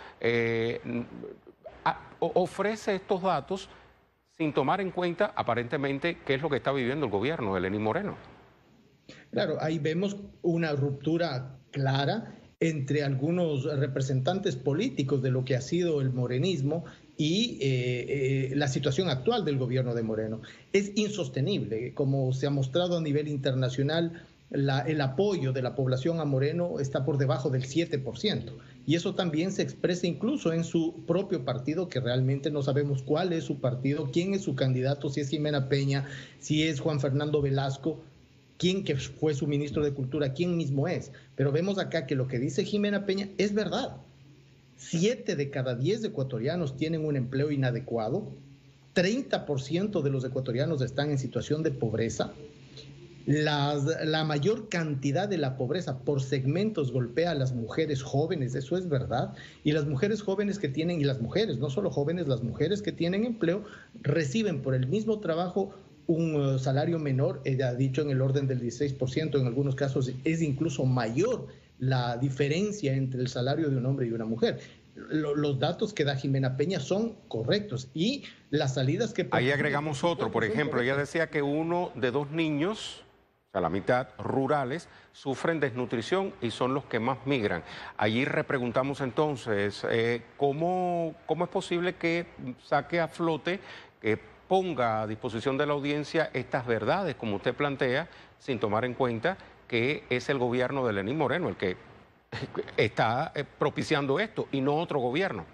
ofrece estos datos sin tomar en cuenta aparentemente qué es lo que está viviendo el gobierno de Lenín Moreno. Claro, ahí vemos una ruptura clara entre algunos representantes políticos de lo que ha sido el morenismo y la situación actual del gobierno de Moreno. Es insostenible, como se ha mostrado a nivel internacional, el apoyo de la población a Moreno está por debajo del 7%, y eso también se expresa incluso en su propio partido, que realmente no sabemos cuál es su partido, quién es su candidato, si es Jimena Peña, si es Juan Fernando Velasco, quién que fue su ministro de Cultura, quién mismo es. Pero vemos acá que lo que dice Jimena Peña es verdad. 7 de cada 10 ecuatorianos tienen un empleo inadecuado, 30% de los ecuatorianos están en situación de pobreza, la mayor cantidad de la pobreza por segmentos golpea a las mujeres jóvenes, eso es verdad, y las mujeres jóvenes que tienen, y las mujeres, no solo jóvenes, las mujeres que tienen empleo, reciben por el mismo trabajo un salario menor, ella ha dicho en el orden del 16%, en algunos casos es incluso mayor la diferencia entre el salario de un hombre y una mujer. Los datos que da Jimena Peña son correctos y las salidas que... Ahí agregamos otro, por ejemplo, ella decía que 1 de 2 niños, o sea, la mitad rurales, sufren desnutrición y son los que más migran. Allí repreguntamos entonces, ¿cómo es posible que saque a flote, que ponga a disposición de la audiencia estas verdades, como usted plantea, sin tomar en cuenta que es el gobierno de Lenín Moreno el que está propiciando esto y no otro gobierno?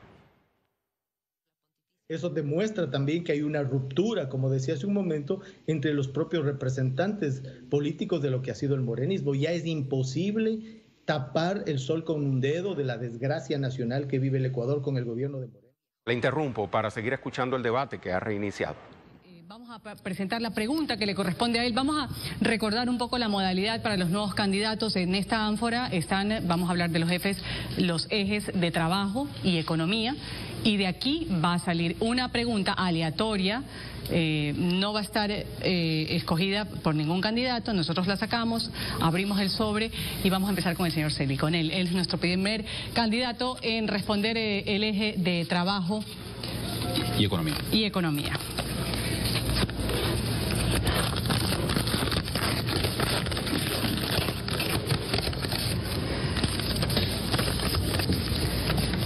Eso demuestra también que hay una ruptura, como decía hace un momento, entre los propios representantes políticos de lo que ha sido el morenismo. Ya es imposible tapar el sol con un dedo de la desgracia nacional que vive el Ecuador con el gobierno de Moreno. Le interrumpo para seguir escuchando el debate que ha reiniciado. Vamos a presentar la pregunta que le corresponde a él. Vamos a recordar un poco la modalidad para los nuevos candidatos. En esta ánfora vamos a hablar de los ejes de trabajo y economía. Y de aquí va a salir una pregunta aleatoria. No va a estar escogida por ningún candidato. Nosotros la sacamos, abrimos el sobre y vamos a empezar con el señor Celi. Con él es nuestro primer candidato en responder el eje de trabajo y economía.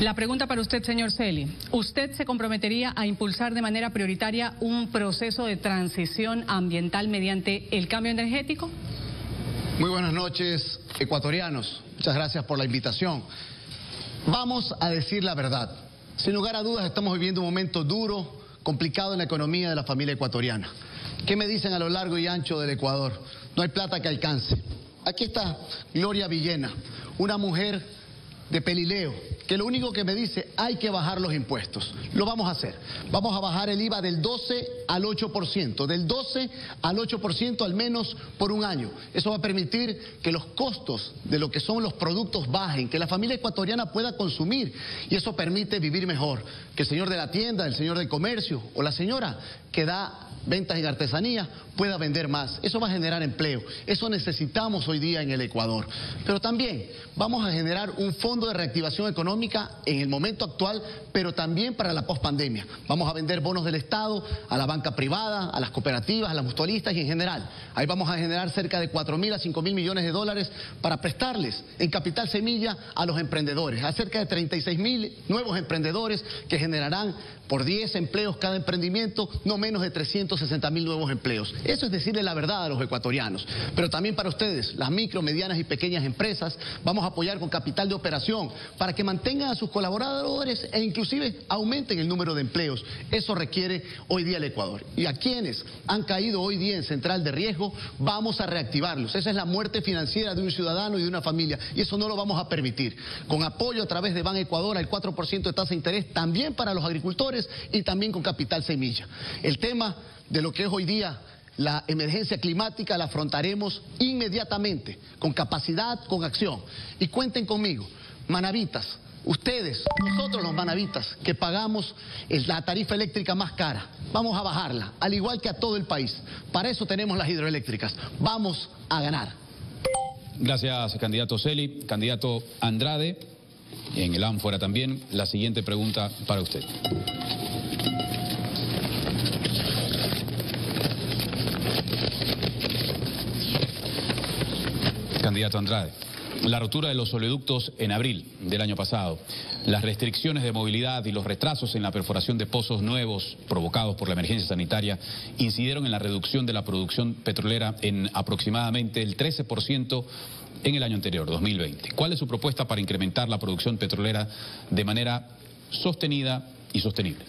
La pregunta para usted, señor Celi. ¿Usted se comprometería a impulsar de manera prioritaria un proceso de transición ambiental mediante el cambio energético? Muy buenas noches, ecuatorianos. Muchas gracias por la invitación. Vamos a decir la verdad. Sin lugar a dudas, estamos viviendo un momento duro, complicado en la economía de la familia ecuatoriana. ¿Qué me dicen a lo largo y ancho del Ecuador? No hay plata que alcance. Aquí está Gloria Villena, una mujer de Pelileo, que lo único que me dice, hay que bajar los impuestos. Lo vamos a hacer. Vamos a bajar el IVA del 12 al 8%, del 12 al 8% al menos por un año. Eso va a permitir que los costos de lo que son los productos bajen, que la familia ecuatoriana pueda consumir, y eso permite vivir mejor. Que el señor de la tienda, el señor del comercio o la señora que da ventas en artesanía pueda vender más. Eso va a generar empleo. Eso necesitamos hoy día en el Ecuador. Pero también vamos a generar un fondo de reactivación económica en el momento actual, pero también para la pospandemia. Vamos a vender bonos del Estado a la banca privada, a las cooperativas, a las mutualistas y en general. Ahí vamos a generar cerca de 4.000 a 5.000 millones de dólares para prestarles en capital semilla a los emprendedores, a cerca de 36.000 nuevos emprendedores que generarán por 10 empleos cada emprendimiento, no menos de 360.000 nuevos empleos. Eso es decirle la verdad a los ecuatorianos. Pero también para ustedes, las micro, medianas y pequeñas empresas, vamos a apoyar con capital de operación para que mantengan a sus colaboradores e inclusive aumenten el número de empleos. Eso requiere hoy día el Ecuador. Y a quienes han caído hoy día en central de riesgo, vamos a reactivarlos. Esa es la muerte financiera de un ciudadano y de una familia, y eso no lo vamos a permitir. Con apoyo a través de Ban Ecuador al 4% de tasa de interés, también para los agricultores y también con capital semilla. El tema de lo que es hoy día la emergencia climática la afrontaremos inmediatamente, con capacidad, con acción. Y cuenten conmigo, manavitas, ustedes, nosotros los manavitas, que pagamos la tarifa eléctrica más cara, vamos a bajarla, al igual que a todo el país. Para eso tenemos las hidroeléctricas. Vamos a ganar. Gracias, candidato Celi. Candidato Andrade, en el ánfora también, la siguiente pregunta para usted. Candidato Andrade, la rotura de los oleoductos en abril del año pasado, las restricciones de movilidad y los retrasos en la perforación de pozos nuevos provocados por la emergencia sanitaria incidieron en la reducción de la producción petrolera en aproximadamente el 13% en el año anterior, 2020. ¿Cuál es su propuesta para incrementar la producción petrolera de manera sostenida y sostenible?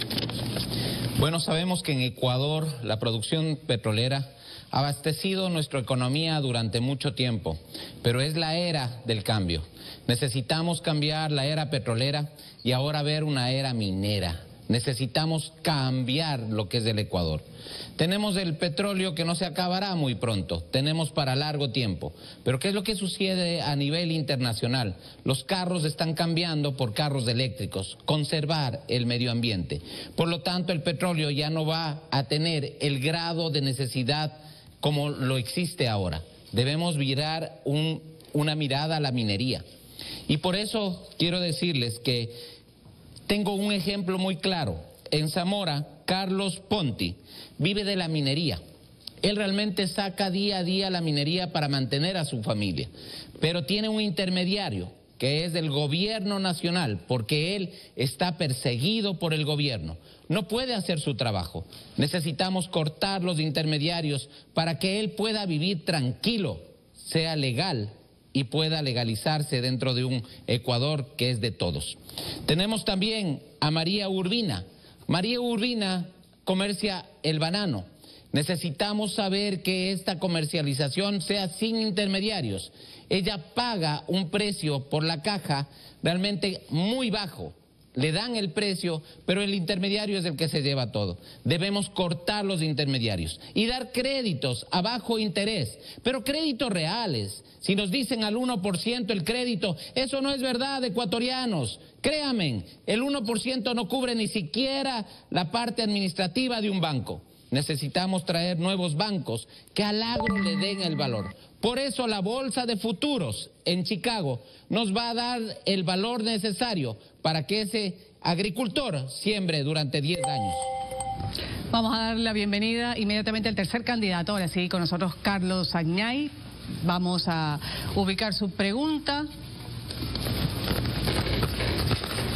Bueno, sabemos que en Ecuador la producción petrolera ha abastecido nuestra economía durante mucho tiempo, pero es la era del cambio. Necesitamos cambiar la era petrolera y ahora ver una era minera. Necesitamos cambiar lo que es del Ecuador. Tenemos el petróleo que no se acabará muy pronto, tenemos para largo tiempo. Pero ¿qué es lo que sucede a nivel internacional? Los carros están cambiando por carros eléctricos, conservar el medio ambiente. Por lo tanto, el petróleo ya no va a tener el grado de necesidad como lo existe ahora. Debemos virar una mirada a la minería. Y por eso quiero decirles que tengo un ejemplo muy claro. En Zamora, Carlos Ponti vive de la minería. Él realmente saca día a día la minería para mantener a su familia, pero tiene un intermediario que es del gobierno nacional, porque él está perseguido por el gobierno. No puede hacer su trabajo. Necesitamos cortar los intermediarios para que él pueda vivir tranquilo, sea legal y pueda legalizarse dentro de un Ecuador que es de todos. Tenemos también a María Urbina. María Urbina comercia el banano. Necesitamos saber que esta comercialización sea sin intermediarios. Ella paga un precio por la caja realmente muy bajo. Le dan el precio, pero el intermediario es el que se lleva todo. Debemos cortar los intermediarios y dar créditos a bajo interés, pero créditos reales. Si nos dicen al 1% el crédito, eso no es verdad, ecuatorianos. Créanme, el 1% no cubre ni siquiera la parte administrativa de un banco. Necesitamos traer nuevos bancos que al agro le den el valor. Por eso la Bolsa de Futuros en Chicago nos va a dar el valor necesario para que ese agricultor siembre durante 10 años. Vamos a dar la bienvenida inmediatamente al tercer candidato. Ahora sí, con nosotros Carlos Añay. Vamos a ubicar su pregunta.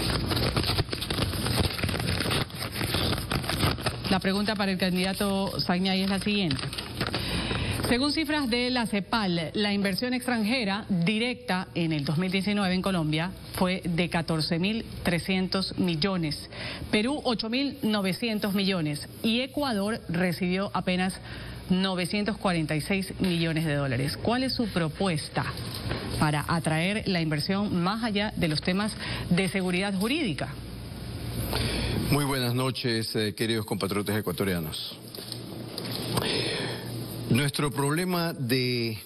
La pregunta para el candidato Sagnayi es la siguiente. Según cifras de la CEPAL, la inversión extranjera directa en el 2019 en Colombia fue de 14.300 millones, Perú 8.900 millones y Ecuador recibió apenas 946 millones de dólares. ¿Cuál es su propuesta para atraer la inversión más allá de los temas de seguridad jurídica? Muy buenas noches, queridos compatriotas ecuatorianos. Nuestro problema de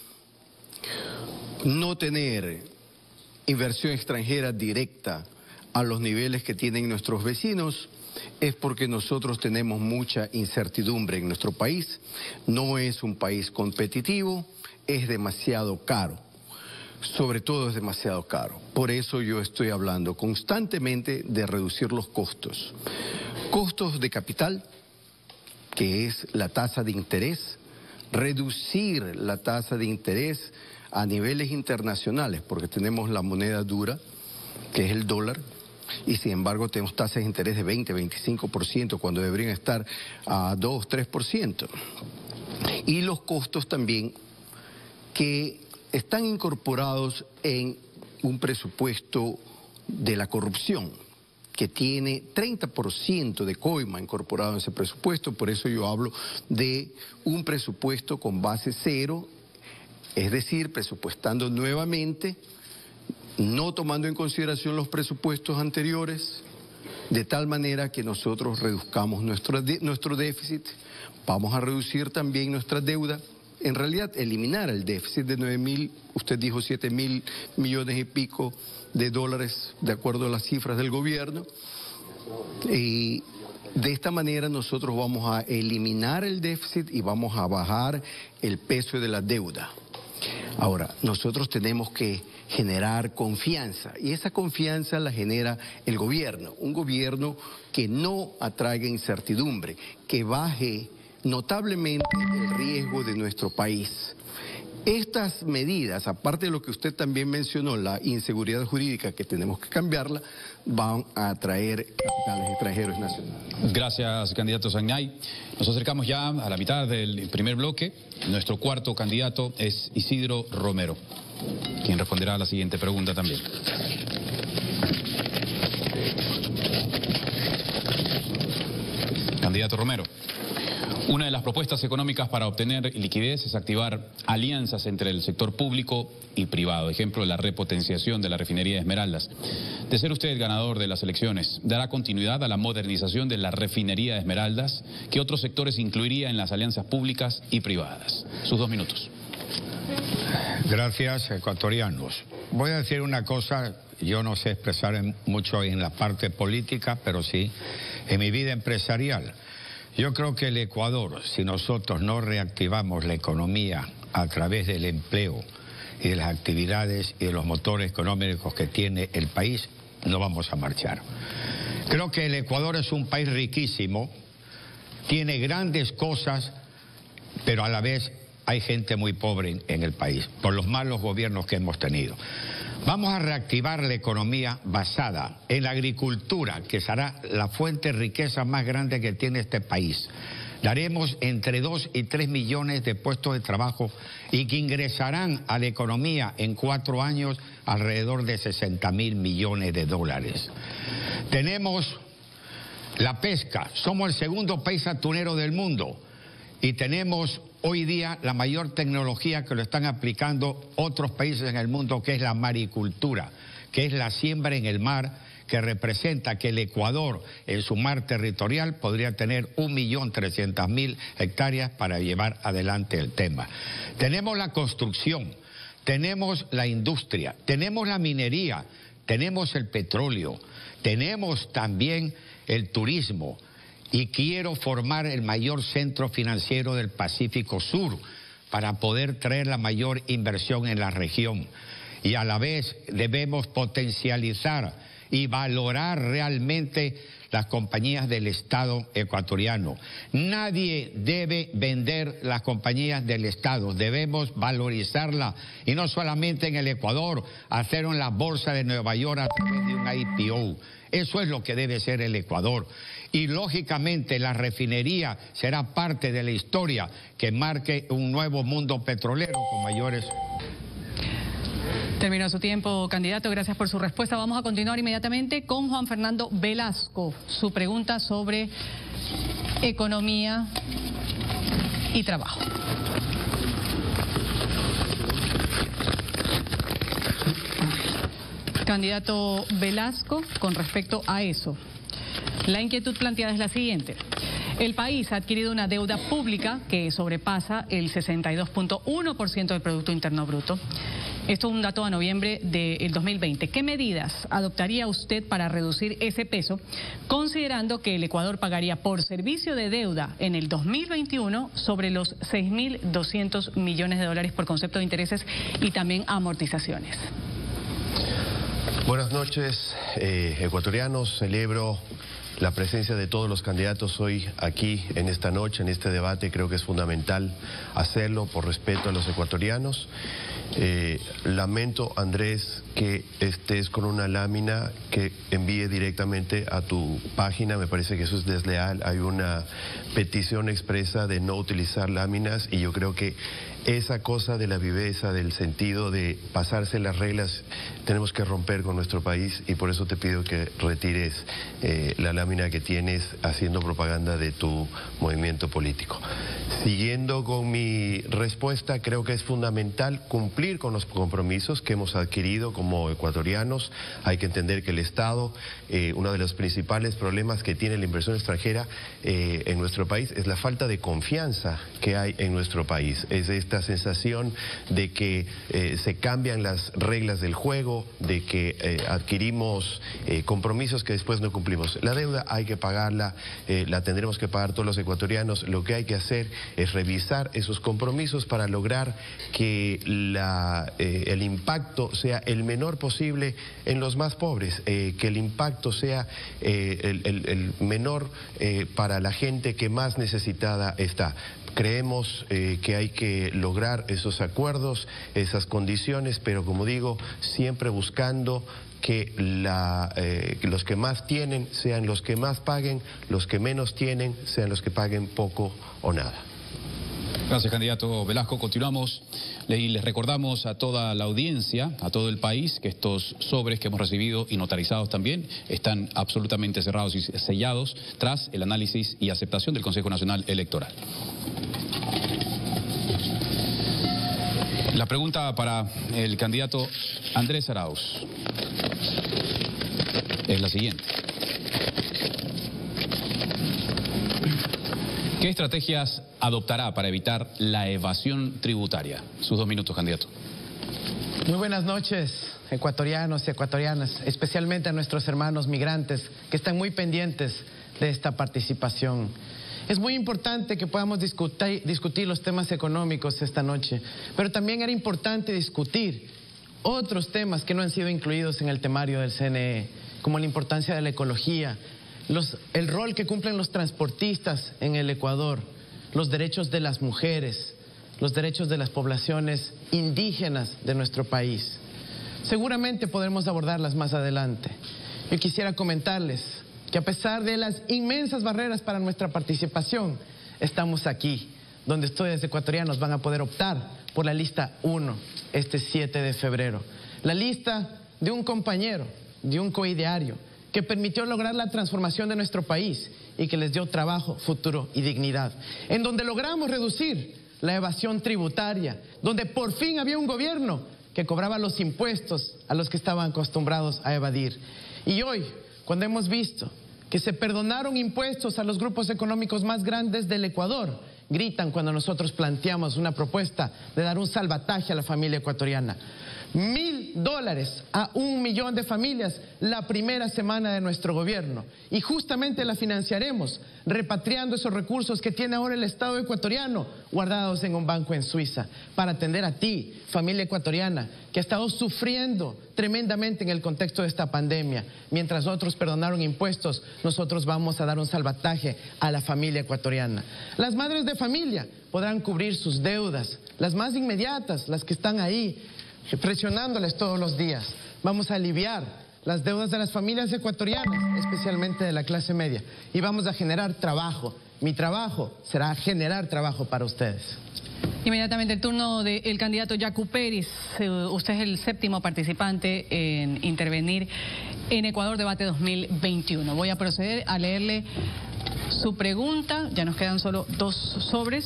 no tener inversión extranjera directa a los niveles que tienen nuestros vecinos es porque nosotros tenemos mucha incertidumbre en nuestro país. No es un país competitivo, es demasiado caro. Sobre todo es demasiado caro. Por eso yo estoy hablando constantemente de reducir los costos. Costos de capital, que es la tasa de interés, reducir la tasa de interés a niveles internacionales, porque tenemos la moneda dura, que es el dólar, y sin embargo tenemos tasas de interés de 20, 25%, cuando deberían estar a 2, 3%. Y los costos también que están incorporados en un presupuesto de la corrupción, que tiene 30% de coima incorporado en ese presupuesto. Por eso yo hablo de un presupuesto con base cero, es decir, presupuestando nuevamente, no tomando en consideración los presupuestos anteriores, de tal manera que nosotros reduzcamos nuestro déficit. Vamos a reducir también nuestra deuda. En realidad, eliminar el déficit de 9.000, usted dijo 7.000 millones y pico de dólares, de acuerdo a las cifras del gobierno. Y de esta manera nosotros vamos a eliminar el déficit y vamos a bajar el peso de la deuda. Ahora, nosotros tenemos que generar confianza, y esa confianza la genera el gobierno. Un gobierno que no atraiga incertidumbre, que baje notablemente el riesgo de nuestro país. Estas medidas, aparte de lo que usted también mencionó, la inseguridad jurídica, que tenemos que cambiarla, van a atraer capitales extranjeros nacionales. Gracias, candidato Sagnayi. Nos acercamos ya a la mitad del primer bloque. Nuestro cuarto candidato es Isidro Romero, quien responderá a la siguiente pregunta también. Candidato Romero. Una de las propuestas económicas para obtener liquidez es activar alianzas entre el sector público y privado. Ejemplo, la repotenciación de la refinería de Esmeraldas. De ser usted ganador de las elecciones, ¿dará continuidad a la modernización de la refinería de Esmeraldas? ¿Qué otros sectores incluiría en las alianzas públicas y privadas? Sus 2 minutos. Gracias, ecuatorianos. Voy a decir una cosa, yo no sé expresar mucho en la parte política, pero sí en mi vida empresarial. Yo creo que el Ecuador, si nosotros no reactivamos la economía a través del empleo y de las actividades y de los motores económicos que tiene el país, no vamos a marchar. Creo que el Ecuador es un país riquísimo, tiene grandes cosas, pero a la vez hay gente muy pobre en el país, por los malos gobiernos que hemos tenido. Vamos a reactivar la economía basada en la agricultura, que será la fuente de riqueza más grande que tiene este país. Daremos entre 2 y 3 millones de puestos de trabajo y que ingresarán a la economía en 4 años alrededor de 60.000 millones de dólares. Tenemos la pesca, somos el segundo país atunero del mundo y tenemos hoy día la mayor tecnología que lo están aplicando otros países en el mundo, que es la maricultura, que es la siembra en el mar, que representa que el Ecuador en su mar territorial podría tener 1.300.000 hectáreas para llevar adelante el tema. Tenemos la construcción, tenemos la industria, tenemos la minería, tenemos el petróleo, tenemos también el turismo. Y quiero formar el mayor centro financiero del Pacífico Sur para poder traer la mayor inversión en la región. Y a la vez debemos potencializar y valorar realmente las compañías del Estado ecuatoriano. Nadie debe vender las compañías del Estado, debemos valorizarlas, y no solamente en el Ecuador, hacerlo en la Bolsa de Nueva York a través de un IPO. Eso es lo que debe ser el Ecuador. Y lógicamente la refinería será parte de la historia que marque un nuevo mundo petrolero con mayores... Terminó su tiempo, candidato. Gracias por su respuesta. Vamos a continuar inmediatamente con Juan Fernando Velasco. Su pregunta sobre economía y trabajo. Candidato Velasco, con respecto a eso, la inquietud planteada es la siguiente. El país ha adquirido una deuda pública que sobrepasa el 62.1% del Producto Interno Bruto. Esto es un dato a noviembre del 2020. ¿Qué medidas adoptaría usted para reducir ese peso, considerando que el Ecuador pagaría por servicio de deuda en el 2021 sobre los 6.200 millones de dólares por concepto de intereses y también amortizaciones? Buenas noches, ecuatorianos. Celebro la presencia de todos los candidatos hoy aquí en esta noche, en este debate. Creo que es fundamental hacerlo por respeto a los ecuatorianos. Lamento, Andrés, que estés con una lámina que envíe directamente a tu página. Me parece que eso es desleal. Hay una petición expresa de no utilizar láminas y yo creo que esa cosa de la viveza, del sentido de pasarse las reglas, tenemos que romper con nuestro país, y por eso te pido que retires la lámina que tienes haciendo propaganda de tu movimiento político. Siguiendo con mi respuesta, creo que es fundamental cumplir con los compromisos que hemos adquirido como ecuatorianos. Hay que entender que el Estado, uno de los principales problemas que tiene la inversión extranjera en nuestro país es la falta de confianza que hay en nuestro país. Es esta sensación de que se cambian las reglas del juego, de que adquirimos compromisos que después no cumplimos. La deuda hay que pagarla, la tendremos que pagar todos los ecuatorianos. Lo que hay que hacer es revisar esos compromisos para lograr que el impacto sea el menor posible en los más pobres, que el impacto sea el menor para la gente que más necesitada está. Creemos que hay que lograr esos acuerdos, esas condiciones, pero como digo, siempre buscando que los que más tienen sean los que más paguen, los que menos tienen sean los que paguen poco o nada. Gracias, candidato Velasco. Continuamos y les recordamos a toda la audiencia, a todo el país, que estos sobres que hemos recibido y notarizados también están absolutamente cerrados y sellados tras el análisis y aceptación del Consejo Nacional Electoral. La pregunta para el candidato Andrés Arauz es la siguiente. ¿Qué estrategias adoptará para evitar la evasión tributaria? Sus 2 minutos, candidato. Muy buenas noches, ecuatorianos y ecuatorianas, especialmente a nuestros hermanos migrantes que están muy pendientes de esta participación. Es muy importante que podamos discutir los temas económicos esta noche, pero también era importante discutir otros temas que no han sido incluidos en el temario del CNE, como la importancia de la ecología, el rol que cumplen los transportistas en el Ecuador, los derechos de las mujeres, los derechos de las poblaciones indígenas de nuestro país. Seguramente podremos abordarlas más adelante. Yo quisiera comentarles que a pesar de las inmensas barreras para nuestra participación, estamos aquí, donde ustedes ecuatorianos van a poder optar por la lista 1 este 7 de febrero. La lista de un compañero, de un coideario, que permitió lograr la transformación de nuestro país y que les dio trabajo, futuro y dignidad. En donde logramos reducir la evasión tributaria, donde por fin había un gobierno que cobraba los impuestos a los que estaban acostumbrados a evadir. Y hoy, cuando hemos visto que se perdonaron impuestos a los grupos económicos más grandes del Ecuador, gritan cuando nosotros planteamos una propuesta de dar un salvataje a la familia ecuatoriana. $1.000 a 1 millón de familias la primera semana de nuestro gobierno. Y justamente la financiaremos repatriando esos recursos que tiene ahora el Estado ecuatoriano guardados en un banco en Suiza, para atender a ti, familia ecuatoriana, que ha estado sufriendo tremendamente en el contexto de esta pandemia. Mientras otros perdonaron impuestos, nosotros vamos a dar un salvataje a la familia ecuatoriana. Las madres de familia podrán cubrir sus deudas, las más inmediatas, las que están ahí, presionándoles todos los días. Vamos a aliviar las deudas de las familias ecuatorianas, especialmente de la clase media, y vamos a generar trabajo. Mi trabajo será generar trabajo para ustedes. Inmediatamente el turno del candidato Yacu Pérez. Usted es el 7º participante en intervenir en Ecuador Debate 2021. Voy a proceder a leerle su pregunta. Ya nos quedan solo 2 sobres.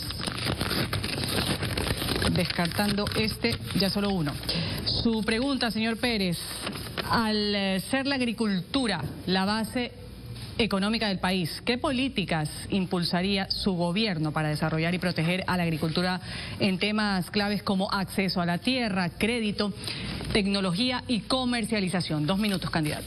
Descartando ya solo uno. Su pregunta, señor Pérez: al ser la agricultura la base económica del país, ¿qué políticas impulsaría su gobierno para desarrollar y proteger a la agricultura en temas claves como acceso a la tierra, crédito, tecnología y comercialización? 2 minutos, candidato.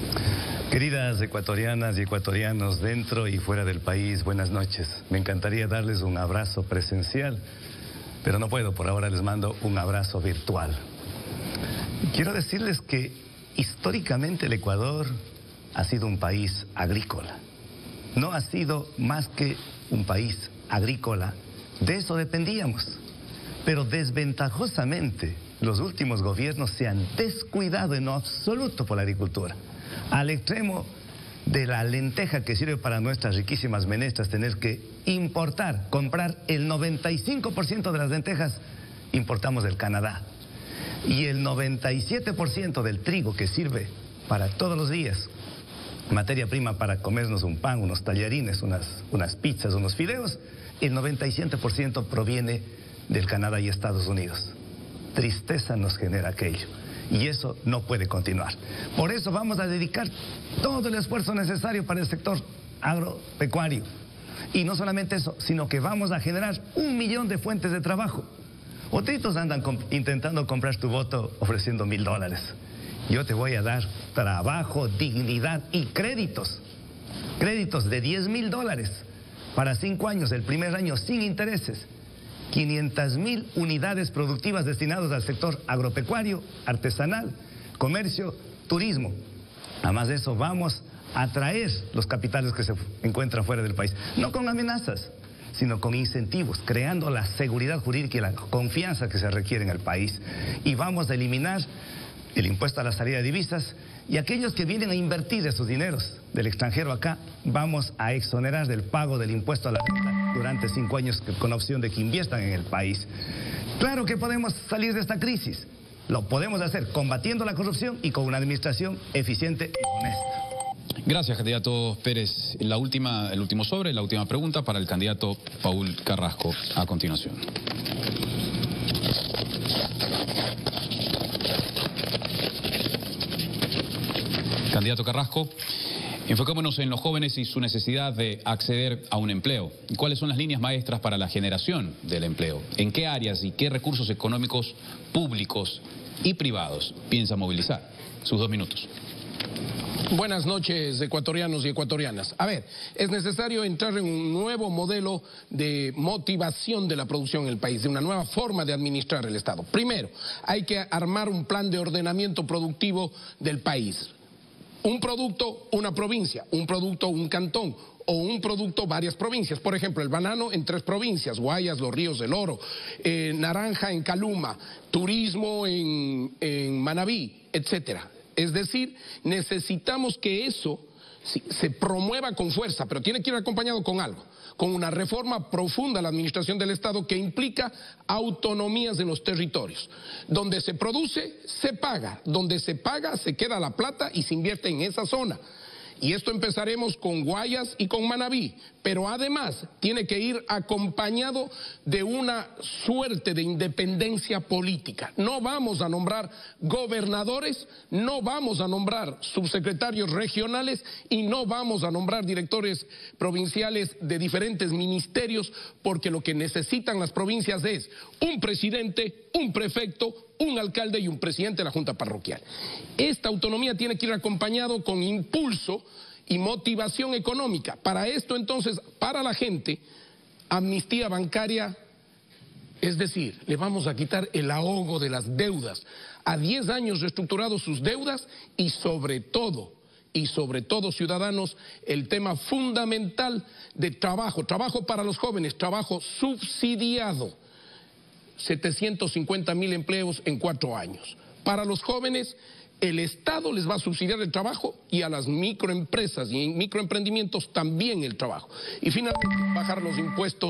Queridas ecuatorianas y ecuatorianos dentro y fuera del país, buenas noches. Me encantaría darles un abrazo presencial, pero no puedo, por ahora les mando un abrazo virtual. Quiero decirles que históricamente el Ecuador ha sido un país agrícola. No ha sido más que un país agrícola. De eso dependíamos. Pero desventajosamente los últimos gobiernos se han descuidado en lo absoluto por la agricultura. Al extremo de la lenteja que sirve para nuestras riquísimas menestras, tener que importar, comprar el 95% de las lentejas, importamos del Canadá. Y el 97% del trigo que sirve para todos los días, materia prima para comernos un pan, unos tallarines, unas pizzas, unos fideos, el 97% proviene del Canadá y Estados Unidos. Tristeza nos genera aquello. Y eso no puede continuar. Por eso vamos a dedicar todo el esfuerzo necesario para el sector agropecuario. Y no solamente eso, sino que vamos a generar 1 millón de fuentes de trabajo. Otros andan intentando comprar tu voto ofreciendo $1.000. Yo te voy a dar trabajo, dignidad y créditos. Créditos de $10.000 para 5 años, el primer año sin intereses. 500.000 unidades productivas destinadas al sector agropecuario, artesanal, comercio, turismo. Además de eso, vamos a atraer los capitales que se encuentran fuera del país. No con amenazas, sino con incentivos, creando la seguridad jurídica y la confianza que se requiere en el país. Y vamos a eliminar el impuesto a la salida de divisas, y aquellos que vienen a invertir esos dineros del extranjero acá, vamos a exonerar del pago del impuesto a la renta durante 5 años con la opción de que inviertan en el país. Claro que podemos salir de esta crisis. Lo podemos hacer combatiendo la corrupción y con una administración eficiente y honesta. Gracias, candidato Pérez. El último sobre, la última pregunta para el candidato Paul Carrasco a continuación. Candidato Carrasco, enfocémonos en los jóvenes y su necesidad de acceder a un empleo. ¿Cuáles son las líneas maestras para la generación del empleo? ¿En qué áreas y qué recursos económicos públicos y privados piensa movilizar? Sus 2 minutos. Buenas noches, ecuatorianos y ecuatorianas. A ver, es necesario entrar en un nuevo modelo de motivación de la producción en el país, de una nueva forma de administrar el Estado. Primero, hay que armar un plan de ordenamiento productivo del país. Un producto, una provincia, un producto, un cantón, o un producto, varias provincias. Por ejemplo, el banano en 3 provincias, Guayas, Los Ríos del Oro, naranja en Caluma, turismo en Manabí, etcétera. Es decir, necesitamos que eso se promueva con fuerza, pero tiene que ir acompañado con algo, con una reforma profunda a la administración del Estado que implica autonomías en los territorios. Donde se produce, se paga. Donde se paga, se queda la plata y se invierte en esa zona. Y esto empezaremos con Guayas y con Manabí, pero además tiene que ir acompañado de una suerte de independencia política. No vamos a nombrar gobernadores, no vamos a nombrar subsecretarios regionales y no vamos a nombrar directores provinciales de diferentes ministerios, porque lo que necesitan las provincias es un presidente, un prefecto, un alcalde y un presidente de la Junta Parroquial. Esta autonomía tiene que ir acompañado con impulso y motivación económica. Para esto, entonces, para la gente, amnistía bancaria, es decir, le vamos a quitar el ahogo de las deudas. A 10 años reestructurados sus deudas y sobre todo, ciudadanos, el tema fundamental de trabajo para los jóvenes, trabajo subsidiado. 750.000 empleos en 4 años. Para los jóvenes, el Estado les va a subsidiar el trabajo y a las microempresas y microemprendimientos también el trabajo. Y finalmente, bajar los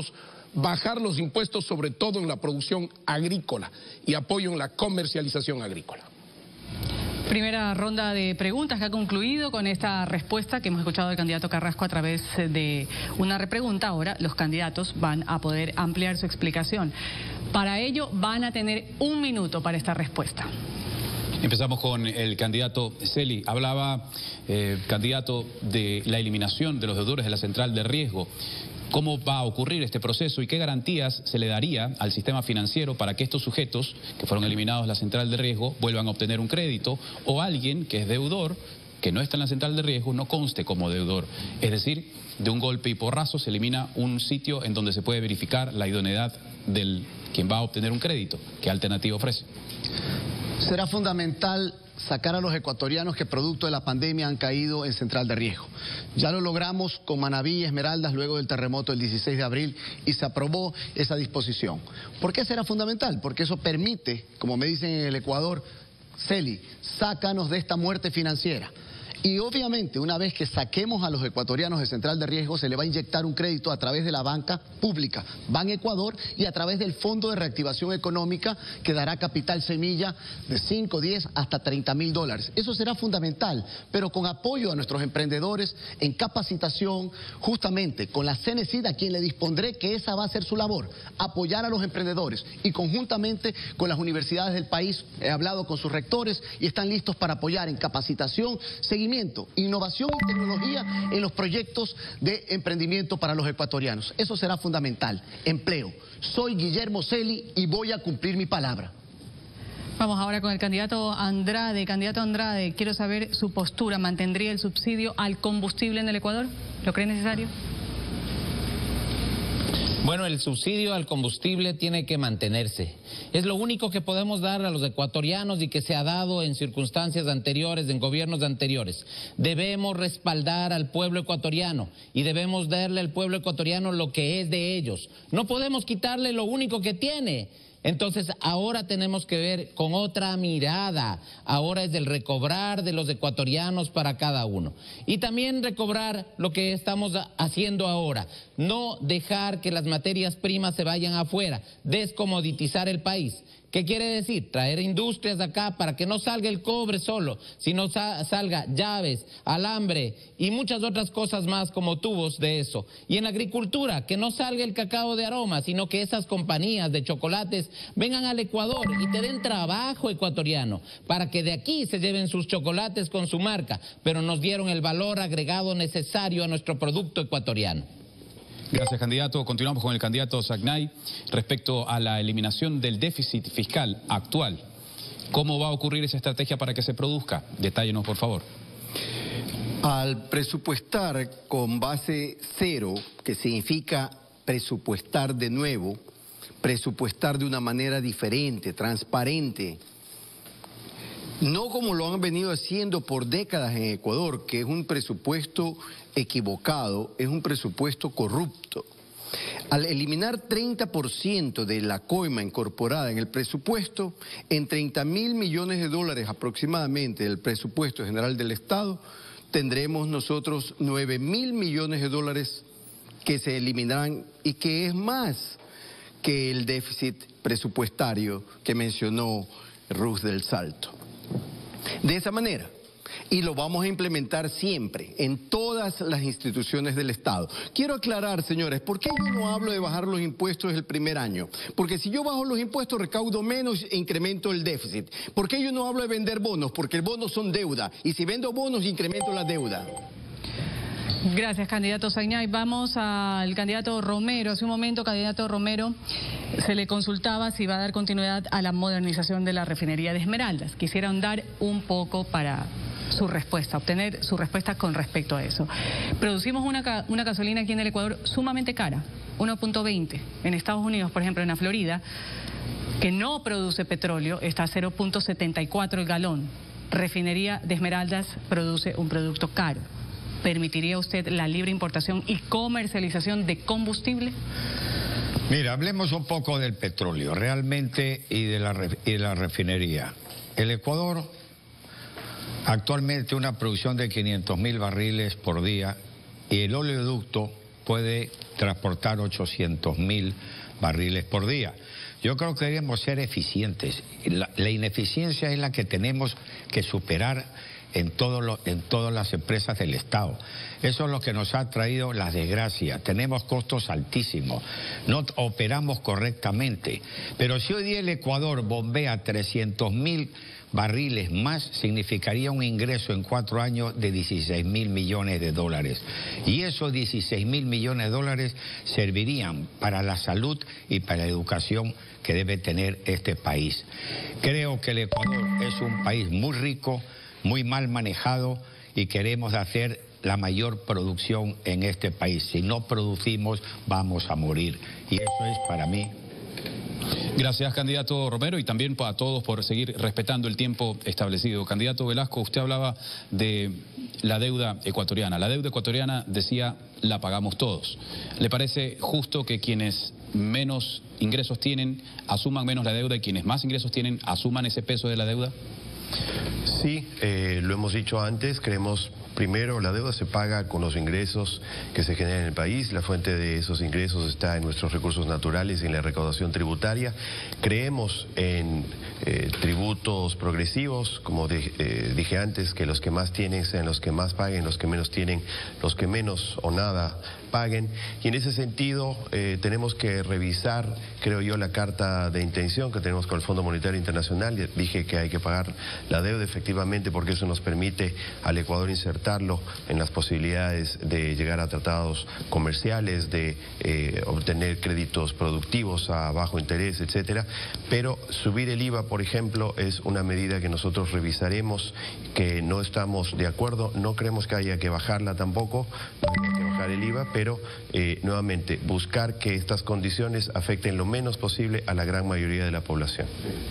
impuestos sobre todo en la producción agrícola y apoyo en la comercialización agrícola. Primera ronda de preguntas que ha concluido con esta respuesta que hemos escuchado del candidato Carrasco a través de una repregunta. Ahora los candidatos van a poder ampliar su explicación. Para ello van a tener 1 minuto para esta respuesta. Empezamos con el candidato Celi. Hablaba, candidato, de la eliminación de los deudores de la central de riesgo. ¿Cómo va a ocurrir este proceso y qué garantías se le daría al sistema financiero para que estos sujetos que fueron eliminados de la central de riesgo vuelvan a obtener un crédito, o alguien que es deudor, que no está en la central de riesgo, no conste como deudor? Es decir, de un golpe y porrazo se elimina un sitio en donde se puede verificar la idoneidad del quien va a obtener un crédito. ¿Qué alternativa ofrece? Será fundamental sacar a los ecuatorianos que producto de la pandemia han caído en central de riesgo. Ya lo logramos con Manabí y Esmeraldas luego del terremoto del 16 de abril y se aprobó esa disposición. ¿Por qué será fundamental? Porque eso permite, como me dicen en el Ecuador, Celi, sácanos de esta muerte financiera. Y obviamente, una vez que saquemos a los ecuatorianos de central de riesgo, se le va a inyectar un crédito a través de la banca pública, Ban Ecuador, y a través del Fondo de Reactivación Económica, que dará capital semilla de 5, 10 hasta $30.000. Eso será fundamental, pero con apoyo a nuestros emprendedores en capacitación, justamente con la CENESID, a quien le dispondré que esa va a ser su labor, apoyar a los emprendedores, y conjuntamente con las universidades del país. He hablado con sus rectores y están listos para apoyar en capacitación, seguimiento, innovación y tecnología en los proyectos de emprendimiento para los ecuatorianos. Eso será fundamental. Empleo. Soy Guillermo Celi y voy a cumplir mi palabra. Vamos ahora con el candidato Andrade. Candidato Andrade, quiero saber su postura. ¿Mantendría el subsidio al combustible en el Ecuador? ¿Lo cree necesario? Bueno, el subsidio al combustible tiene que mantenerse. Es lo único que podemos dar a los ecuatorianos y que se ha dado en circunstancias anteriores, en gobiernos anteriores. Debemos respaldar al pueblo ecuatoriano y debemos darle al pueblo ecuatoriano lo que es de ellos. No podemos quitarle lo único que tiene. Entonces ahora tenemos que ver con otra mirada. Ahora es el recobrar de los ecuatorianos para cada uno. Y también recobrar lo que estamos haciendo ahora. No dejar que las materias primas se vayan afuera. Descomoditizar el país. ¿Qué quiere decir? Traer industrias acá para que no salga el cobre solo, sino salga llaves, alambre y muchas otras cosas más como tubos de eso. Y en la agricultura, que no salga el cacao de aroma, sino que esas compañías de chocolates vengan al Ecuador y te den trabajo ecuatoriano, para que de aquí se lleven sus chocolates con su marca, pero nos dieron el valor agregado necesario a nuestro producto ecuatoriano. Gracias, candidato. Continuamos con el candidato Zagnay respecto a la eliminación del déficit fiscal actual. ¿Cómo va a ocurrir esa estrategia para que se produzca? Detállenos, por favor. Al presupuestar con base cero, que significa presupuestar de nuevo, presupuestar de una manera diferente, transparente, no como lo han venido haciendo por décadas en Ecuador, que es un presupuesto equivocado, es un presupuesto corrupto. Al eliminar 30% de la coima incorporada en el presupuesto, en $30.000 millones aproximadamente del presupuesto general del Estado, tendremos nosotros $9.000 millones que se eliminarán y que es más que el déficit presupuestario que mencionó Ruz del Salto. De esa manera, y lo vamos a implementar siempre en todas las instituciones del Estado. Quiero aclarar, señores, ¿por qué yo no hablo de bajar los impuestos el primer año? Porque si yo bajo los impuestos recaudo menos e incremento el déficit. ¿Por qué yo no hablo de vender bonos? Porque bonos son deuda y si vendo bonos incremento la deuda. Gracias, candidato Sagnaï. Vamos al candidato Romero. Hace un momento, candidato Romero, se le consultaba si va a dar continuidad a la modernización de la refinería de Esmeraldas. Quisiera ahondar un poco para su respuesta, obtener su respuesta con respecto a eso. Producimos una gasolina aquí en el Ecuador sumamente cara, 1.20. En Estados Unidos, por ejemplo, en la Florida, que no produce petróleo, está a 0.74 el galón. Refinería de Esmeraldas produce un producto caro. ¿Permitiría usted la libre importación y comercialización de combustible? Mira, hablemos un poco del petróleo, realmente, y de la refinería. El Ecuador actualmente una producción de 500.000 barriles por día y el oleoducto puede transportar 800.000 barriles por día. Yo creo que debemos ser eficientes. La ineficiencia es la que tenemos que superar en todas las empresas del Estado. Eso es lo que nos ha traído la desgracia. Tenemos costos altísimos, no operamos correctamente. Pero si hoy día el Ecuador bombea 300.000 barriles más, significaría un ingreso en 4 años de 16.000 millones de dólares. Y esos 16.000 millones de dólares servirían para la salud y para la educación que debe tener este país. Creo que el Ecuador es un país muy rico, muy mal manejado, y queremos hacer la mayor producción en este país. Si no producimos, vamos a morir. Y eso es para mí. Gracias, candidato Romero, y también a todos por seguir respetando el tiempo establecido. Candidato Velasco, usted hablaba de la deuda ecuatoriana. La deuda ecuatoriana, decía, la pagamos todos. ¿Le parece justo que quienes menos ingresos tienen asuman menos la deuda y quienes más ingresos tienen asuman ese peso de la deuda? Sí, lo hemos dicho antes, creemos primero la deuda se paga con los ingresos que se generan en el país, la fuente de esos ingresos está en nuestros recursos naturales y en la recaudación tributaria. Creemos en tributos progresivos, como dije antes, que los que más tienen sean los que más paguen, los que menos tienen, los que menos o nada paguen. Y en ese sentido tenemos que revisar, creo yo, la carta de intención que tenemos con el Fondo Monetario Internacional. Dije que hay que pagar la deuda efectivamente porque eso nos permite al Ecuador insertarlo en las posibilidades de llegar a tratados comerciales, de obtener créditos productivos a bajo interés, etcétera. Pero subir el IVA, por ejemplo, es una medida que nosotros revisaremos, que no estamos de acuerdo, no creemos que haya que bajarla tampoco, no hay que bajar el IVA, pero nuevamente buscar que estas condiciones afecten lo menos posible a la gran mayoría de la población.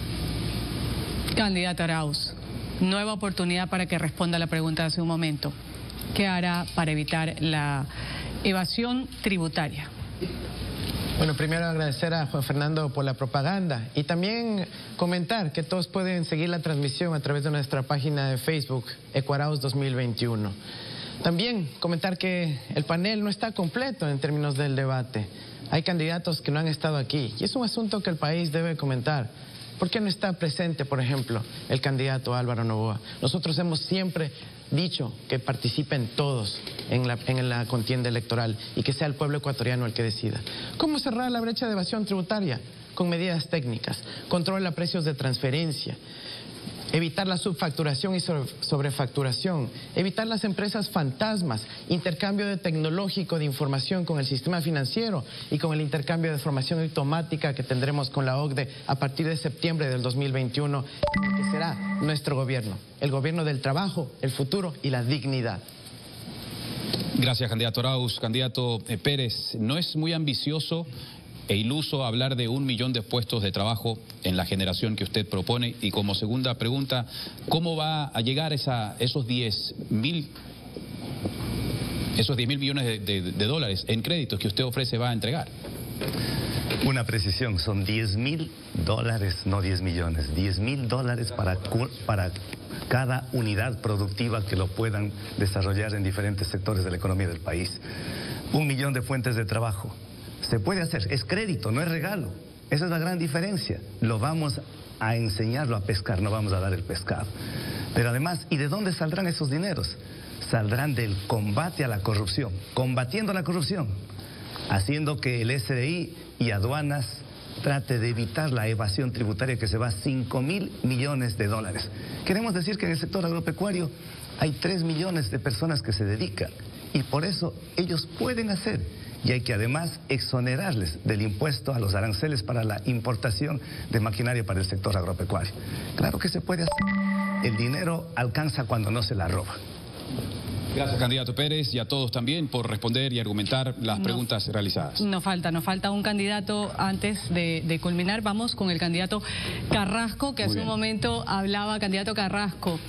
Candidato Arauz, nueva oportunidad para que responda a la pregunta de hace un momento. ¿Qué hará para evitar la evasión tributaria? Bueno, primero agradecer a Juan Fernando por la propaganda y también comentar que todos pueden seguir la transmisión a través de nuestra página de Facebook, Ecuarauz 2021. También comentar que el panel no está completo en términos del debate. Hay candidatos que no han estado aquí y es un asunto que el país debe comentar. ¿Por qué no está presente, por ejemplo, el candidato Álvaro Noboa? Nosotros hemos siempre dicho que participen todos en la contienda electoral y que sea el pueblo ecuatoriano el que decida. ¿Cómo cerrar la brecha de evasión tributaria? Con medidas técnicas, control a precios de transferencia, evitar la subfacturación y sobrefacturación, evitar las empresas fantasmas, intercambio de tecnológico de información con el sistema financiero y con el intercambio de información automática que tendremos con la OCDE a partir de septiembre del 2021, que será nuestro gobierno, el gobierno del trabajo, el futuro y la dignidad. Gracias, candidato Arauz. Candidato Pérez, ¿no es muy ambicioso e iluso hablar de 1 millón de puestos de trabajo en la generación que usted propone? Y como segunda pregunta, ¿cómo va a llegar esos 10.000 millones de dólares en créditos que usted ofrece va a entregar? Una precisión, son $10.000, no 10 millones, $10.000 para cada unidad productiva que lo puedan desarrollar en diferentes sectores de la economía del país. 1 millón de fuentes de trabajo. Se puede hacer, es crédito, no es regalo. Esa es la gran diferencia. Lo vamos a enseñarlo a pescar, no vamos a dar el pescado. Pero además, ¿y de dónde saldrán esos dineros? Saldrán del combate a la corrupción, combatiendo la corrupción, haciendo que el SDI y aduanas trate de evitar la evasión tributaria que se va a 5.000 millones de dólares. Queremos decir que en el sector agropecuario hay 3 millones de personas que se dedican y por eso ellos pueden hacer. Y hay que además exonerarles del impuesto a los aranceles para la importación de maquinaria para el sector agropecuario. Claro que se puede hacer. El dinero alcanza cuando no se la roba. Gracias, candidato Pérez, y a todos también por responder y argumentar las preguntas realizadas. Nos falta un candidato antes de culminar. Vamos con el candidato Carrasco, que hace un momento hablaba. Candidato Carrasco,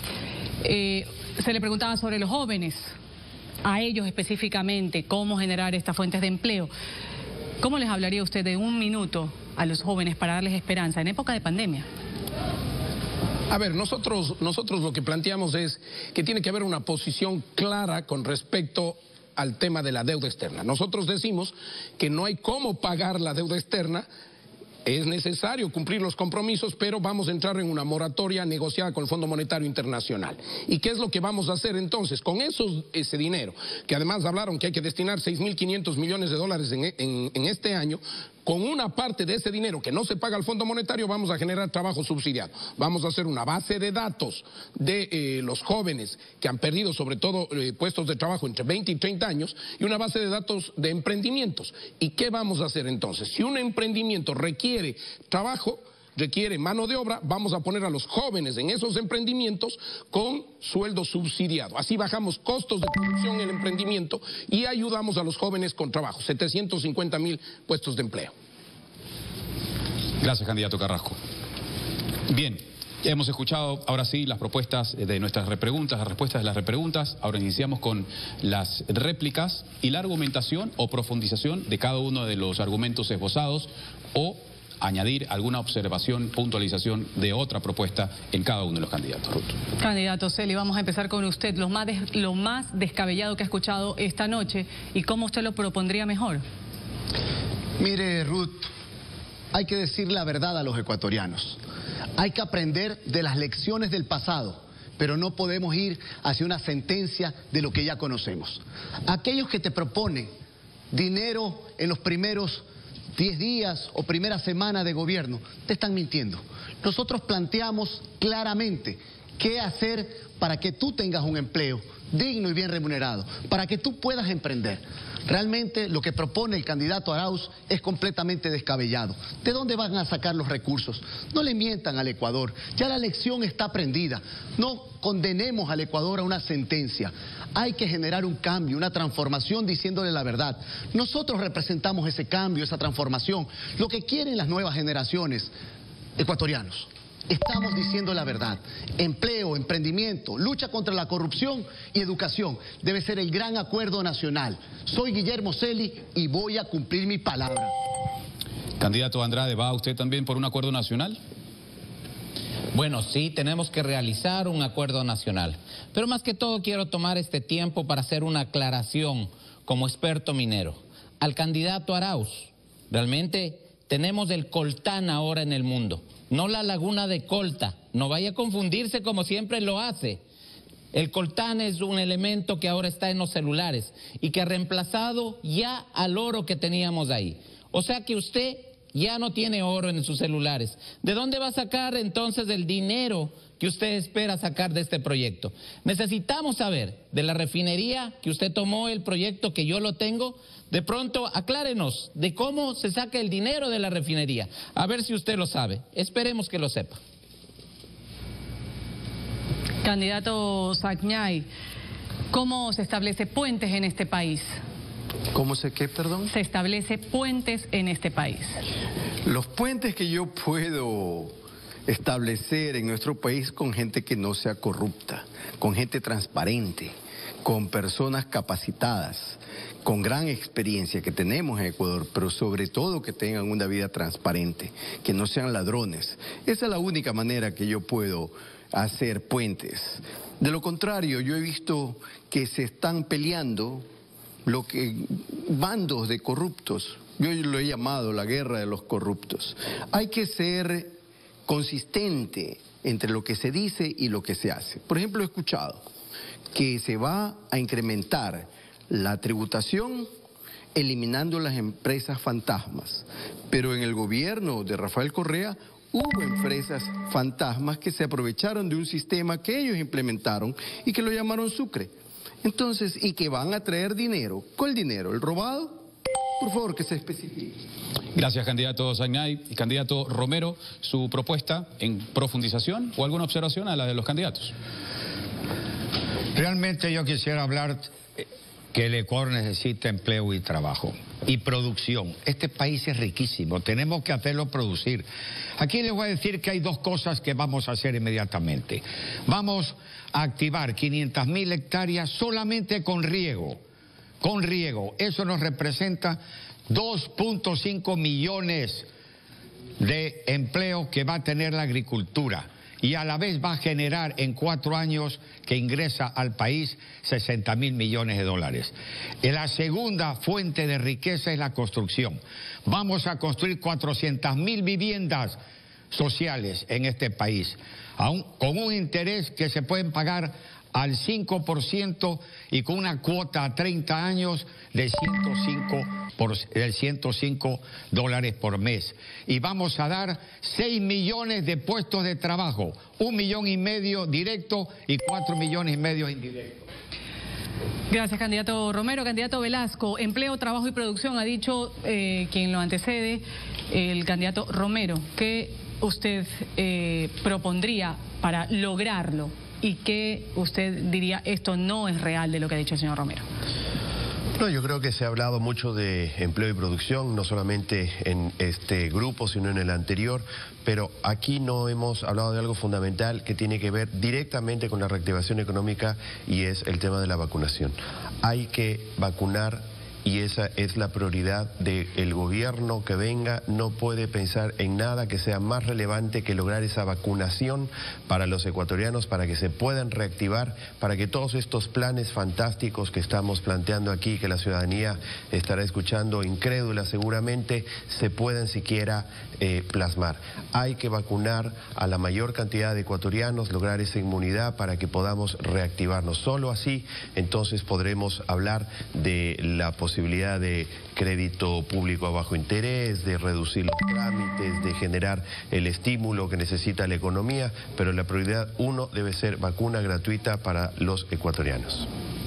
se le preguntaba sobre los jóvenes, a ellos específicamente, cómo generar estas fuentes de empleo. ¿Cómo les hablaría usted de un minuto a los jóvenes para darles esperanza en época de pandemia? A ver, nosotros lo que planteamos es que tiene que haber una posición clara con respecto al tema de la deuda externa. Nosotros decimos que no hay cómo pagar la deuda externa. Es necesario cumplir los compromisos, pero vamos a entrar en una moratoria negociada con el Fondo Monetario Internacional. ¿Y qué es lo que vamos a hacer entonces? Con ese dinero, que además hablaron que hay que destinar 6.500 millones de dólares en este año, con una parte de ese dinero que no se paga al Fondo Monetario vamos a generar trabajo subsidiado. Vamos a hacer una base de datos de los jóvenes que han perdido sobre todo puestos de trabajo entre 20 y 30 años y una base de datos de emprendimientos. ¿Y qué vamos a hacer entonces? Si un emprendimiento requiere trabajo, requiere mano de obra, vamos a poner a los jóvenes en esos emprendimientos con sueldo subsidiado. Así bajamos costos de producción en el emprendimiento y ayudamos a los jóvenes con trabajo. 750.000 puestos de empleo. Gracias, candidato Carrasco. Bien, ya hemos escuchado ahora sí las propuestas de nuestras repreguntas, las respuestas de las repreguntas. Ahora iniciamos con las réplicas y la argumentación o profundización de cada uno de los argumentos esbozados o añadir alguna observación, puntualización de otra propuesta en cada uno de los candidatos. Ruth. Candidato Celi, vamos a empezar con usted. Lo más descabellado que ha escuchado esta noche y cómo usted lo propondría mejor. Mire, Ruth, hay que decir la verdad a los ecuatorianos. Hay que aprender de las lecciones del pasado, pero no podemos ir hacia una sentencia de lo que ya conocemos. Aquellos que te proponen dinero en los primeros 10 días o primera semana de gobierno, te están mintiendo. Nosotros planteamos claramente qué hacer para que tú tengas un empleo digno y bien remunerado, para que tú puedas emprender. Realmente lo que propone el candidato Arauz es completamente descabellado. ¿De dónde van a sacar los recursos? No le mientan al Ecuador, ya la lección está aprendida. No condenemos al Ecuador a una sentencia. Hay que generar un cambio, una transformación diciéndole la verdad. Nosotros representamos ese cambio, esa transformación, lo que quieren las nuevas generaciones ecuatorianos. Estamos diciendo la verdad. Empleo, emprendimiento, lucha contra la corrupción y educación debe ser el gran acuerdo nacional. Soy Guillermo Celi y voy a cumplir mi palabra. Candidato Andrade, ¿va usted también por un acuerdo nacional? Bueno, sí, tenemos que realizar un acuerdo nacional. Pero más que todo quiero tomar este tiempo para hacer una aclaración como experto minero. Al candidato Arauz, realmente tenemos el coltán ahora en el mundo, no la laguna de Colta. No vaya a confundirse como siempre lo hace. El coltán es un elemento que ahora está en los celulares y que ha reemplazado ya al oro que teníamos ahí. O sea que usted ya no tiene oro en sus celulares. ¿De dónde va a sacar entonces el dinero que usted espera sacar de este proyecto? Necesitamos saber de la refinería que usted tomó el proyecto, que yo lo tengo. De pronto aclárenos de cómo se saca el dinero de la refinería. A ver si usted lo sabe. Esperemos que lo sepa. Candidato Sagñay, ¿cómo se establece puentes en este país? ¿Cómo se qué, perdón? Se establece puentes en este país. Los puentes que yo puedo establecer en nuestro país con gente que no sea corrupta, con gente transparente, con personas capacitadas, con gran experiencia que tenemos en Ecuador, pero sobre todo que tengan una vida transparente, que no sean ladrones. Esa es la única manera que yo puedo hacer puentes. De lo contrario, yo he visto que se están peleando bandos de corruptos. Yo lo he llamado la guerra de los corruptos. Hay que ser consistente entre lo que se dice y lo que se hace. Por ejemplo, he escuchado que se va a incrementar la tributación eliminando las empresas fantasmas, pero en el gobierno de Rafael Correa hubo empresas fantasmas que se aprovecharon de un sistema que ellos implementaron y que lo llamaron Sucre. Entonces, y que van a traer dinero. ¿Cuál dinero? ¿El robado? Por favor, que se especifique. Gracias, candidato Zagnay. Y candidato Romero, su propuesta en profundización o alguna observación a la de los candidatos. Realmente yo quisiera hablar que el Ecuador necesita empleo y trabajo y producción. Este país es riquísimo, tenemos que hacerlo producir. Aquí les voy a decir que hay dos cosas que vamos a hacer inmediatamente. Vamos a activar 500.000 hectáreas solamente con riego. Con riego. Eso nos representa 2.5 millones de empleo que va a tener la agricultura. Y a la vez va a generar en 4 años que ingresa al país 60.000 millones de dólares. La segunda fuente de riqueza es la construcción. Vamos a construir 400.000 viviendas sociales en este país, con un interés que se pueden pagar al 5% y con una cuota a 30 años de $105 por mes. Y vamos a dar 6 millones de puestos de trabajo, 1,5 millones directo y 4,5 millones indirecto. Gracias, candidato Romero. Candidato Velasco, empleo, trabajo y producción, ha dicho quien lo antecede, el candidato Romero. ¿Qué usted propondría para lograrlo? ¿Y qué usted diría, esto no es real de lo que ha dicho el señor Romero? No, yo creo que se ha hablado mucho de empleo y producción, no solamente en este grupo, sino en el anterior, pero aquí no hemos hablado de algo fundamental que tiene que ver directamente con la reactivación económica y es el tema de la vacunación. Hay que vacunar y esa es la prioridad del gobierno que venga. No puede pensar en nada que sea más relevante que lograr esa vacunación para los ecuatorianos, para que se puedan reactivar, para que todos estos planes fantásticos que estamos planteando aquí, que la ciudadanía estará escuchando incrédula seguramente, se puedan siquiera plasmar. Hay que vacunar a la mayor cantidad de ecuatorianos, lograr esa inmunidad para que podamos reactivarnos. Solo así, entonces podremos hablar de la posibilidad de crédito público a bajo interés, de reducir los trámites, de generar el estímulo que necesita la economía, pero la prioridad 1 debe ser vacuna gratuita para los ecuatorianos.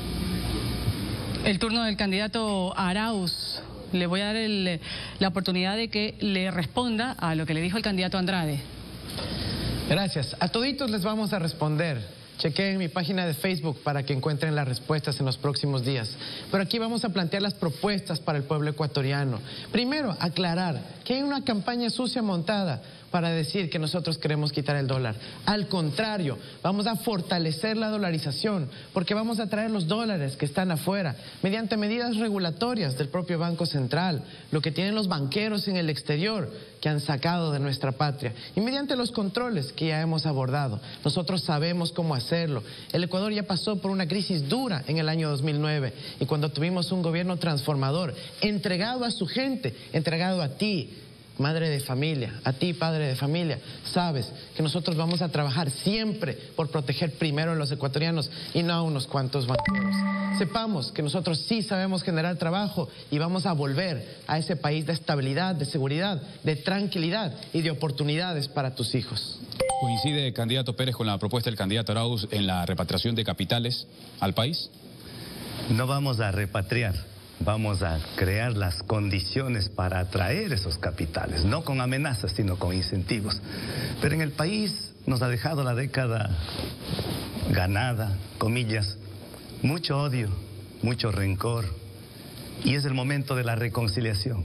El turno del candidato Arauz. Le voy a dar la oportunidad de que le responda a lo que le dijo el candidato Andrade. Gracias. A toditos les vamos a responder. Chequeen mi página de Facebook para que encuentren las respuestas en los próximos días. Pero aquí vamos a plantear las propuestas para el pueblo ecuatoriano. Primero, aclarar que hay una campaña sucia montada para decir que nosotros queremos quitar el dólar. Al contrario, vamos a fortalecer la dolarización porque vamos a traer los dólares que están afuera mediante medidas regulatorias del propio Banco Central, lo que tienen los banqueros en el exterior que han sacado de nuestra patria y mediante los controles que ya hemos abordado. Nosotros sabemos cómo hacerlo. El Ecuador ya pasó por una crisis dura en el año 2009 y cuando tuvimos un gobierno transformador, entregado a su gente, entregado a ti, madre de familia, a ti, padre de familia, sabes que nosotros vamos a trabajar siempre por proteger primero a los ecuatorianos y no a unos cuantos banqueros. Sepamos que nosotros sí sabemos generar trabajo y vamos a volver a ese país de estabilidad, de seguridad, de tranquilidad y de oportunidades para tus hijos. ¿Coincide, candidato Pérez, con la propuesta del candidato Arauz en la repatriación de capitales al país? No vamos a repatriar. Vamos a crear las condiciones para atraer esos capitales, no con amenazas, sino con incentivos. Pero en el país nos ha dejado la década ganada, comillas, mucho odio, mucho rencor, y es el momento de la reconciliación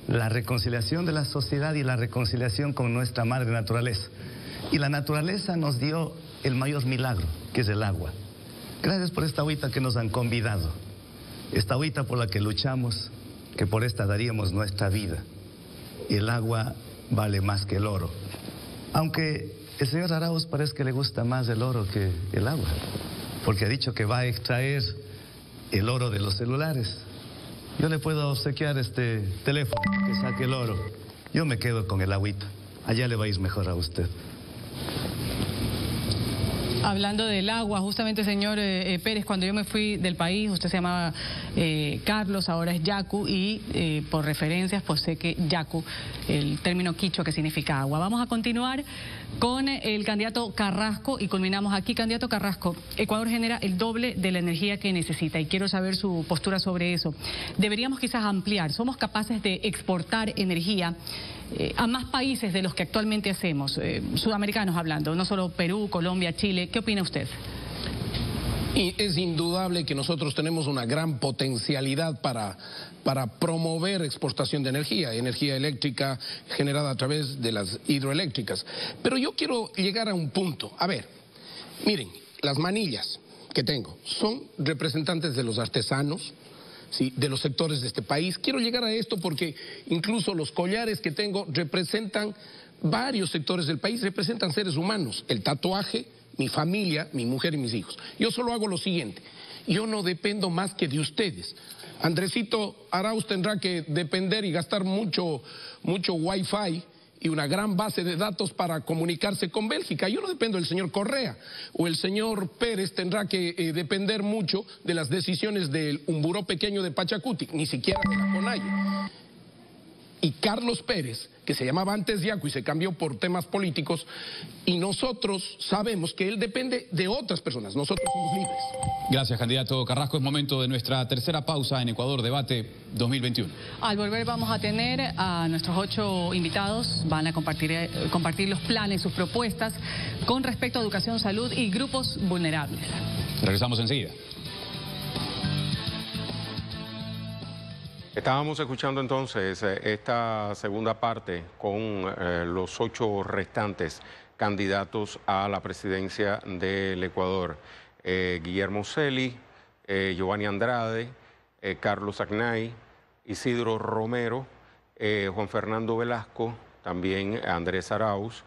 de la sociedad y la reconciliación con nuestra madre naturaleza. Y la naturaleza nos dio el mayor milagro, que es el agua. Gracias por esta agüita que nos han convidado. Esta agüita por la que luchamos, que por esta daríamos nuestra vida. Y el agua vale más que el oro. Aunque el señor Arauz parece que le gusta más el oro que el agua. Porque ha dicho que va a extraer el oro de los celulares. Yo le puedo obsequiar este teléfono que saque el oro. Yo me quedo con el agüita. Allá le va a ir mejor a usted. Hablando del agua, justamente, señor Pérez, cuando yo me fui del país, usted se llamaba Carlos, ahora es Yacu, y por referencias, pues sé que Yacu, el término quichua que significa agua. Vamos a continuar con el candidato Carrasco y culminamos aquí. Candidato Carrasco, Ecuador genera el doble de la energía que necesita y quiero saber su postura sobre eso. Deberíamos quizás ampliar, ¿somos capaces de exportar energía a más países de los que actualmente hacemos, sudamericanos hablando, no solo Perú, Colombia, Chile? ¿Qué opina usted? Y es indudable que nosotros tenemos una gran potencialidad para promover exportación de energía eléctrica generada a través de las hidroeléctricas. Pero yo quiero llegar a un punto. A ver, miren, las manillas que tengo son representantes de los artesanos, ¿sí?, de los sectores de este país. Quiero llegar a esto porque incluso los collares que tengo representan varios sectores del país, representan seres humanos. El tatuaje, mi familia, mi mujer y mis hijos. Yo solo hago lo siguiente, yo no dependo más que de ustedes. Andresito Arauz tendrá que depender y gastar mucho wifi y una gran base de datos para comunicarse con Bélgica. Yo no dependo del señor Correa, o el señor Pérez tendrá que depender mucho de las decisiones de un buró pequeño de Pachacuti, ni siquiera de la CONAIE. Y Carlos Pérez, que se llamaba antes Yacu y se cambió por temas políticos, y nosotros sabemos que él depende de otras personas, nosotros somos libres. Gracias, candidato Carrasco. Es momento de nuestra tercera pausa en Ecuador Debate 2021. Al volver vamos a tener a nuestros 8 invitados, van a compartir los planes, sus propuestas con respecto a educación, salud y grupos vulnerables. Regresamos enseguida. Estábamos escuchando entonces esta segunda parte con los 8 restantes candidatos a la presidencia del Ecuador. Guillermo Celi, Giovanni Andrade, Carlos Agnay, Isidro Romero, Juan Fernando Velasco, también Andrés Arauz,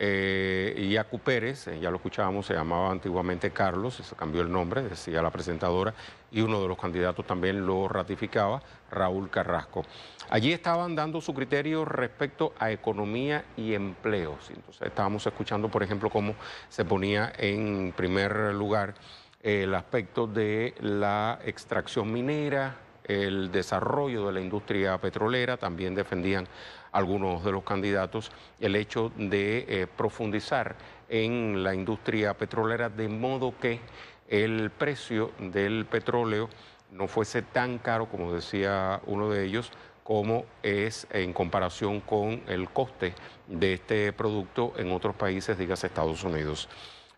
Yacu Pérez, ya lo escuchábamos, se llamaba antiguamente Carlos, se cambió el nombre, decía la presentadora, y uno de los candidatos también lo ratificaba, Raúl Carrasco. Allí estaban dando su criterio respecto a economía y empleos. Entonces estábamos escuchando, por ejemplo, cómo se ponía en primer lugar el aspecto de la extracción minera, el desarrollo de la industria petrolera. También defendían algunos de los candidatos el hecho de profundizar en la industria petrolera de modo que el precio del petróleo no fuese tan caro, como decía uno de ellos, como es en comparación con el coste de este producto en otros países, dígase Estados Unidos.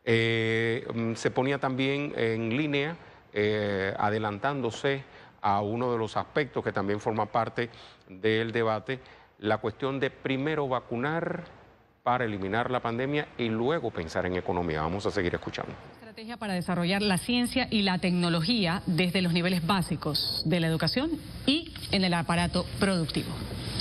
Se ponía también en línea, adelantándose a uno de los aspectos que también forma parte del debate, la cuestión de primero vacunar para eliminar la pandemia y luego pensar en economía. Vamos a seguir escuchando. Estrategia para desarrollar la ciencia y la tecnología desde los niveles básicos de la educación y en el aparato productivo.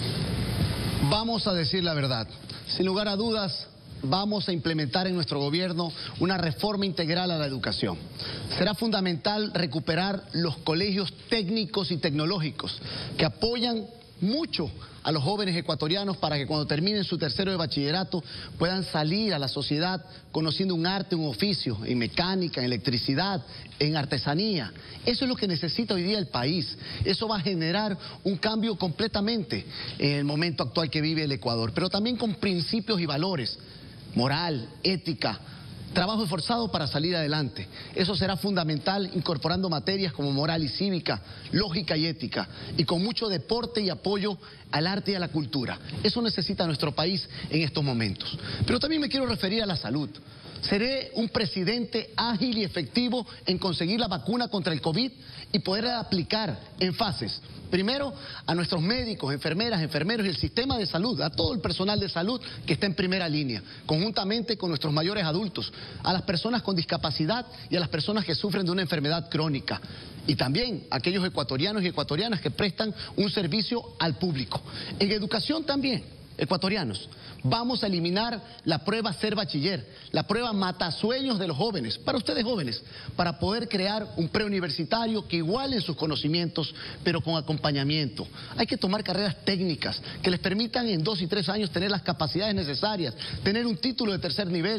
Vamos a decir la verdad. Sin lugar a dudas, vamos a implementar en nuestro gobierno una reforma integral a la educación. Será fundamental recuperar los colegios técnicos y tecnológicos que apoyan mucho a los jóvenes ecuatorianos para que cuando terminen su tercero de bachillerato puedan salir a la sociedad conociendo un arte, un oficio, en mecánica, en electricidad, en artesanía. Eso es lo que necesita hoy día el país. Eso va a generar un cambio completamente en el momento actual que vive el Ecuador, pero también con principios y valores, moral, ética, trabajo esforzado para salir adelante. Eso será fundamental incorporando materias como moral y cívica, lógica y ética, y con mucho deporte y apoyo al arte y a la cultura. Eso necesita nuestro país en estos momentos. Pero también me quiero referir a la salud. Seré un presidente ágil y efectivo en conseguir la vacuna contra el COVID y poder aplicar en fases. Primero, a nuestros médicos, enfermeras, enfermeros y el sistema de salud, a todo el personal de salud que está en primera línea, conjuntamente con nuestros mayores adultos, a las personas con discapacidad y a las personas que sufren de una enfermedad crónica. Y también a aquellos ecuatorianos y ecuatorianas que prestan un servicio al público. En educación también, ecuatorianos, vamos a eliminar la prueba Ser Bachiller, la prueba matasueños de los jóvenes, para ustedes jóvenes, para poder crear un preuniversitario que iguale sus conocimientos, pero con acompañamiento. Hay que tomar carreras técnicas que les permitan en 2 y 3 años tener las capacidades necesarias, tener un título de tercer nivel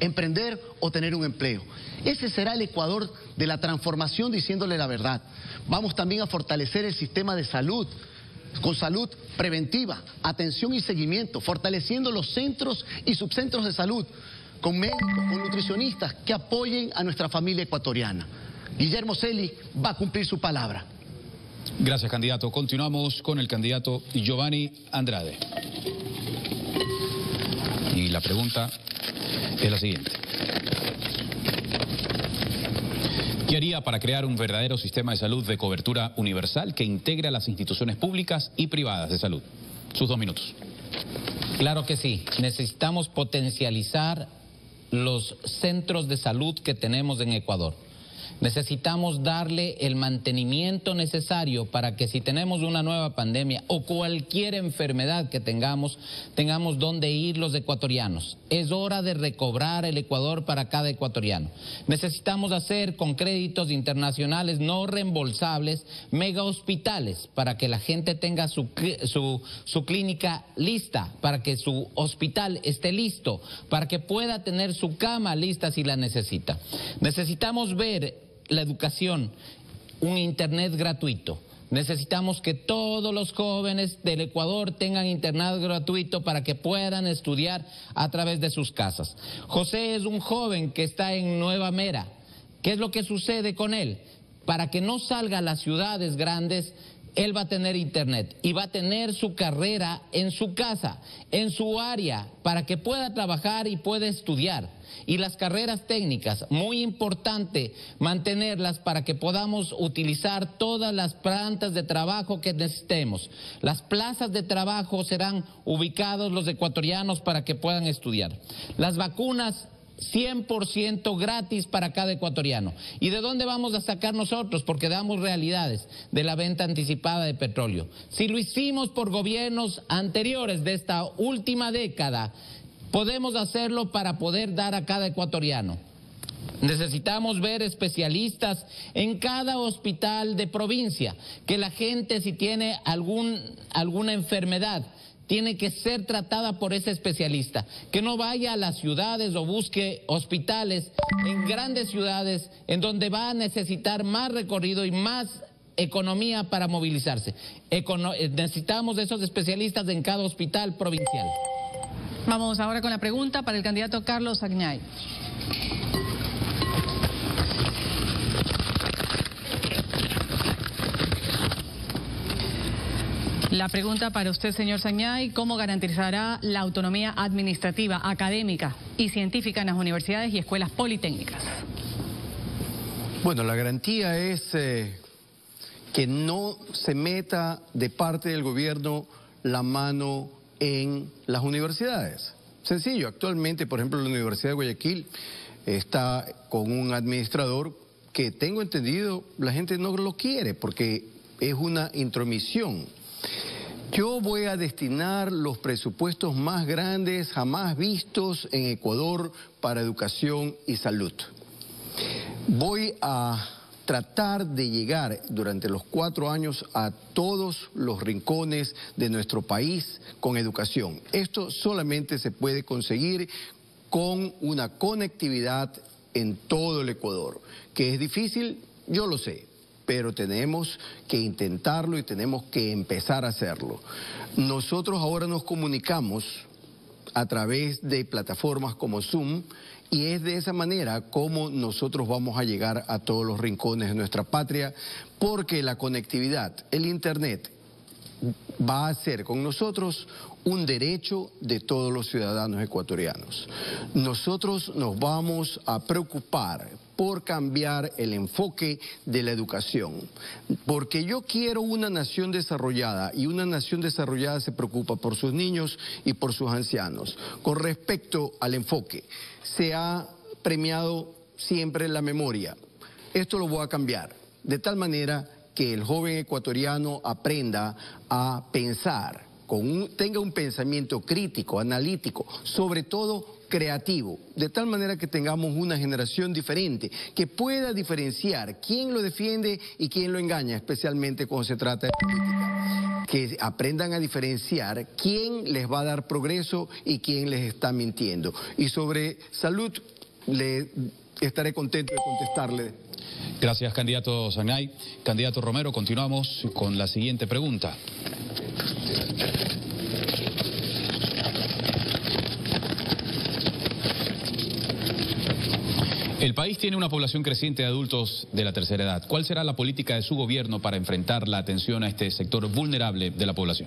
emprender o tener un empleo. Ese será el Ecuador de la transformación, diciéndole la verdad. Vamos también a fortalecer el sistema de salud, con salud preventiva, atención y seguimiento, fortaleciendo los centros y subcentros de salud, con médicos, con nutricionistas que apoyen a nuestra familia ecuatoriana. Guillermo Celi va a cumplir su palabra. Gracias, candidato. Continuamos con el candidato Giovanni Andrade. Y la pregunta es la siguiente. ¿Qué haría para crear un verdadero sistema de salud de cobertura universal que integre a las instituciones públicas y privadas de salud? Sus 2 minutos. Claro que sí. Necesitamos potencializar los centros de salud que tenemos en Ecuador. Necesitamos darle el mantenimiento necesario para que si tenemos una nueva pandemia o cualquier enfermedad que tengamos donde ir los ecuatorianos. Es hora de recobrar el Ecuador para cada ecuatoriano. Necesitamos hacer con créditos internacionales no reembolsables mega hospitales para que la gente tenga su clínica lista, para que su hospital esté listo, para que pueda tener su cama lista si la necesita. Necesitamos ver la educación, un internet gratuito. Necesitamos que todos los jóvenes del Ecuador tengan internet gratuito para que puedan estudiar a través de sus casas. José es un joven que está en Nueva Mera. ¿Qué es lo que sucede con él? Para que no salga a las ciudades grandes, él va a tener internet y va a tener su carrera en su casa, en su área, para que pueda trabajar y pueda estudiar. Y las carreras técnicas, muy importante mantenerlas para que podamos utilizar todas las plantas de trabajo que necesitemos. Las plazas de trabajo serán ubicados los ecuatorianos para que puedan estudiar. Las vacunas 100% gratis para cada ecuatoriano. ¿Y de dónde vamos a sacar nosotros? Porque damos realidades de la venta anticipada de petróleo. Si lo hicimos por gobiernos anteriores de esta última década, podemos hacerlo para poder dar a cada ecuatoriano. Necesitamos ver especialistas en cada hospital de provincia, que la gente si tiene alguna enfermedad, tiene que ser tratada por ese especialista, que no vaya a las ciudades o busque hospitales en grandes ciudades en donde va a necesitar más recorrido y más economía para movilizarse. Necesitamos esos especialistas en cada hospital provincial. Vamos ahora con la pregunta para el candidato Carlos Agnay. La pregunta para usted, señor Sañay, ¿cómo garantizará la autonomía administrativa, académica y científica en las universidades y escuelas politécnicas? Bueno, la garantía es que no se meta de parte del gobierno la mano en las universidades. Sencillo, actualmente, por ejemplo, la Universidad de Guayaquil está con un administrador que tengo entendido la gente no lo quiere porque es una intromisión. Yo voy a destinar los presupuestos más grandes jamás vistos en Ecuador para educación y salud. Voy a tratar de llegar durante los 4 años a todos los rincones de nuestro país con educación. Esto solamente se puede conseguir con una conectividad en todo el Ecuador. ¿Que es difícil? Yo lo sé, pero tenemos que intentarlo y tenemos que empezar a hacerlo. Nosotros ahora nos comunicamos a través de plataformas como Zoom y es de esa manera como nosotros vamos a llegar a todos los rincones de nuestra patria, porque la conectividad, el Internet, va a ser con nosotros un derecho de todos los ciudadanos ecuatorianos. Nosotros nos vamos a preocupar por cambiar el enfoque de la educación, porque yo quiero una nación desarrollada y una nación desarrollada se preocupa por sus niños y por sus ancianos. Con respecto al enfoque, se ha premiado siempre la memoria. Esto lo voy a cambiar, de tal manera que el joven ecuatoriano aprenda a pensar tenga un pensamiento crítico, analítico, sobre todo creativo, de tal manera que tengamos una generación diferente, que pueda diferenciar quién lo defiende y quién lo engaña, especialmente cuando se trata de política. Que aprendan a diferenciar quién les va a dar progreso y quién les está mintiendo. Y sobre salud, estaré contento de contestarle. Gracias, candidato Zanay. Candidato Romero, continuamos con la siguiente pregunta. El país tiene una población creciente de adultos de la tercera edad. ¿Cuál será la política de su gobierno para enfrentar la atención a este sector vulnerable de la población?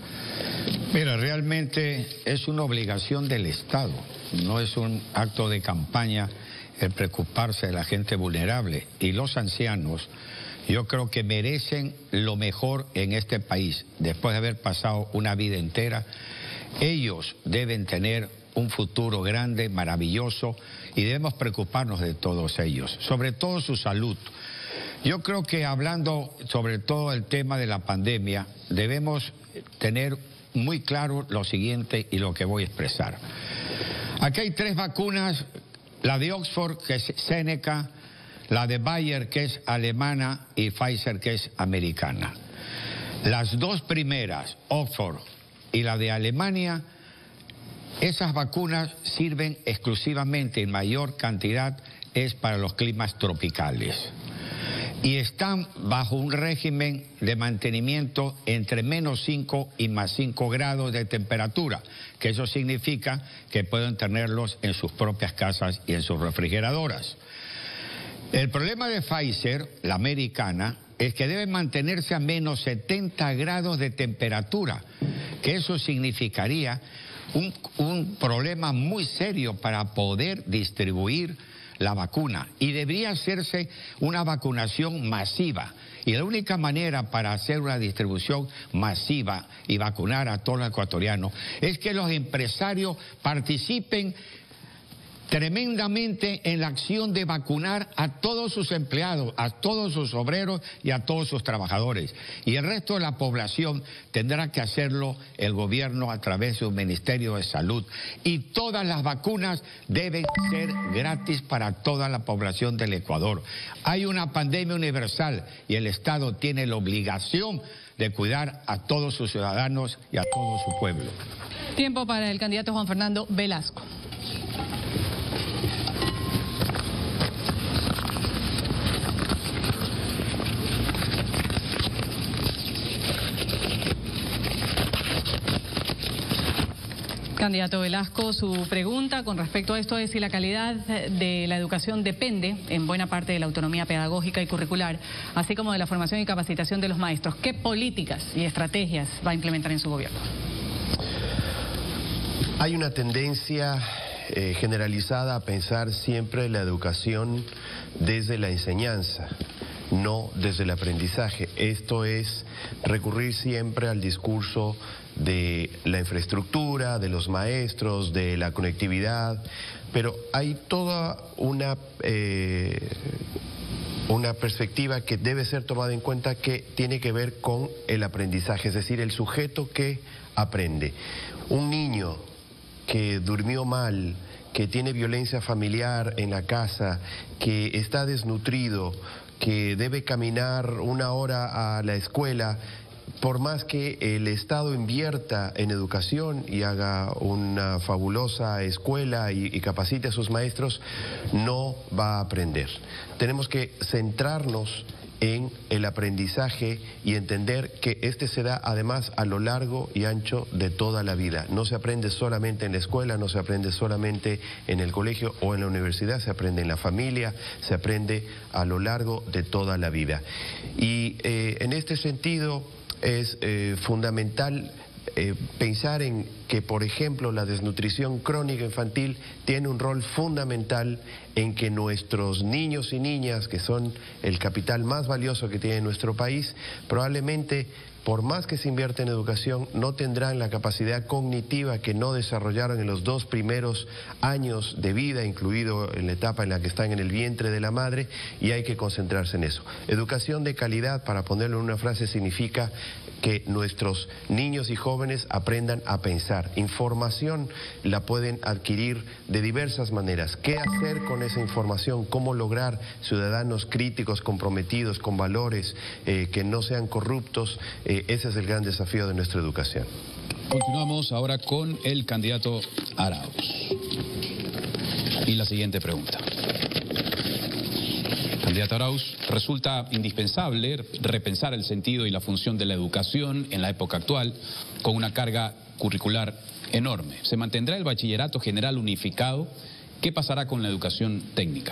Mira, realmente es una obligación del Estado, no es un acto de campaña el preocuparse de la gente vulnerable. Y los ancianos, yo creo que merecen lo mejor en este país. Después de haber pasado una vida entera, ellos deben tener un futuro grande, maravilloso, y debemos preocuparnos de todos ellos, sobre todo su salud. Yo creo que hablando sobre todo el tema de la pandemia, debemos tener muy claro lo siguiente y lo que voy a expresar. Aquí hay 3 vacunas, la de Oxford, que es Seneca, la de Bayer, que es alemana, y Pfizer, que es americana. Las 2 primeras, Oxford y la de Alemania, esas vacunas sirven exclusivamente en mayor cantidad es para los climas tropicales y están bajo un régimen de mantenimiento entre -5 y +5 grados de temperatura, que eso significa que pueden tenerlos en sus propias casas y en sus refrigeradoras. El problema de Pfizer, la americana, es que debe mantenerse a -70 grados de temperatura, que eso significaría un problema muy serio para poder distribuir la vacuna, y debería hacerse una vacunación masiva, y la única manera para hacer una distribución masiva y vacunar a todos los ecuatorianos es que los empresarios participen tremendamente en la acción de vacunar a todos sus empleados, a todos sus obreros y a todos sus trabajadores. Y el resto de la población tendrá que hacerlo el gobierno a través de un Ministerio de Salud. Y todas las vacunas deben ser gratis para toda la población del Ecuador. Hay una pandemia universal y el Estado tiene la obligación de cuidar a todos sus ciudadanos y a todo su pueblo. Tiempo para el candidato Juan Fernando Velasco. Candidato Velasco, su pregunta con respecto a esto es si la calidad de la educación depende en buena parte de la autonomía pedagógica y curricular, así como de la formación y capacitación de los maestros. ¿Qué políticas y estrategias va a implementar en su gobierno? Hay una tendencia generalizada a pensar siempre la educación desde la enseñanza, no desde el aprendizaje. Esto es recurrir siempre al discurso de la infraestructura, de los maestros, de la conectividad, pero hay toda una perspectiva que debe ser tomada en cuenta, que tiene que ver con el aprendizaje, es decir, el sujeto que aprende. Un niño que durmió mal, que tiene violencia familiar en la casa, que está desnutrido, que debe caminar 1 hora a la escuela, por más que el Estado invierta en educación y haga una fabulosa escuela y capacite a sus maestros, no va a aprender. Tenemos que centrarnos en el aprendizaje y entender que este se da además a lo largo y ancho de toda la vida. No se aprende solamente en la escuela, no se aprende solamente en el colegio o en la universidad, se aprende en la familia, se aprende a lo largo de toda la vida. Y en este sentido es fundamental pensar en que, por ejemplo, la desnutrición crónica infantil tiene un rol fundamental en que nuestros niños y niñas, que son el capital más valioso que tiene nuestro país, probablemente, por más que se invierte en educación, no tendrán la capacidad cognitiva que no desarrollaron en los 2 primeros años de vida, incluido en la etapa en la que están en el vientre de la madre, y hay que concentrarse en eso. Educación de calidad, para ponerlo en una frase, significa que nuestros niños y jóvenes aprendan a pensar. Información la pueden adquirir de diversas maneras. ¿Qué hacer con esa información? ¿Cómo lograr ciudadanos críticos, comprometidos, con valores, que no sean corruptos? Ese es el gran desafío de nuestra educación. Continuamos ahora con el candidato Arauz. Y la siguiente pregunta. Candidato Arauz, resulta indispensable repensar el sentido y la función de la educación en la época actual, con una carga curricular enorme. ¿Se mantendrá el bachillerato general unificado? ¿Qué pasará con la educación técnica?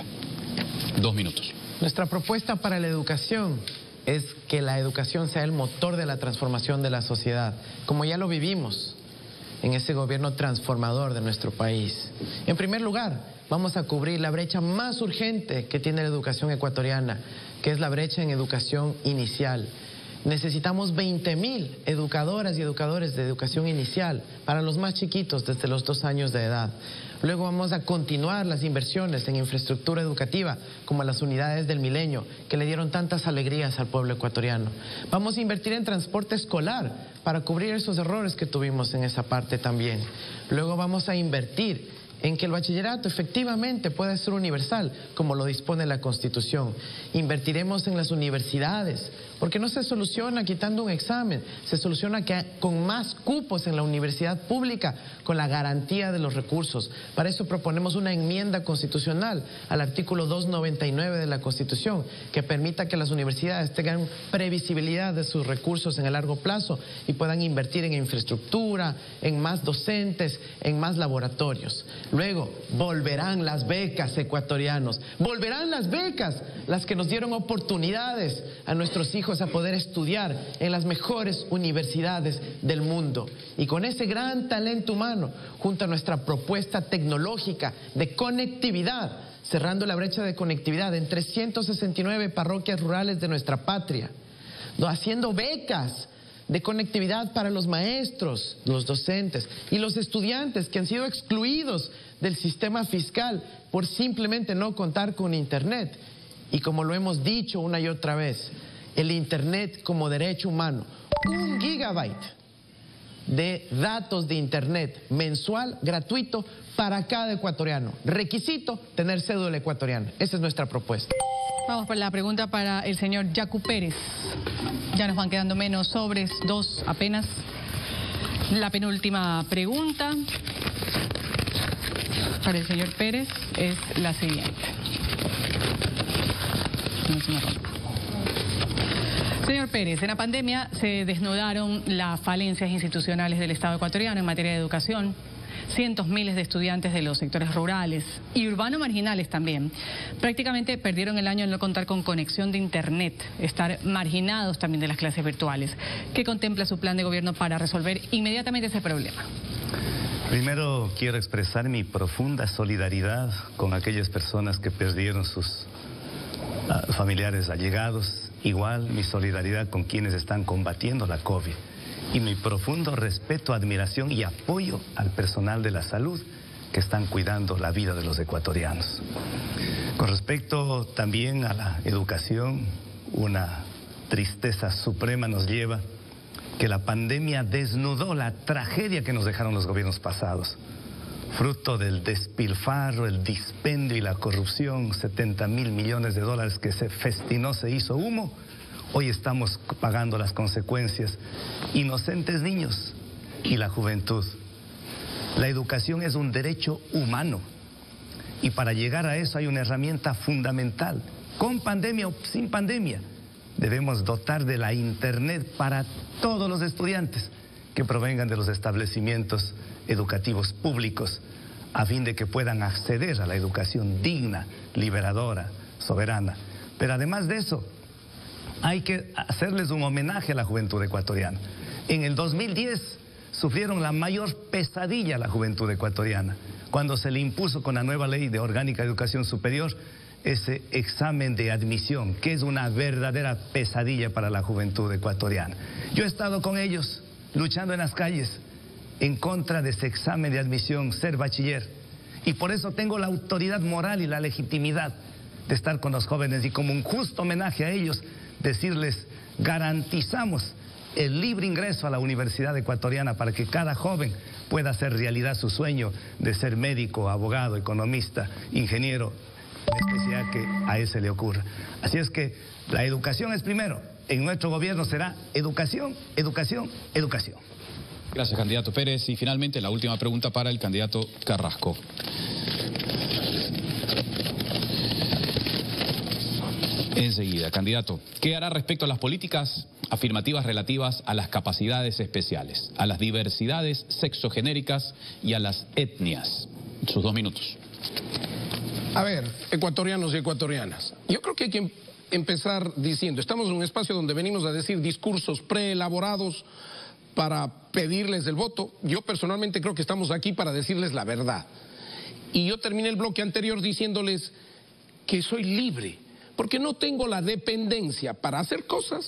2 minutos. Nuestra propuesta para la educación es que la educación sea el motor de la transformación de la sociedad, como ya lo vivimos en ese gobierno transformador de nuestro país. En primer lugar, vamos a cubrir la brecha más urgente que tiene la educación ecuatoriana, que es la brecha en educación inicial. Necesitamos 20.000 educadoras y educadores de educación inicial para los más chiquitos desde los 2 años de edad. Luego vamos a continuar las inversiones en infraestructura educativa, como las unidades del Milenio, que le dieron tantas alegrías al pueblo ecuatoriano. Vamos a invertir en transporte escolar para cubrir esos errores que tuvimos en esa parte también. Luego vamos a invertir en que el bachillerato efectivamente pueda ser universal, como lo dispone la Constitución. Invertiremos en las universidades, porque no se soluciona quitando un examen, se soluciona con más cupos en la universidad pública, con la garantía de los recursos. Para eso proponemos una enmienda constitucional al artículo 299 de la Constitución, que permita que las universidades tengan previsibilidad de sus recursos en el largo plazo y puedan invertir en infraestructura, en más docentes, en más laboratorios. Luego, volverán las becas, ecuatorianos, volverán las becas, las que nos dieron oportunidades a nuestros hijos a poder estudiar en las mejores universidades del mundo. Y con ese gran talento humano, junto a nuestra propuesta tecnológica de conectividad, cerrando la brecha de conectividad en 369 parroquias rurales de nuestra patria, haciendo becas de conectividad para los maestros, los docentes y los estudiantes que han sido excluidos del sistema fiscal por simplemente no contar con Internet. Y como lo hemos dicho una y otra vez, el Internet como derecho humano, 1 gigabyte de datos de Internet mensual gratuito para cada ecuatoriano. Requisito, tener cédula ecuatoriana. Esa es nuestra propuesta. Vamos por la pregunta para el señor Yacu Pérez. Ya nos van quedando menos sobres, 2 apenas. La penúltima pregunta para el señor Pérez es la siguiente. Señor Pérez, en la pandemia se desnudaron las falencias institucionales del Estado ecuatoriano en materia de educación. Cientos miles de estudiantes de los sectores rurales y urbanos marginales también prácticamente perdieron el año al no contar con conexión de Internet, estar marginados también de las clases virtuales. ¿Qué contempla su plan de gobierno para resolver inmediatamente ese problema? Primero quiero expresar mi profunda solidaridad con aquellas personas que perdieron sus familiares allegados. Igual mi solidaridad con quienes están combatiendo la COVID. Y mi profundo respeto, admiración y apoyo al personal de la salud que están cuidando la vida de los ecuatorianos. Con respecto también a la educación, una tristeza suprema nos lleva que la pandemia desnudó la tragedia que nos dejaron los gobiernos pasados. Fruto del despilfarro, el dispendio y la corrupción, 70.000 millones de dólares que se festinó, se hizo humo. Hoy estamos pagando las consecuencias. Inocentes niños y la juventud. La educación es un derecho humano. Y para llegar a eso hay una herramienta fundamental. Con pandemia o sin pandemia, debemos dotar de la Internet para todos los estudiantes que provengan de los establecimientos educativos públicos, a fin de que puedan acceder a la educación digna, liberadora, soberana. Pero además de eso, hay que hacerles un homenaje a la juventud ecuatoriana. En el 2010 sufrieron la mayor pesadilla la juventud ecuatoriana, cuando se le impuso con la nueva ley de orgánica de educación superior ese examen de admisión, que es una verdadera pesadilla para la juventud ecuatoriana. Yo he estado con ellos luchando en las calles en contra de ese examen de admisión, ser bachiller, y por eso tengo la autoridad moral y la legitimidad de estar con los jóvenes y como un justo homenaje a ellos decirles: garantizamos el libre ingreso a la universidad ecuatoriana para que cada joven pueda hacer realidad su sueño de ser médico, abogado, economista, ingeniero, en especial que a ese le ocurra. Así es que la educación es primero. En nuestro gobierno será educación, educación, educación. Gracias, candidato Pérez. Y finalmente la última pregunta para el candidato Carrasco. Enseguida, candidato, ¿qué hará respecto a las políticas afirmativas relativas a las capacidades especiales, a las diversidades sexogenéricas y a las etnias? Sus 2 minutos. A ver, ecuatorianos y ecuatorianas, yo creo que hay que empezar diciendo, estamos en un espacio donde venimos a decir discursos preelaborados para pedirles el voto. Yo personalmente creo que estamos aquí para decirles la verdad. Y yo terminé el bloque anterior diciéndoles que soy libre, porque no tengo la dependencia para hacer cosas,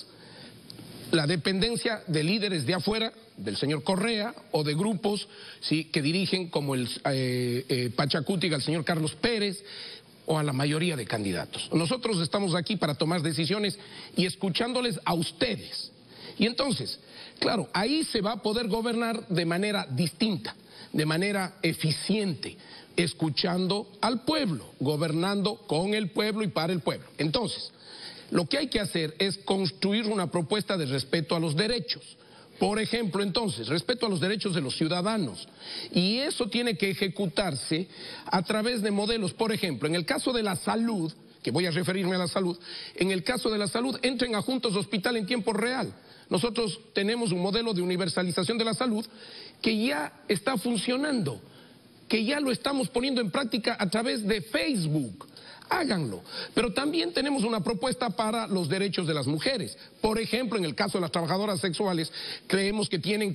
la dependencia de líderes de afuera, del señor Correa, o de grupos ¿sí? que dirigen como el Pachacútica, el señor Carlos Pérez, o a la mayoría de candidatos. Nosotros estamos aquí para tomar decisiones y escuchándoles a ustedes. Y entonces, claro, ahí se va a poder gobernar de manera distinta, de manera eficiente, escuchando al pueblo, gobernando con el pueblo y para el pueblo. Entonces, lo que hay que hacer es construir una propuesta de respeto a los derechos. Por ejemplo, entonces, respeto a los derechos de los ciudadanos. Y eso tiene que ejecutarse a través de modelos. Por ejemplo, en el caso de la salud, que voy a referirme a la salud, en el caso de la salud, entren a Juntos Hospital en tiempo real. Nosotros tenemos un modelo de universalización de la salud que ya está funcionando, que ya lo estamos poniendo en práctica a través de Facebook. Háganlo. Pero también tenemos una propuesta para los derechos de las mujeres. Por ejemplo, en el caso de las trabajadoras sexuales, creemos que tienen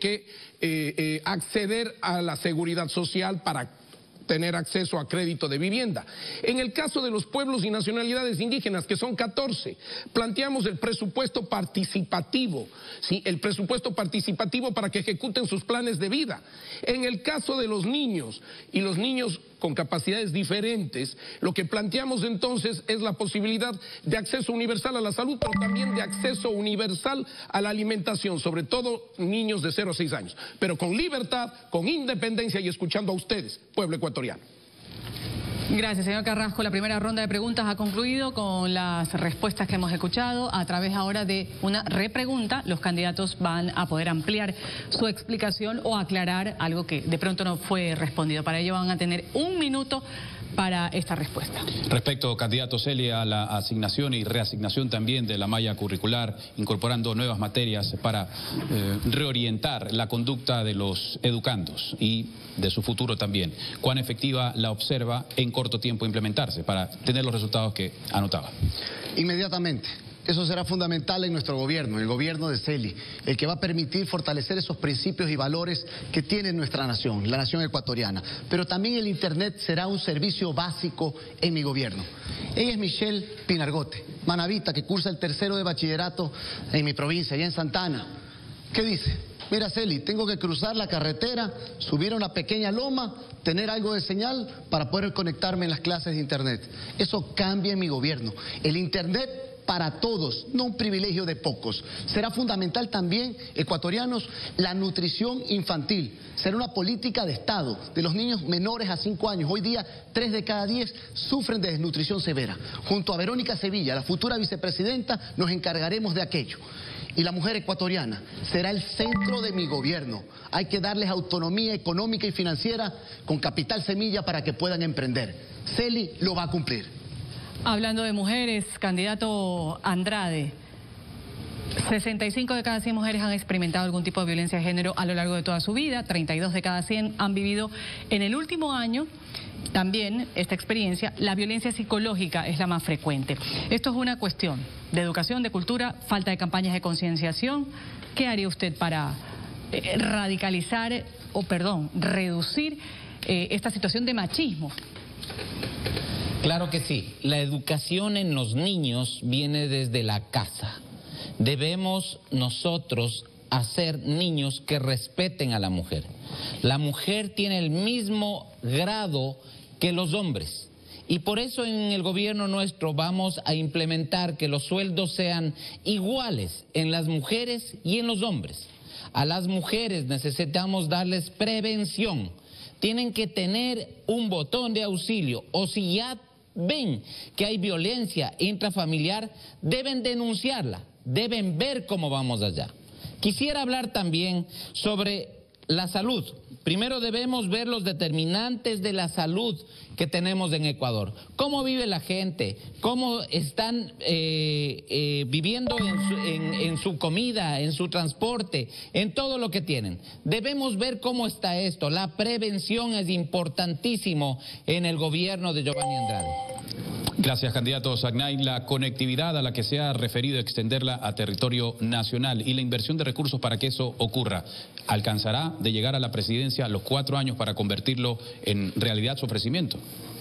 que acceder a la seguridad social para tener acceso a crédito de vivienda. En el caso de los pueblos y nacionalidades indígenas, que son 14, planteamos el presupuesto participativo, ¿sí? El presupuesto participativo para que ejecuten sus planes de vida. En el caso de los niños y los niños con capacidades diferentes, lo que planteamos entonces es la posibilidad de acceso universal a la salud, pero también de acceso universal a la alimentación, sobre todo niños de 0 a 6 años, pero con libertad, con independencia y escuchando a ustedes, pueblo ecuatoriano. Gracias, señor Carrasco. La primera ronda de preguntas ha concluido con las respuestas que hemos escuchado. A través ahora de una repregunta, los candidatos van a poder ampliar su explicación o aclarar algo que de pronto no fue respondido. Para ello van a tener 1 minuto para esta respuesta. Respecto, candidato Celia, a la asignación y reasignación también de la malla curricular, incorporando nuevas materias para reorientar la conducta de los educandos y de su futuro también. ¿Cuán efectiva la observa en corto tiempo implementarse para tener los resultados que anotaba? Inmediatamente. Eso será fundamental en nuestro gobierno, el gobierno de Celi, el que va a permitir fortalecer esos principios y valores que tiene nuestra nación, la nación ecuatoriana. Pero también el Internet será un servicio básico en mi gobierno. Ella es Michelle Pinargote, manavita, que cursa el 3º de bachillerato en mi provincia, allá en Santana. ¿Qué dice? Mira, Celi, tengo que cruzar la carretera, subir a una pequeña loma, tener algo de señal para poder conectarme en las clases de Internet. Eso cambia en mi gobierno. El Internet para todos, no un privilegio de pocos. Será fundamental también, ecuatorianos, la nutrición infantil. Será una política de Estado de los niños menores a 5 años. Hoy día, 3 de cada 10 sufren de desnutrición severa. Junto a Verónica Sevilla, la futura vicepresidenta, nos encargaremos de aquello. Y la mujer ecuatoriana será el centro de mi gobierno. Hay que darles autonomía económica y financiera con capital semilla para que puedan emprender. Celi lo va a cumplir. Hablando de mujeres, candidato Andrade, 65 de cada 100 mujeres han experimentado algún tipo de violencia de género a lo largo de toda su vida, 32 de cada 100 han vivido en el último año. También esta experiencia, la violencia psicológica es la más frecuente. Esto es una cuestión de educación, de cultura, falta de campañas de concienciación. ¿Qué haría usted para reducir esta situación de machismo. Claro que sí. La educación en los niños viene desde la casa. Debemos nosotros hacer niños que respeten a la mujer. La mujer tiene el mismo grado que los hombres. Y por eso en el gobierno nuestro vamos a implementar que los sueldos sean iguales en las mujeres y en los hombres. A las mujeres necesitamos darles prevención. Tienen que tener un botón de auxilio, o si ya ven que hay violencia intrafamiliar, deben denunciarla, deben ver cómo vamos allá. Quisiera hablar también sobre la salud. Primero debemos ver los determinantes de la salud que tenemos en Ecuador. Cómo vive la gente, cómo están viviendo en su comida, en su transporte, en todo lo que tienen. Debemos ver cómo está esto. La prevención es importantísimo en el gobierno de Giovanni Andrade. Gracias, candidato Sagnay. La conectividad a la que se ha referido, extenderla a territorio nacional y la inversión de recursos para que eso ocurra, ¿alcanzará de llegar a la presidencia los 4 años para convertirlo en realidad su ofrecimiento?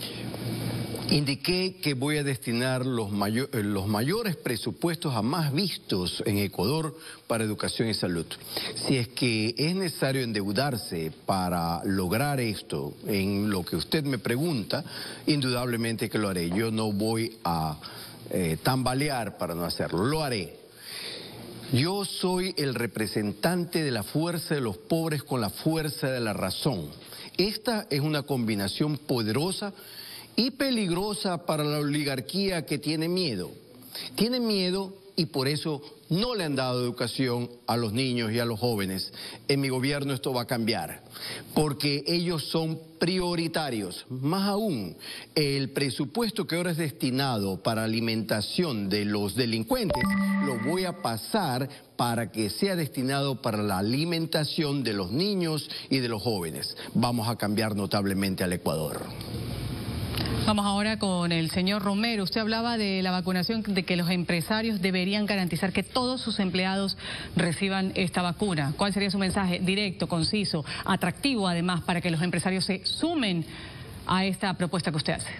Indiqué que voy a destinar los mayores presupuestos jamás vistos en Ecuador para educación y salud. Si es que es necesario endeudarse para lograr esto, en lo que usted me pregunta, indudablemente que lo haré. Yo no voy a tambalear para no hacerlo, lo haré. Yo soy el representante de la fuerza de los pobres con la fuerza de la razón. Esta es una combinación poderosa y peligrosa para la oligarquía que tiene miedo. Tiene miedo y por eso no le han dado educación a los niños y a los jóvenes. En mi gobierno esto va a cambiar, porque ellos son prioritarios. Más aún, el presupuesto que ahora es destinado para alimentación de los delincuentes, lo voy a pasar para que sea destinado para la alimentación de los niños y de los jóvenes. Vamos a cambiar notablemente al Ecuador. Vamos ahora con el señor Romero. Usted hablaba de la vacunación, de que los empresarios deberían garantizar que todos sus empleados reciban esta vacuna. ¿Cuál sería su mensaje? Directo, conciso, atractivo además, para que los empresarios se sumen a esta propuesta que usted hace.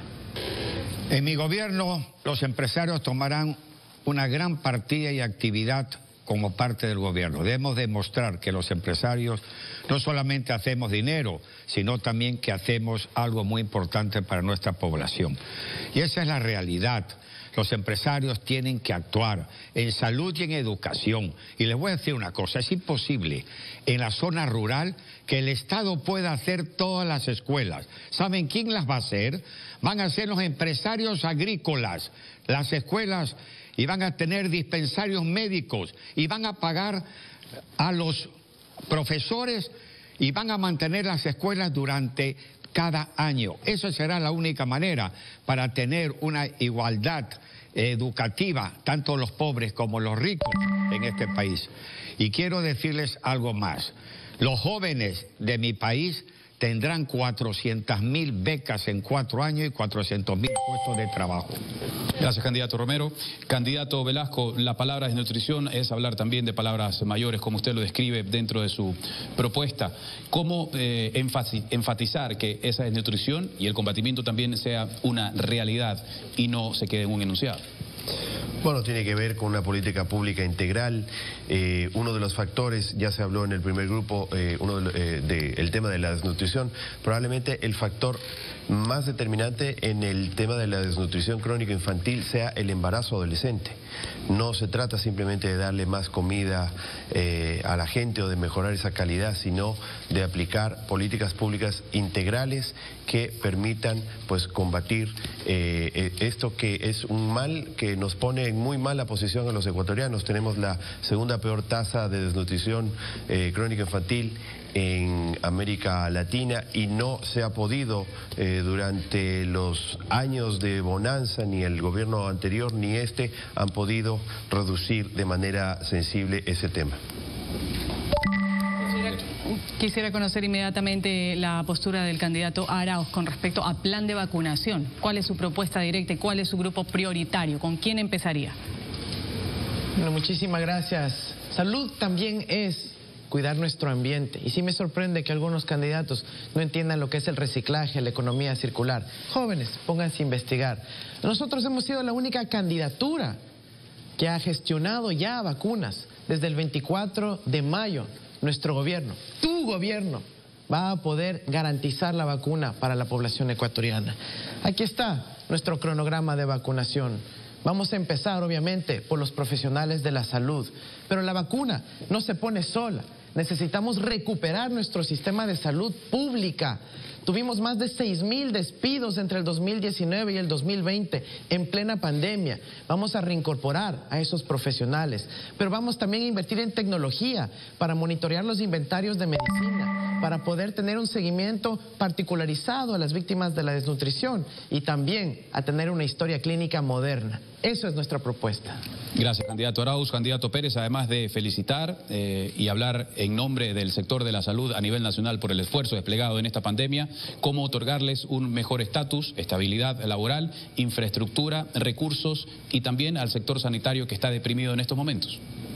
En mi gobierno, los empresarios tomarán una gran partida y actividad como parte del gobierno. Debemos demostrar que los empresarios no solamente hacemos dinero, sino también que hacemos algo muy importante para nuestra población. Y esa es la realidad. Los empresarios tienen que actuar en salud y en educación. Y les voy a decir una cosa, es imposible en la zona rural que el Estado pueda hacer todas las escuelas. ¿Saben quién las va a hacer? Van a ser los empresarios agrícolas, las escuelas, y van a tener dispensarios médicos y van a pagar a los profesores y van a mantener las escuelas durante cada año. Esa será la única manera para tener una igualdad educativa, tanto los pobres como los ricos en este país. Y quiero decirles algo más. Los jóvenes de mi país tendrán 400.000 becas en 4 años y 400.000 puestos de trabajo. Gracias, candidato Romero. Candidato Velasco, la palabra desnutrición es hablar también de palabras mayores, como usted lo describe dentro de su propuesta. ¿Cómo enfatizar que esa desnutrición y el combatimiento también sea una realidad y no se quede en un enunciado? Bueno, tiene que ver con una política pública integral. Uno de los factores, ya se habló en el primer grupo, el tema de la desnutrición, probablemente el factor más determinante en el tema de la desnutrición crónica infantil sea el embarazo adolescente. No se trata simplemente de darle más comida a la gente o de mejorar esa calidad, sino de aplicar políticas públicas integrales que permitan pues combatir esto que es un mal que nos pone en muy mala posición a los ecuatorianos. Tenemos la segunda peor tasa de desnutrición crónica infantil en América Latina y no se ha podido durante los años de bonanza, ni el gobierno anterior ni este han podido reducir de manera sensible ese tema. Quisiera conocer inmediatamente la postura del candidato Arauz con respecto a plan de vacunación. ¿Cuál es su propuesta directa y cuál es su grupo prioritario? ¿Con quién empezaría? Bueno, muchísimas gracias. Salud también es cuidar nuestro ambiente. Y sí me sorprende que algunos candidatos no entiendan lo que es el reciclaje, la economía circular. Jóvenes, pónganse a investigar. Nosotros hemos sido la única candidatura que ha gestionado ya vacunas desde el 24 de mayo. Nuestro gobierno, tu gobierno, va a poder garantizar la vacuna para la población ecuatoriana. Aquí está nuestro cronograma de vacunación. Vamos a empezar, obviamente, por los profesionales de la salud, pero la vacuna no se pone sola. Necesitamos recuperar nuestro sistema de salud pública. Tuvimos más de 6,000 despidos entre el 2019 y el 2020 en plena pandemia. Vamos a reincorporar a esos profesionales, pero vamos también a invertir en tecnología para monitorear los inventarios de medicina, para poder tener un seguimiento particularizado a las víctimas de la desnutrición y también a tener una historia clínica moderna. Eso es nuestra propuesta. Gracias, candidato Arauz. Candidato Pérez, además de felicitar y hablar en nombre del sector de la salud a nivel nacional por el esfuerzo desplegado en esta pandemia, cómo otorgarles un mejor estatus, estabilidad laboral, infraestructura, recursos y también al sector sanitario que está deprimido en estos momentos.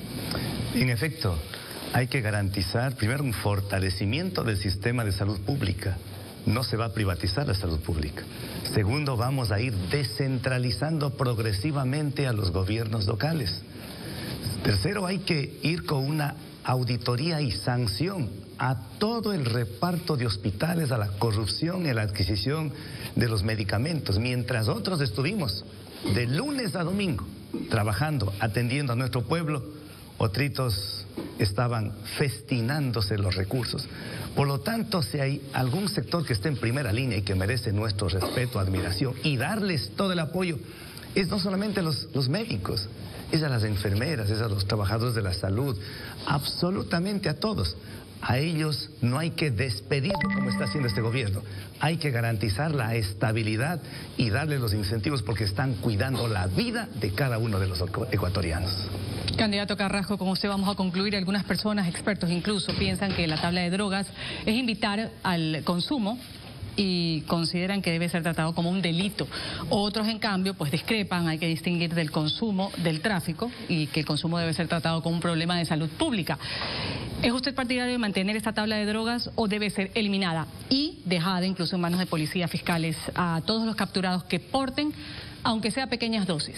En efecto, hay que garantizar primero un fortalecimiento del sistema de salud pública. No se va a privatizar la salud pública. Segundo, vamos a ir descentralizando progresivamente a los gobiernos locales. Tercero, hay que ir con una auditoría y sanción a todo el reparto de hospitales, a la corrupción y la adquisición de los medicamentos. Mientras otros estuvimos de lunes a domingo trabajando, atendiendo a nuestro pueblo, otros estaban festinándose los recursos. Por lo tanto, si hay algún sector que esté en primera línea y que merece nuestro respeto, admiración y darles todo el apoyo, es no solamente los médicos, es a las enfermeras, es a los trabajadores de la salud, absolutamente a todos. A ellos no hay que despedirlo como está haciendo este gobierno. Hay que garantizar la estabilidad y darles los incentivos porque están cuidando la vida de cada uno de los ecuatorianos. Candidato Carrasco, como usted vamos a concluir, algunas personas, expertos incluso, piensan que la tabla de drogas es invitar al consumo y consideran que debe ser tratado como un delito. Otros, en cambio, pues discrepan, hay que distinguir del consumo, del tráfico, y que el consumo debe ser tratado como un problema de salud pública. ¿Es usted partidario de mantener esta tabla de drogas o debe ser eliminada y dejada incluso en manos de policías, fiscales, a todos los capturados que porten, aunque sea pequeñas dosis?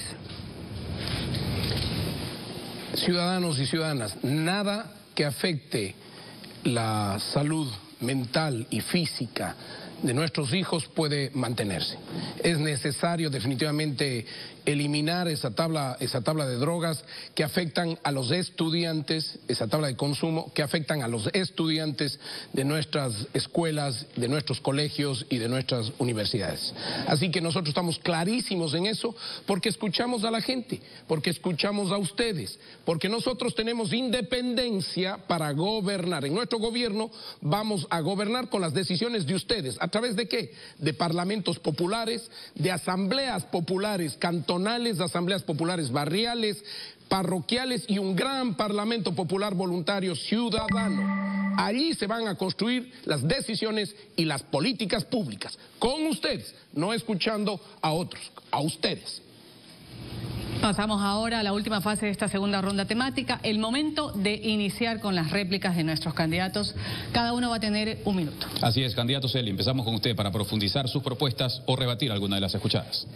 Ciudadanos y ciudadanas, nada que afecte la salud mental y física de nuestros hijos puede mantenerse. Es necesario definitivamente eliminar esa tabla de drogas que afectan a los estudiantes, esa tabla de consumo que afectan a los estudiantes de nuestras escuelas, de nuestros colegios y de nuestras universidades. Así que nosotros estamos clarísimos en eso porque escuchamos a la gente, porque escuchamos a ustedes, porque nosotros tenemos independencia para gobernar. En nuestro gobierno vamos a gobernar con las decisiones de ustedes. ¿A través de qué? De parlamentos populares, de asambleas populares cantonales, de asambleas populares barriales, parroquiales y un gran parlamento popular voluntario ciudadano. Allí se van a construir las decisiones y las políticas públicas, con ustedes, no escuchando a otros, a ustedes. Pasamos ahora a la última fase de esta segunda ronda temática, el momento de iniciar con las réplicas de nuestros candidatos. Cada uno va a tener un minuto. Así es, candidato Celi, empezamos con usted para profundizar sus propuestas o rebatir alguna de las escuchadas.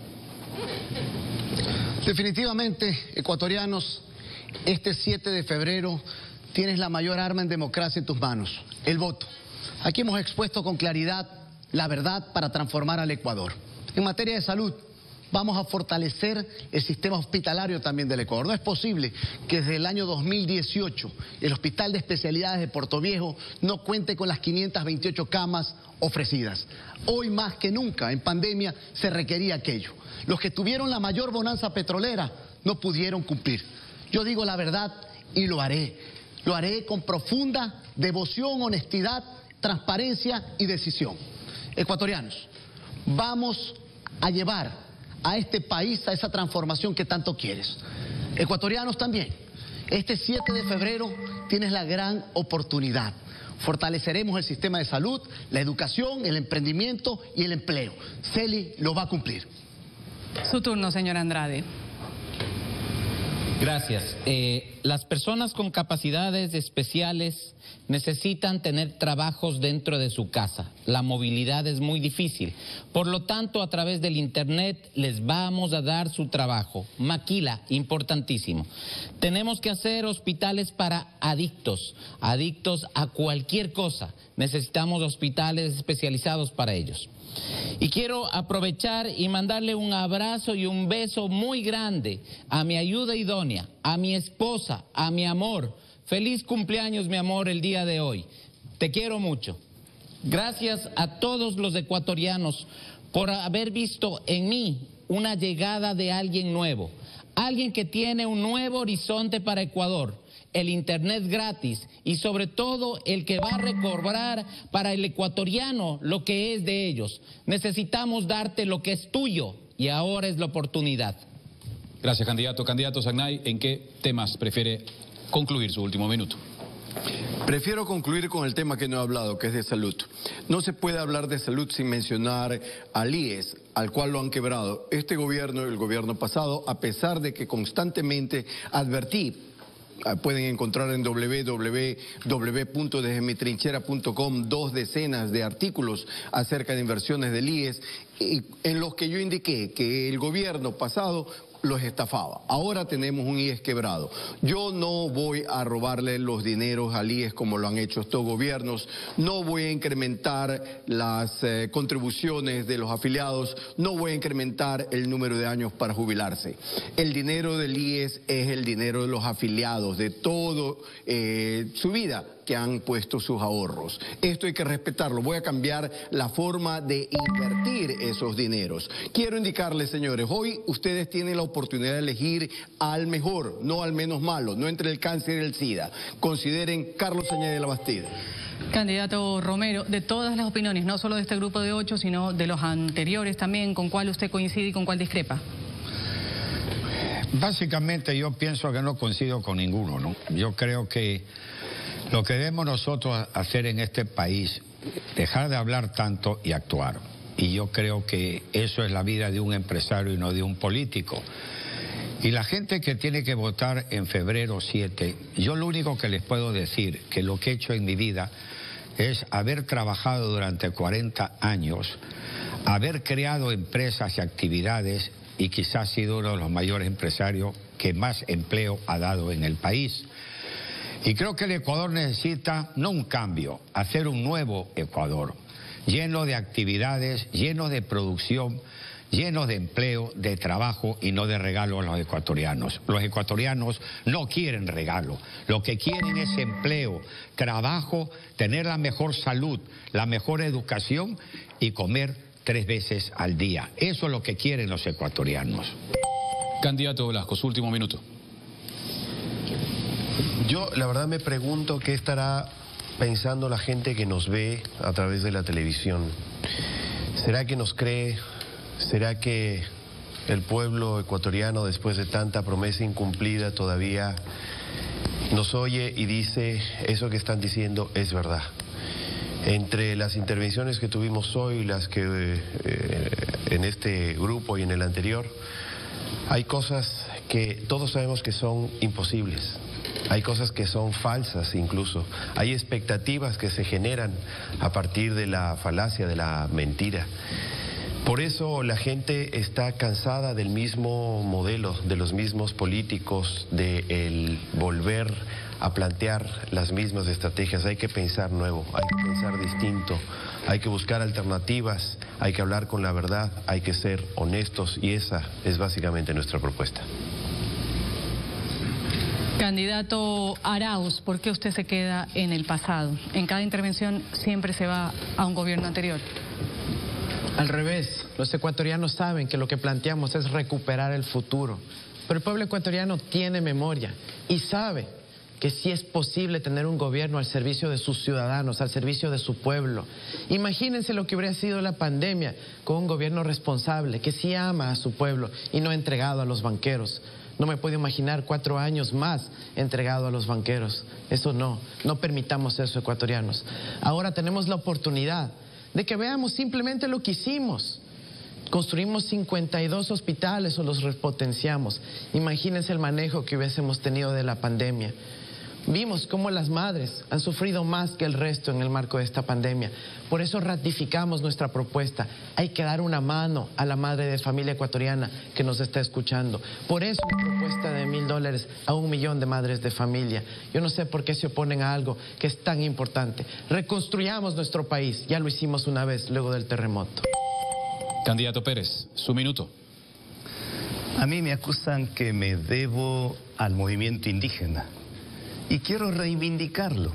Definitivamente, ecuatorianos, este 7 de febrero tienes la mayor arma en democracia en tus manos, el voto. Aquí hemos expuesto con claridad la verdad para transformar al Ecuador. En materia de salud, vamos a fortalecer el sistema hospitalario también del Ecuador. No es posible que desde el año 2018 el Hospital de Especialidades de Portoviejo no cuente con las 528 camas ofrecidas. Hoy más que nunca, en pandemia, se requería aquello. Los que tuvieron la mayor bonanza petrolera no pudieron cumplir. Yo digo la verdad y lo haré. Lo haré con profunda devoción, honestidad, transparencia y decisión. Ecuatorianos, vamos a llevar a este país a esa transformación que tanto quieres. Ecuatorianos también, este 7 de febrero tienes la gran oportunidad. Fortaleceremos el sistema de salud, la educación, el emprendimiento y el empleo. Celi lo va a cumplir. Su turno, señor Andrade. Gracias. Las personas con capacidades especiales necesitan tener trabajos dentro de su casa. La movilidad es muy difícil. Por lo tanto, a través del Internet les vamos a dar su trabajo. Maquila, importantísimo. Tenemos que hacer hospitales para adictos a cualquier cosa. Necesitamos hospitales especializados para ellos. Y quiero aprovechar y mandarle un abrazo y un beso muy grande a mi ayuda idónea, a mi esposa, a mi amor. Feliz cumpleaños, mi amor, el día de hoy. Te quiero mucho. Gracias a todos los ecuatorianos por haber visto en mí una llegada de alguien nuevo, alguien que tiene un nuevo horizonte para Ecuador. El Internet gratis y sobre todo el que va a recobrar para el ecuatoriano lo que es de ellos. Necesitamos darte lo que es tuyo y ahora es la oportunidad. Gracias, candidato. Candidato Sagnay, ¿en qué temas prefiere concluir su último minuto? Prefiero concluir con el tema que no he hablado, que es de salud. No se puede hablar de salud sin mencionar al IES, al cual lo han quebrado. Este gobierno, el gobierno pasado, a pesar de que constantemente advertí, pueden encontrar en www.desdemitrinchera.com 2 decenas de artículos acerca de inversiones del IES, en los que yo indiqué que el gobierno pasado los estafaba. Ahora tenemos un IES quebrado. Yo no voy a robarle los dineros al IES como lo han hecho estos gobiernos. No voy a incrementar las contribuciones de los afiliados. No voy a incrementar el número de años para jubilarse. El dinero del IES es el dinero de los afiliados, de todo su vida, que han puesto sus ahorros. Esto hay que respetarlo. Voy a cambiar la forma de invertir esos dineros. Quiero indicarles, señores, hoy ustedes tienen la oportunidad de elegir al mejor, no al menos malo, no entre el cáncer y el SIDA. Consideren Carlos Sagnay de la Bastida. Candidato Romero, de todas las opiniones, no solo de este grupo de 8, sino de los anteriores también, ¿con cuál usted coincide y con cuál discrepa? Básicamente yo pienso que no coincido con ninguno, ¿no? Yo creo que lo que debemos nosotros hacer en este país, dejar de hablar tanto y actuar. Y yo creo que eso es la vida de un empresario y no de un político. Y la gente que tiene que votar en febrero 7, yo lo único que les puedo decir, que lo que he hecho en mi vida es haber trabajado durante 40 años, haber creado empresas y actividades y quizás sido uno de los mayores empresarios que más empleo ha dado en el país. Y creo que el Ecuador necesita, no un cambio, hacer un nuevo Ecuador, lleno de actividades, lleno de producción, lleno de empleo, de trabajo y no de regalo a los ecuatorianos. Los ecuatorianos no quieren regalo, lo que quieren es empleo, trabajo, tener la mejor salud, la mejor educación y comer 3 veces al día. Eso es lo que quieren los ecuatorianos. Candidato Velasco, su último minuto. Yo, la verdad, me pregunto qué estará pensando la gente que nos ve a través de la televisión. ¿Será que nos cree? ¿Será que el pueblo ecuatoriano, después de tanta promesa incumplida, todavía nos oye y dice, eso que están diciendo es verdad? Entre las intervenciones que tuvimos hoy, las que en este grupo y en el anterior, hay cosas que todos sabemos que son imposibles. Hay cosas que son falsas incluso. Hay expectativas que se generan a partir de la falacia, de la mentira. Por eso la gente está cansada del mismo modelo, de los mismos políticos, de el volver a plantear las mismas estrategias. Hay que pensar nuevo, hay que pensar distinto, hay que buscar alternativas, hay que hablar con la verdad, hay que ser honestos y esa es básicamente nuestra propuesta. Candidato Arauz, ¿por qué usted se queda en el pasado? En cada intervención siempre se va a un gobierno anterior. Al revés, los ecuatorianos saben que lo que planteamos es recuperar el futuro. Pero el pueblo ecuatoriano tiene memoria y sabe que sí es posible tener un gobierno al servicio de sus ciudadanos, al servicio de su pueblo. Imagínense lo que hubiera sido la pandemia con un gobierno responsable, que sí ama a su pueblo y no entregado a los banqueros. No me puedo imaginar 4 años más entregado a los banqueros. Eso no permitamos eso, ecuatorianos. Ahora tenemos la oportunidad de que veamos simplemente lo que hicimos. Construimos 52 hospitales o los repotenciamos. Imagínense el manejo que hubiésemos tenido de la pandemia. Vimos cómo las madres han sufrido más que el resto en el marco de esta pandemia. Por eso ratificamos nuestra propuesta. Hay que dar una mano a la madre de familia ecuatoriana que nos está escuchando. Por eso una propuesta de $1000 a 1 millón de madres de familia. Yo no sé por qué se oponen a algo que es tan importante. Reconstruyamos nuestro país. Ya lo hicimos una vez luego del terremoto. Candidato Pérez, su minuto. A mí me acusan que me debo al movimiento indígena. Y quiero reivindicarlo,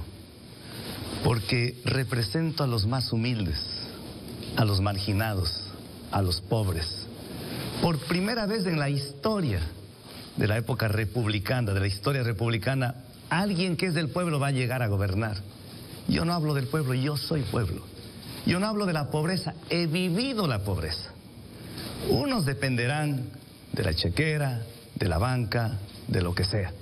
porque represento a los más humildes, a los marginados, a los pobres. Por primera vez en la historia de la época republicana, de la historia republicana, alguien que es del pueblo va a llegar a gobernar. Yo no hablo del pueblo, yo soy pueblo. Yo no hablo de la pobreza, he vivido la pobreza. Unos dependerán de la chequera, de la banca, de lo que sea.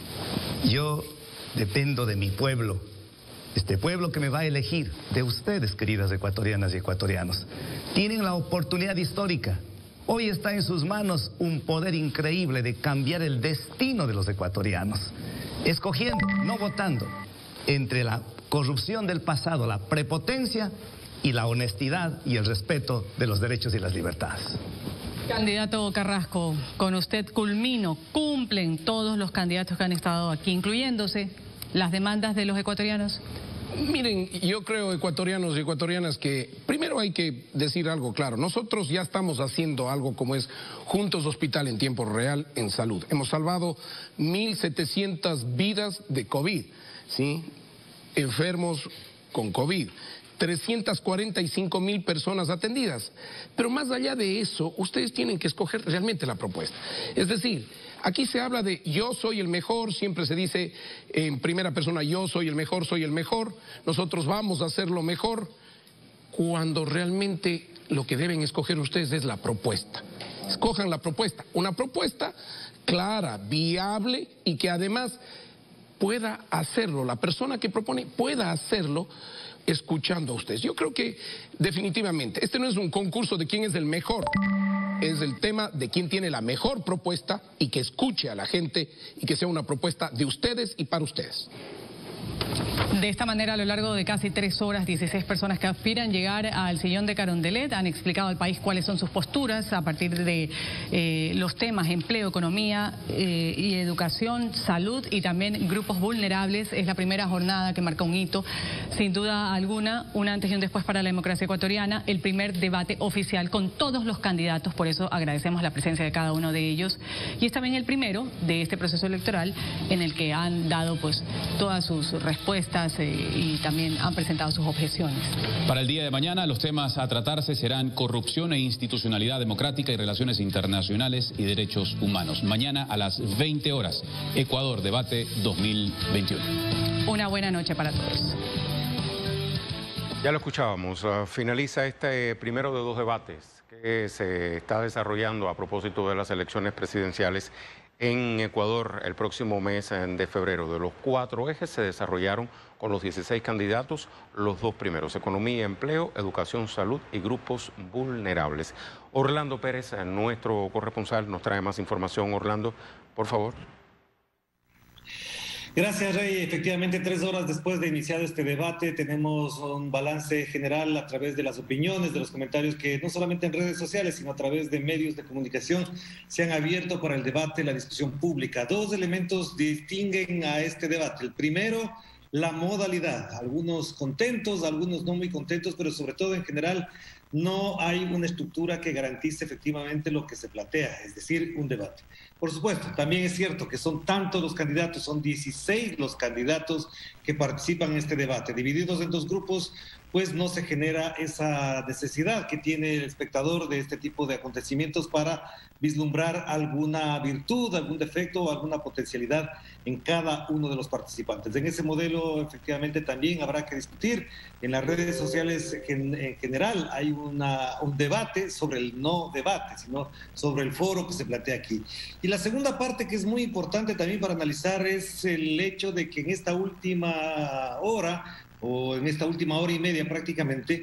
Yo dependo de mi pueblo, este pueblo que me va a elegir, de ustedes, queridas ecuatorianas y ecuatorianos. Tienen la oportunidad histórica. Hoy está en sus manos un poder increíble de cambiar el destino de los ecuatorianos, escogiendo, no votando, entre la corrupción del pasado, la prepotencia y la honestidad y el respeto de los derechos y las libertades. Candidato Carrasco, con usted cumplen todos los candidatos que han estado aquí, incluyéndose las demandas de los ecuatorianos. Miren, yo creo, ecuatorianos y ecuatorianas, que primero hay que decir algo claro. Nosotros ya estamos haciendo algo como es Juntos Hospital en tiempo real en salud. Hemos salvado 1.700 vidas de COVID, ¿sí? Enfermos con COVID. 345.000 personas atendidas. Pero más allá de eso, ustedes tienen que escoger realmente la propuesta. Es decir, aquí se habla de yo soy el mejor, siempre se dice en primera persona yo soy el mejor, nosotros vamos a hacer lo mejor, cuando realmente lo que deben escoger ustedes es la propuesta. Escojan la propuesta, una propuesta clara, viable y que además pueda hacerlo, la persona que propone pueda hacerlo escuchando a ustedes. Yo creo que definitivamente este no es un concurso de quién es el mejor, es el tema de quién tiene la mejor propuesta y que escuche a la gente y que sea una propuesta de ustedes y para ustedes. De esta manera, a lo largo de casi 3 horas, 16 personas que aspiran llegar al sillón de Carondelet han explicado al país cuáles son sus posturas a partir de los temas empleo, economía y educación, salud y también grupos vulnerables. Es la primera jornada que marca un hito, sin duda alguna, un antes y un después para la democracia ecuatoriana, el primer debate oficial con todos los candidatos, por eso agradecemos la presencia de cada uno de ellos. Y es también el primero de este proceso electoral en el que han dado pues todas sus respuestas y también han presentado sus objeciones. Para el día de mañana los temas a tratarse serán corrupción e institucionalidad democrática y relaciones internacionales y derechos humanos. Mañana a las 20 horas, Ecuador Debate 2021. Una buena noche para todos. Ya lo escuchábamos, finaliza este primero de 2 debates que se está desarrollando a propósito de las elecciones presidenciales en Ecuador el próximo mes de febrero. De los 4 ejes se desarrollaron con los 16 candidatos los 2 primeros: economía, empleo, educación, salud y grupos vulnerables. Orlando Pérez, nuestro corresponsal, nos trae más información. Orlando, por favor. Gracias, Rey. Efectivamente, 3 horas después de iniciado este debate, tenemos un balance general a través de las opiniones, de los comentarios que no solamente en redes sociales, sino a través de medios de comunicación se han abierto para el debate, la discusión pública. 2 elementos distinguen a este debate. El primero, la modalidad. Algunos contentos, algunos no muy contentos, pero sobre todo en general no hay una estructura que garantice efectivamente lo que se plantea, es decir, un debate. Por supuesto, también es cierto que son tantos los candidatos, son 16 los candidatos que participan en este debate. Divididos en 2 grupos, pues no se genera esa necesidad que tiene el espectador de este tipo de acontecimientos para vislumbrar alguna virtud, algún defecto o alguna potencialidad en cada uno de los participantes. En ese modelo, efectivamente, también habrá que discutir. En las redes sociales en general hay un debate sobre el no debate, sino sobre el foro que se plantea aquí. Y Y la segunda parte que es muy importante también para analizar es el hecho de que en esta última hora, o en esta última hora y media prácticamente,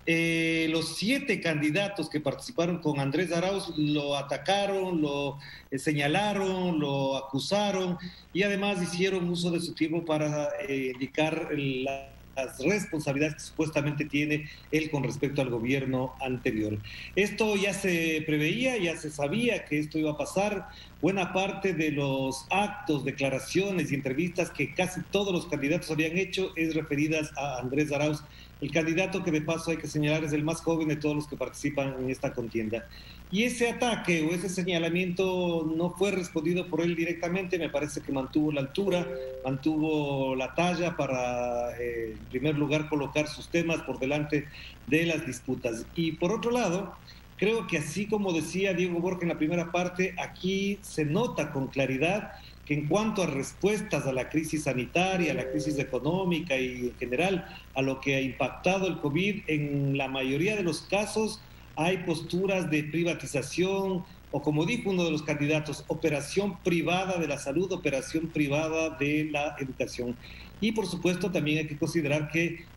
los 7 candidatos que participaron con Andrés Arauz lo atacaron, lo señalaron, lo acusaron y además hicieron uso de su tiempo para indicar las responsabilidades que supuestamente tiene él con respecto al gobierno anterior. Esto ya se preveía, ya se sabía que esto iba a pasar. Buena parte de los actos, declaraciones y entrevistas que casi todos los candidatos habían hecho es referidas a Andrés Arauz, el candidato que de paso hay que señalar es el más joven de todos los que participan en esta contienda. Y ese ataque o ese señalamiento no fue respondido por él directamente, me parece que mantuvo la altura, mantuvo la talla para, en primer lugar, colocar sus temas por delante de las disputas. Y por otro lado, creo que así como decía Diego Borja en la primera parte, aquí se nota con claridad que en cuanto a respuestas a la crisis sanitaria, a la crisis económica y en general a lo que ha impactado el COVID, en la mayoría de los casos hay posturas de privatización o, como dijo uno de los candidatos, operación privada de la salud, operación privada de la educación. Y por supuesto también hay que considerar que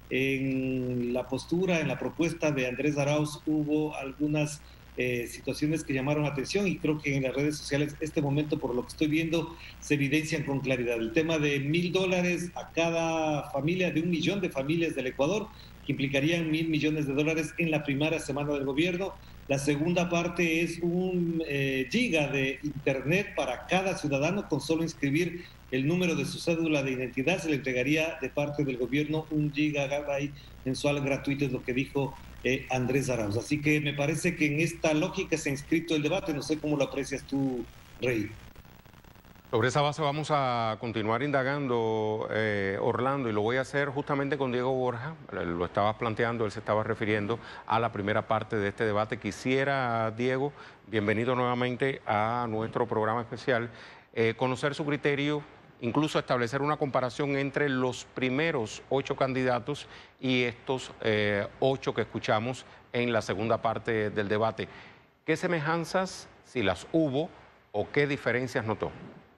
en la postura, en la propuesta de Andrés Arauz hubo algunas situaciones que llamaron la atención y creo que en las redes sociales este momento, por lo que estoy viendo, se evidencian con claridad. El tema de $1.000 a cada familia, de 1 millón de familias del Ecuador, que implicarían $1.000 millones en la primera semana del gobierno. La segunda parte es 1 giga de internet para cada ciudadano. Con solo inscribir el número de su cédula de identidad se le entregaría de parte del gobierno 1 gigabyte mensual gratuito, es lo que dijo Andrés Arauz. Así que me parece que en esta lógica se ha inscrito el debate. No sé cómo lo aprecias tú, Rey. Sobre esa base vamos a continuar indagando, Orlando, y lo voy a hacer justamente con Diego Borja. Lo estabas planteando, él se estaba refiriendo a la primera parte de este debate. Quisiera, Diego, bienvenido nuevamente a nuestro programa especial, conocer su criterio, incluso establecer una comparación entre los primeros 8 candidatos y estos 8 que escuchamos en la segunda parte del debate. ¿Qué semejanzas, si las hubo, o qué diferencias notó?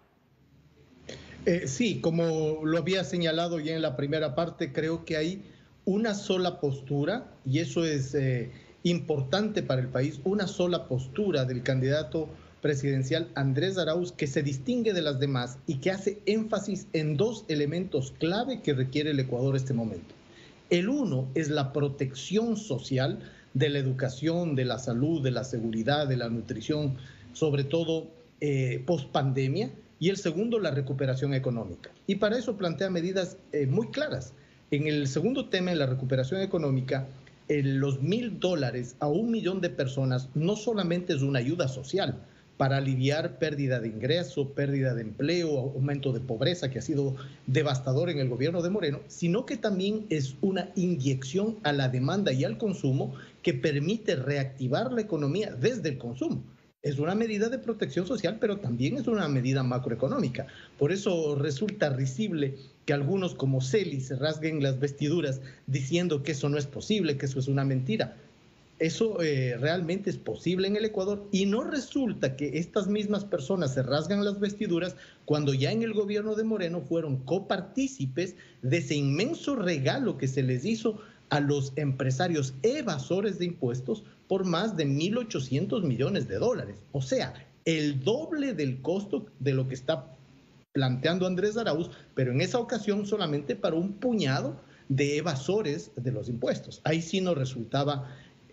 Sí, como lo había señalado ya en la primera parte, creo que hay una sola postura, y eso es importante para el país, una sola postura del candidato presidencial Andrés Arauz, que se distingue de las demás y que hace énfasis en 2 elementos clave que requiere el Ecuador en este momento. El uno es la protección social de la educación, de la salud, de la seguridad, de la nutrición, sobre todo post pandemia. Y el segundo, la recuperación económica. Y para eso plantea medidas muy claras. En el segundo tema, en la recuperación económica, los $1.000 a 1 millón de personas no solamente es una ayuda social para aliviar pérdida de ingreso, pérdida de empleo, aumento de pobreza que ha sido devastador en el gobierno de Moreno, sino que también es una inyección a la demanda y al consumo que permite reactivar la economía desde el consumo. Es una medida de protección social, pero también es una medida macroeconómica. Por eso resulta risible que algunos como Celi se rasguen las vestiduras diciendo que eso no es posible, que eso es una mentira. Eso realmente es posible en el Ecuador y no resulta que estas mismas personas se rasgan las vestiduras cuando ya en el gobierno de Moreno fueron copartícipes de ese inmenso regalo que se les hizo a los empresarios evasores de impuestos por más de $1.800 millones. O sea, el doble del costo de lo que está planteando Andrés Arauz, pero en esa ocasión solamente para un puñado de evasores de los impuestos. Ahí sí no resultaba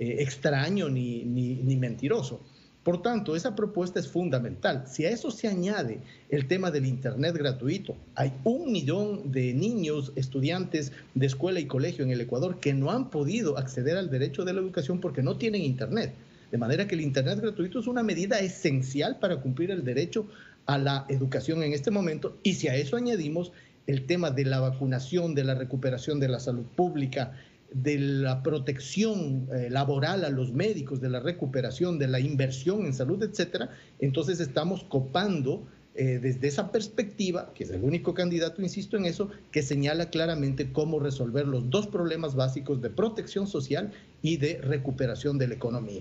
extraño ni mentiroso. Por tanto, esa propuesta es fundamental. Si a eso se añade el tema del Internet gratuito, hay 1 millón de niños, estudiantes de escuela y colegio en el Ecuador que no han podido acceder al derecho de la educación porque no tienen Internet. De manera que el Internet gratuito es una medida esencial para cumplir el derecho a la educación en este momento. Y si a eso añadimos el tema de la vacunación, de la recuperación de la salud pública, de la protección laboral a los médicos, de la recuperación, de la inversión en salud, etcétera, entonces estamos copando desde esa perspectiva, que es el único candidato, insisto en eso, que señala claramente cómo resolver los 2 problemas básicos de protección social y de recuperación de la economía.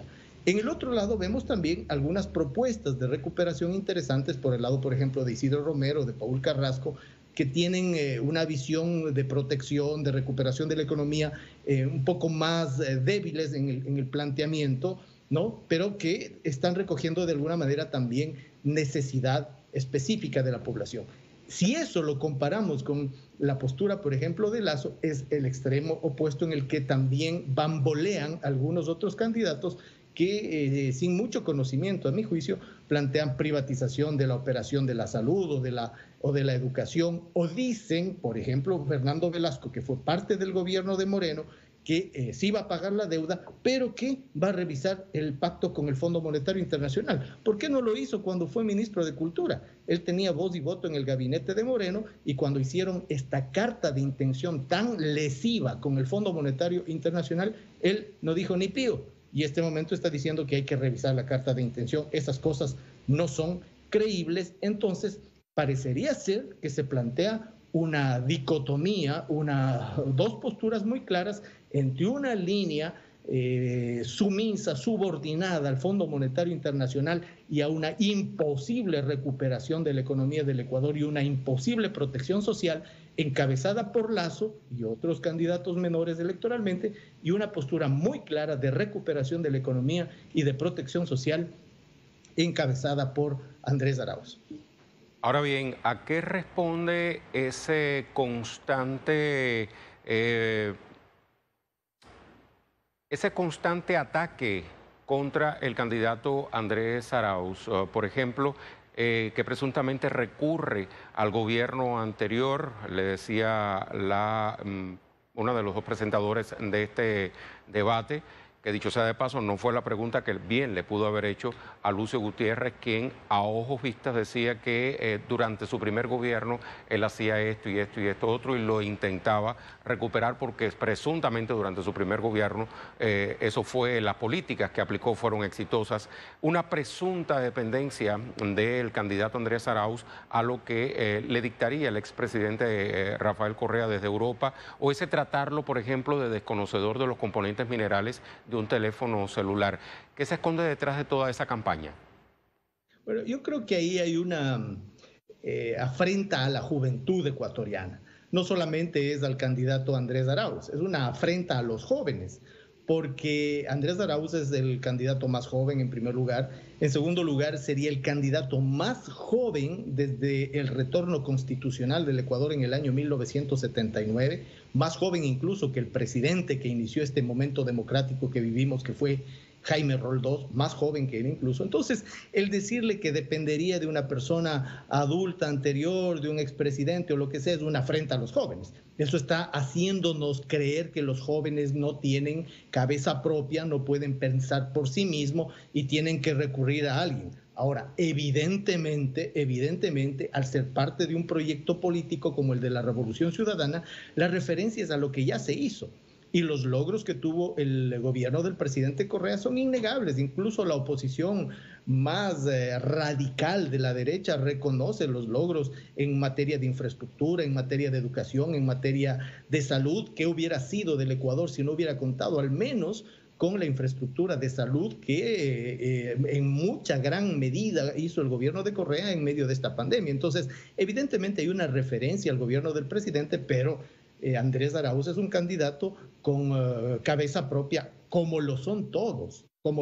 En el otro lado vemos también algunas propuestas de recuperación interesantes por el lado, por ejemplo, de Isidro Romero, de Paul Carrasco, que tienen una visión de protección, de recuperación de la economía un poco más débiles en el planteamiento, ¿no? Pero que están recogiendo de alguna manera también necesidad específica de la población. Si eso lo comparamos con la postura, por ejemplo, de Lasso, es el extremo opuesto en el que también bambolean algunos otros candidatos que sin mucho conocimiento, a mi juicio, plantean privatización de la operación de la salud o de la educación, o dicen, por ejemplo, Fernando Velasco, que fue parte del gobierno de Moreno, que sí va a pagar la deuda, pero que va a revisar el pacto con el Fondo Monetario Internacional. ¿Por qué no lo hizo cuando fue ministro de Cultura? Él tenía voz y voto en el gabinete de Moreno, y cuando hicieron esta carta de intención tan lesiva con el Fondo Monetario Internacional, él no dijo ni pío. Y este momento está diciendo que hay que revisar la carta de intención. Esas cosas no son creíbles. Entonces, parecería ser que se plantea una dicotomía, dos posturas muy claras entre una línea sumisa, subordinada al Fondo Monetario Internacional y a una imposible recuperación de la economía del Ecuador y una imposible protección social encabezada por Lasso y otros candidatos menores electoralmente, y una postura muy clara de recuperación de la economía y de protección social encabezada por Andrés Arauz. Ahora bien, ¿a qué responde ese constante ataque contra el candidato Andrés Arauz? Por ejemplo, que presuntamente recurre al gobierno anterior, le decía uno de los dos presentadores de este debate, que dicho sea de paso, no fue la pregunta que bien le pudo haber hecho a Lucio Gutiérrez, quien a ojos vistas decía que durante su primer gobierno él hacía esto y esto y esto otro y lo intentaba recuperar porque presuntamente durante su primer gobierno las políticas que aplicó fueron exitosas. Una presunta dependencia del candidato Andrés Arauz a lo que le dictaría el expresidente Rafael Correa desde Europa, o ese tratarlo, por ejemplo, de desconocedor de los componentes minerales de un teléfono celular. ¿Qué se esconde detrás de toda esa campaña? Bueno, yo creo que ahí hay una afrenta a la juventud ecuatoriana. No solamente es al candidato Andrés Arauz, es una afrenta a los jóvenes, porque Andrés Arauz es el candidato más joven en primer lugar. En segundo lugar, sería el candidato más joven desde el retorno constitucional del Ecuador en el año 1979, más joven incluso que el presidente que inició este momento democrático que vivimos, que fue Jaime Roldós, más joven que él incluso. Entonces, el decirle que dependería de una persona adulta anterior, de un expresidente o lo que sea, es una afrenta a los jóvenes. Eso está haciéndonos creer que los jóvenes no tienen cabeza propia, no pueden pensar por sí mismos y tienen que recurrir a alguien. Ahora, evidentemente, al ser parte de un proyecto político como el de la Revolución Ciudadana, la referencia es a lo que ya se hizo. Y los logros que tuvo el gobierno del presidente Correa son innegables. Incluso la oposición más radical de la derecha reconoce los logros en materia de infraestructura, en materia de educación, en materia de salud. ¿Qué hubiera sido del Ecuador si no hubiera contado al menos con la infraestructura de salud que en mucha gran medida hizo el gobierno de Correa en medio de esta pandemia? Entonces, evidentemente hay una referencia al gobierno del presidente, pero Andrés Arauz es un candidato con cabeza propia, como lo son todos,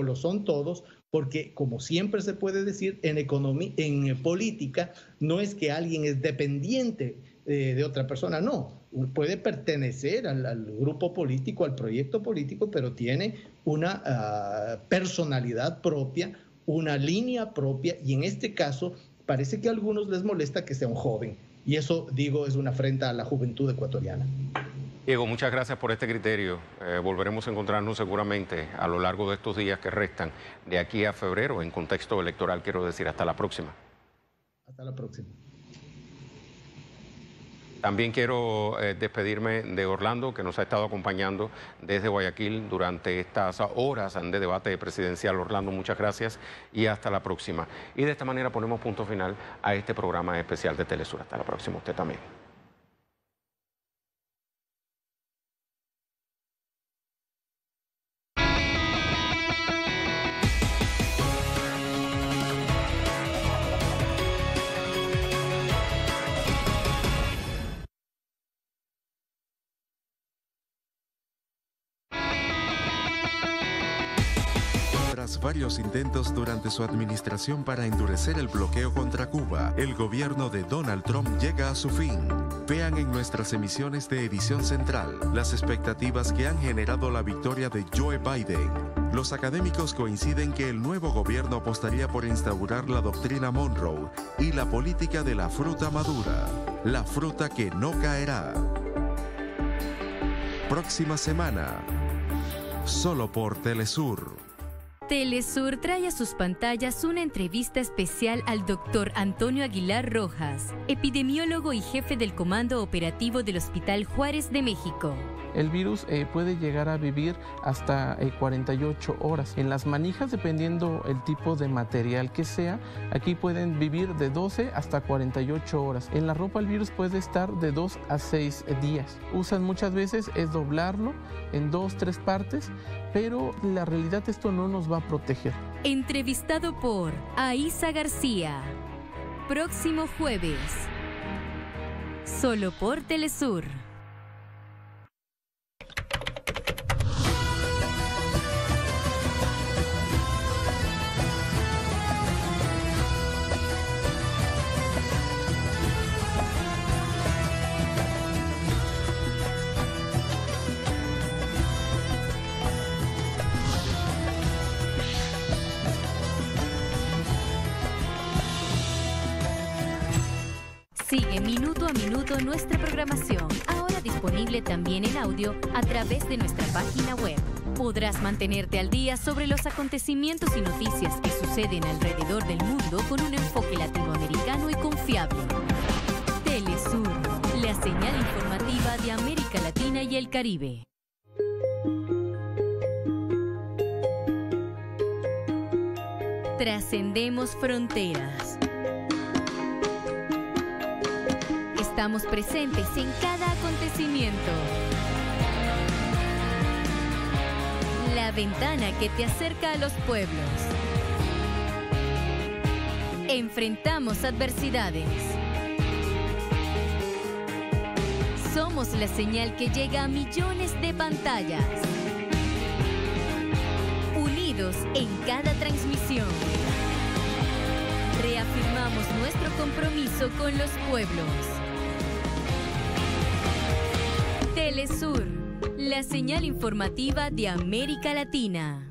porque como siempre se puede decir, en política no es que alguien es dependiente de otra persona, no, puede pertenecer al grupo político, al proyecto político, pero tiene una personalidad propia, una línea propia, y en este caso parece que a algunos les molesta que sea un joven. Y eso, digo, es una afrenta a la juventud ecuatoriana. Diego, muchas gracias por este criterio. Volveremos a encontrarnos seguramente a lo largo de estos días que restan de aquí a febrero en contexto electoral. Quiero decir, hasta la próxima. Hasta la próxima. También quiero despedirme de Orlando, que nos ha estado acompañando desde Guayaquil durante estas horas de debate presidencial. Orlando, muchas gracias y hasta la próxima. Y de esta manera ponemos punto final a este programa especial de Telesur. Hasta la próxima, usted también. Tras varios intentos durante su administración para endurecer el bloqueo contra Cuba, el gobierno de Donald Trump llega a su fin. Vean en nuestras emisiones de Edición Central las expectativas que han generado la victoria de Joe Biden. Los académicos coinciden que el nuevo gobierno apostaría por instaurar la doctrina Monroe y la política de la fruta madura, la fruta que no caerá. Próxima semana, solo por Telesur. Telesur trae a sus pantallas una entrevista especial al Dr. Antonio Aguilar Rojas, epidemiólogo y jefe del Comando Operativo del Hospital Juárez de México. El virus puede llegar a vivir hasta 48 horas. En las manijas, dependiendo el tipo de material que sea, aquí pueden vivir de 12 hasta 48 horas. En la ropa el virus puede estar de 2 a 6 días. Usan muchas veces es doblarlo en 2, 3 partes, pero la realidad esto no nos va a proteger. Entrevistado por Aísa García. Próximo jueves. Solo por Telesur. Sigue minuto a minuto nuestra programación, ahora disponible también en audio a través de nuestra página web. Podrás mantenerte al día sobre los acontecimientos y noticias que suceden alrededor del mundo con un enfoque latinoamericano y confiable. Telesur, la señal informativa de América Latina y el Caribe. Trascendemos fronteras. Estamos presentes en cada acontecimiento. La ventana que te acerca a los pueblos. Enfrentamos adversidades. Somos la señal que llega a millones de pantallas. Unidos en cada transmisión. Reafirmamos nuestro compromiso con los pueblos. Telesur, la señal informativa de América Latina.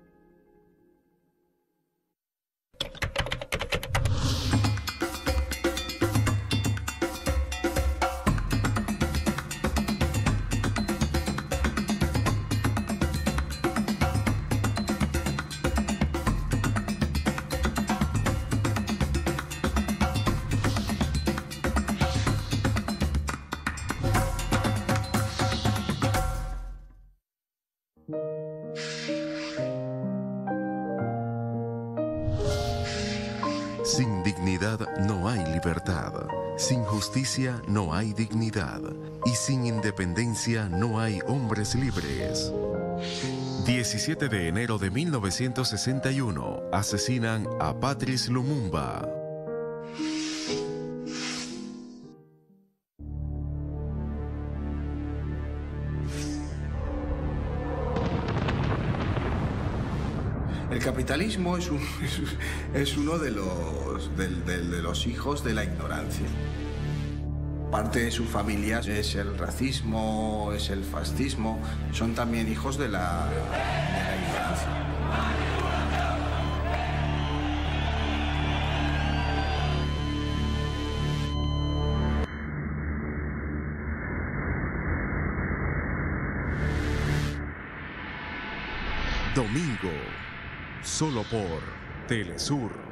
Sin dignidad no hay libertad, sin justicia no hay dignidad y sin independencia no hay hombres libres. 17 de enero de 1961, asesinan a Patrice Lumumba. El capitalismo es uno de los hijos de la ignorancia. Parte de su familia es el racismo, es el fascismo, son también hijos de la ignorancia. Domingo, solo por Telesur.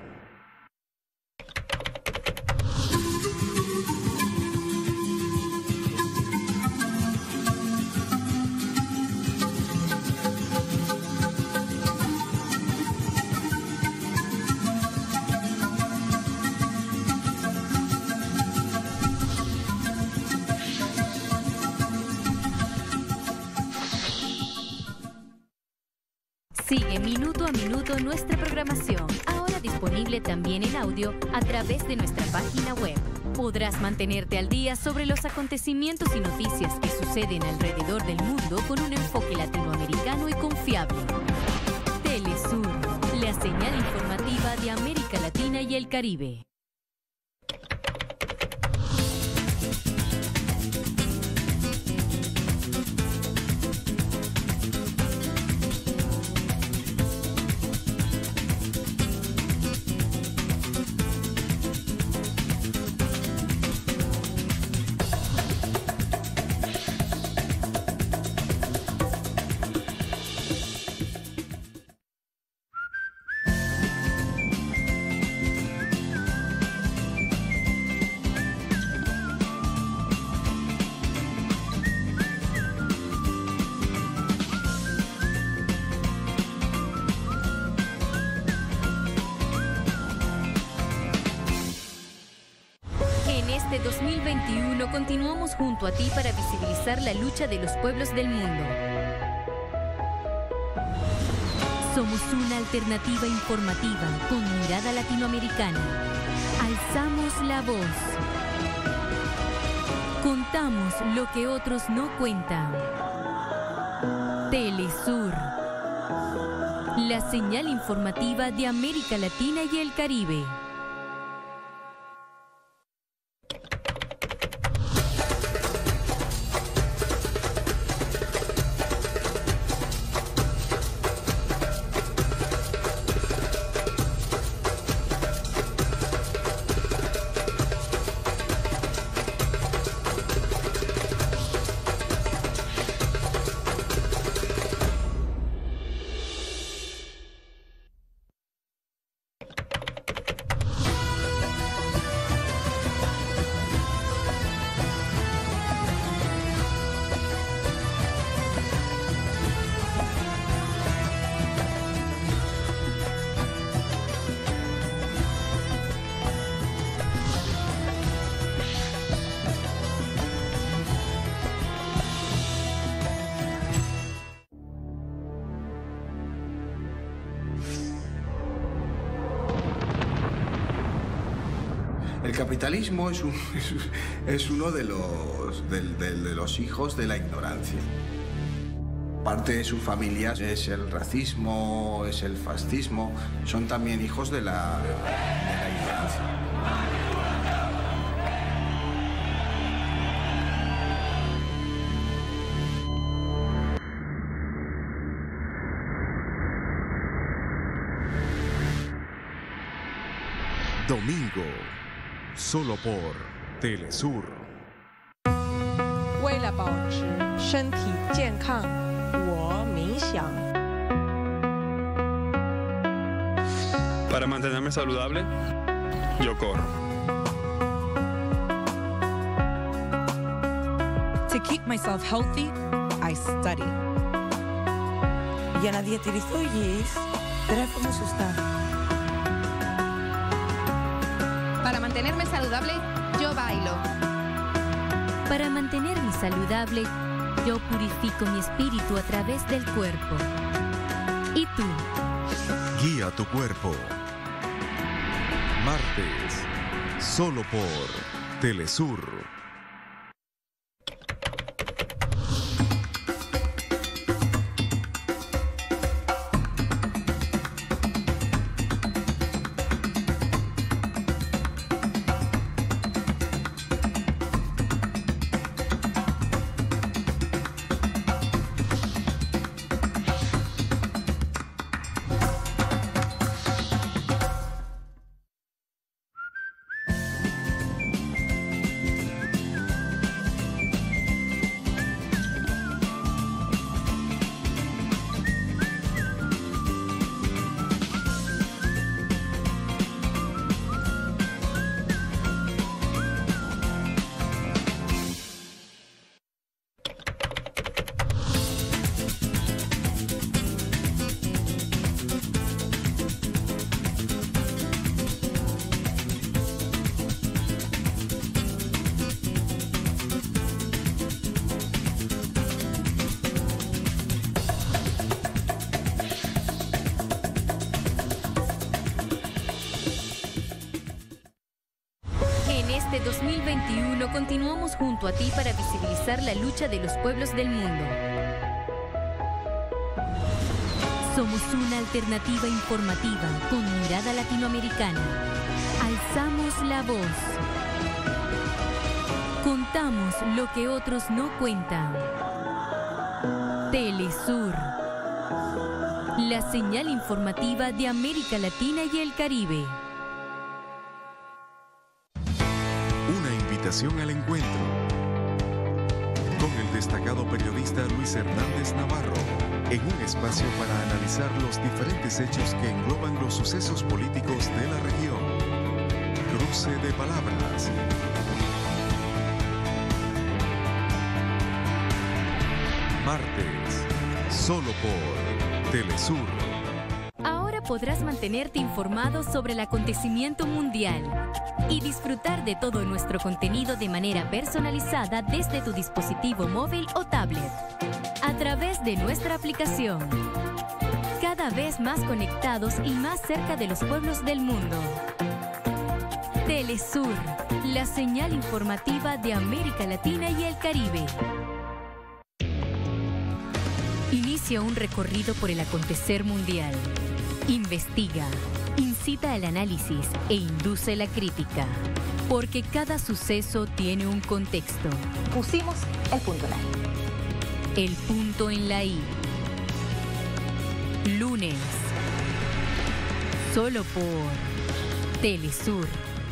Sigue minuto a minuto nuestra programación, ahora disponible también en audio a través de nuestra página web. Podrás mantenerte al día sobre los acontecimientos y noticias que suceden alrededor del mundo con un enfoque latinoamericano y confiable. Telesur, la señal informativa de América Latina y el Caribe. En este 2021 continuamos junto a ti para visibilizar la lucha de los pueblos del mundo. Somos una alternativa informativa con mirada latinoamericana. Alzamos la voz. Contamos lo que otros no cuentan. Telesur, la señal informativa de América Latina y el Caribe. El capitalismo es uno de los hijos de la ignorancia. Parte de sus familias es el racismo, es el fascismo, son también hijos de la ignorancia. Domingo, solo por Telesur. 为了保持身体健康，我冥想。 Para mantenerme saludable, yo corro. To keep myself healthy, I study. Για να διατηρηθώ υγιής, τρέφομαι σωστά. Para mantenerme saludable, yo bailo. Para mantenerme saludable, yo purifico mi espíritu a través del cuerpo. ¿Y tú? Guía tu cuerpo. Martes, solo por Telesur. En este 2021 continuamos junto a ti para visibilizar la lucha de los pueblos del mundo. Somos una alternativa informativa con mirada latinoamericana. Alzamos la voz. Contamos lo que otros no cuentan. Telesur, la señal informativa de América Latina y el Caribe. Una invitación al encuentro con el destacado periodista Luis Hernández Navarro, en un espacio para analizar los diferentes hechos que engloban los sucesos políticos de la región. Cruce de palabras. Martes, solo por Telesur. Ahora podrás mantenerte informado sobre el acontecimiento mundial y disfrutar de todo nuestro contenido de manera personalizada desde tu dispositivo móvil o tablet, a través de nuestra aplicación. Cada vez más conectados y más cerca de los pueblos del mundo. Telesur, la señal informativa de América Latina y el Caribe. Inicia un recorrido por el acontecer mundial. Investiga, incita al análisis e induce la crítica. Porque cada suceso tiene un contexto. Pusimos el punto en la I. El punto en la I. Lunes. Solo por Telesur.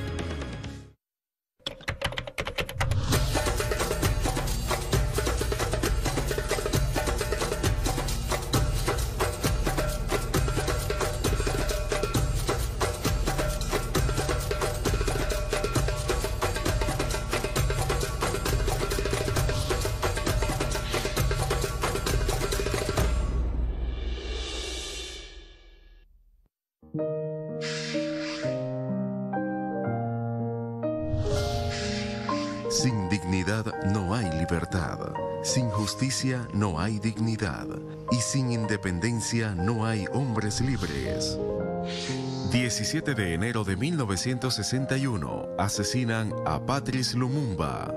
Sin dignidad no hay libertad, sin justicia no hay dignidad y sin independencia no hay hombres libres. 17 de enero de 1961, asesinan a Patrice Lumumba.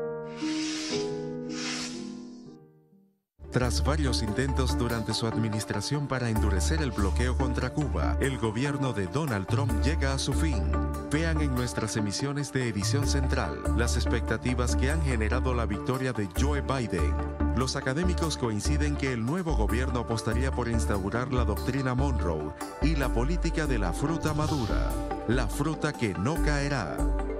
Tras varios intentos durante su administración para endurecer el bloqueo contra Cuba, el gobierno de Donald Trump llega a su fin. Vean en nuestras emisiones de edición central las expectativas que han generado la victoria de Joe Biden. Los académicos coinciden que el nuevo gobierno apostaría por instaurar la doctrina Monroe y la política de la fruta madura, la fruta que no caerá.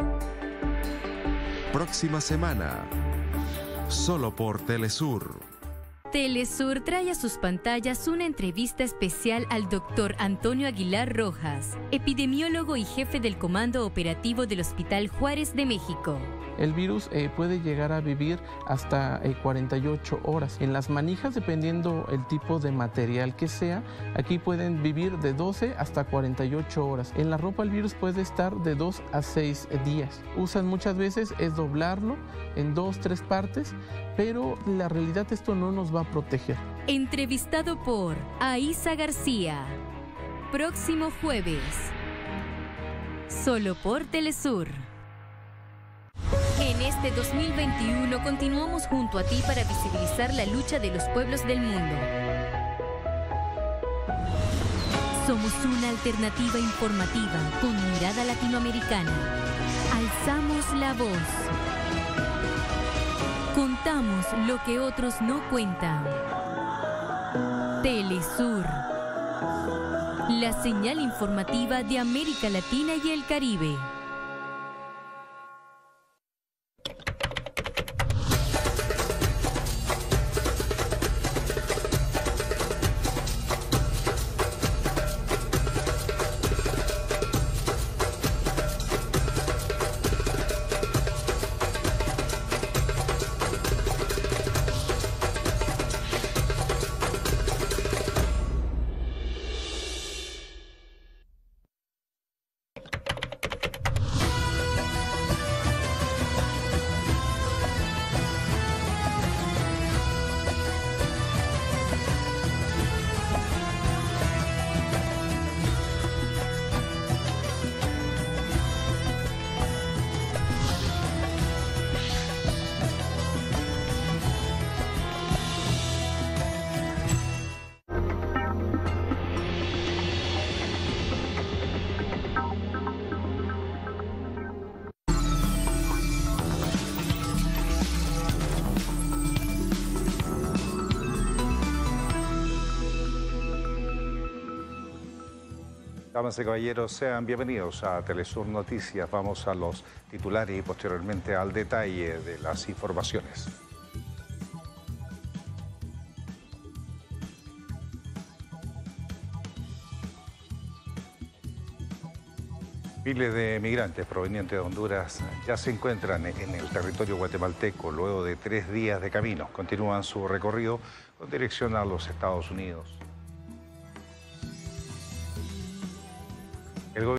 Próxima semana, solo por Telesur. Telesur trae a sus pantallas una entrevista especial al Dr. Antonio Aguilar Rojas, epidemiólogo y jefe del Comando Operativo del Hospital Juárez de México. El virus puede llegar a vivir hasta 48 horas. En las manijas, dependiendo el tipo de material que sea, aquí pueden vivir de 12 hasta 48 horas. En la ropa el virus puede estar de 2 a 6 días. Usan muchas veces es doblarlo en 2-3 partes, pero la realidad esto no nos va a proteger. Entrevistado por Aisa García. Próximo jueves. Solo por Telesur. En este 2021 continuamos junto a ti para visibilizar la lucha de los pueblos del mundo. Somos una alternativa informativa con mirada latinoamericana. Alzamos la voz. Contamos lo que otros no cuentan. Telesur, la señal informativa de América Latina y el Caribe. Damas y caballeros, sean bienvenidos a Telesur Noticias. Vamos a los titulares y posteriormente al detalle de las informaciones. Miles de migrantes provenientes de Honduras ya se encuentran en el territorio guatemalteco luego de 3 días de camino. Continúan su recorrido con dirección a los Estados Unidos.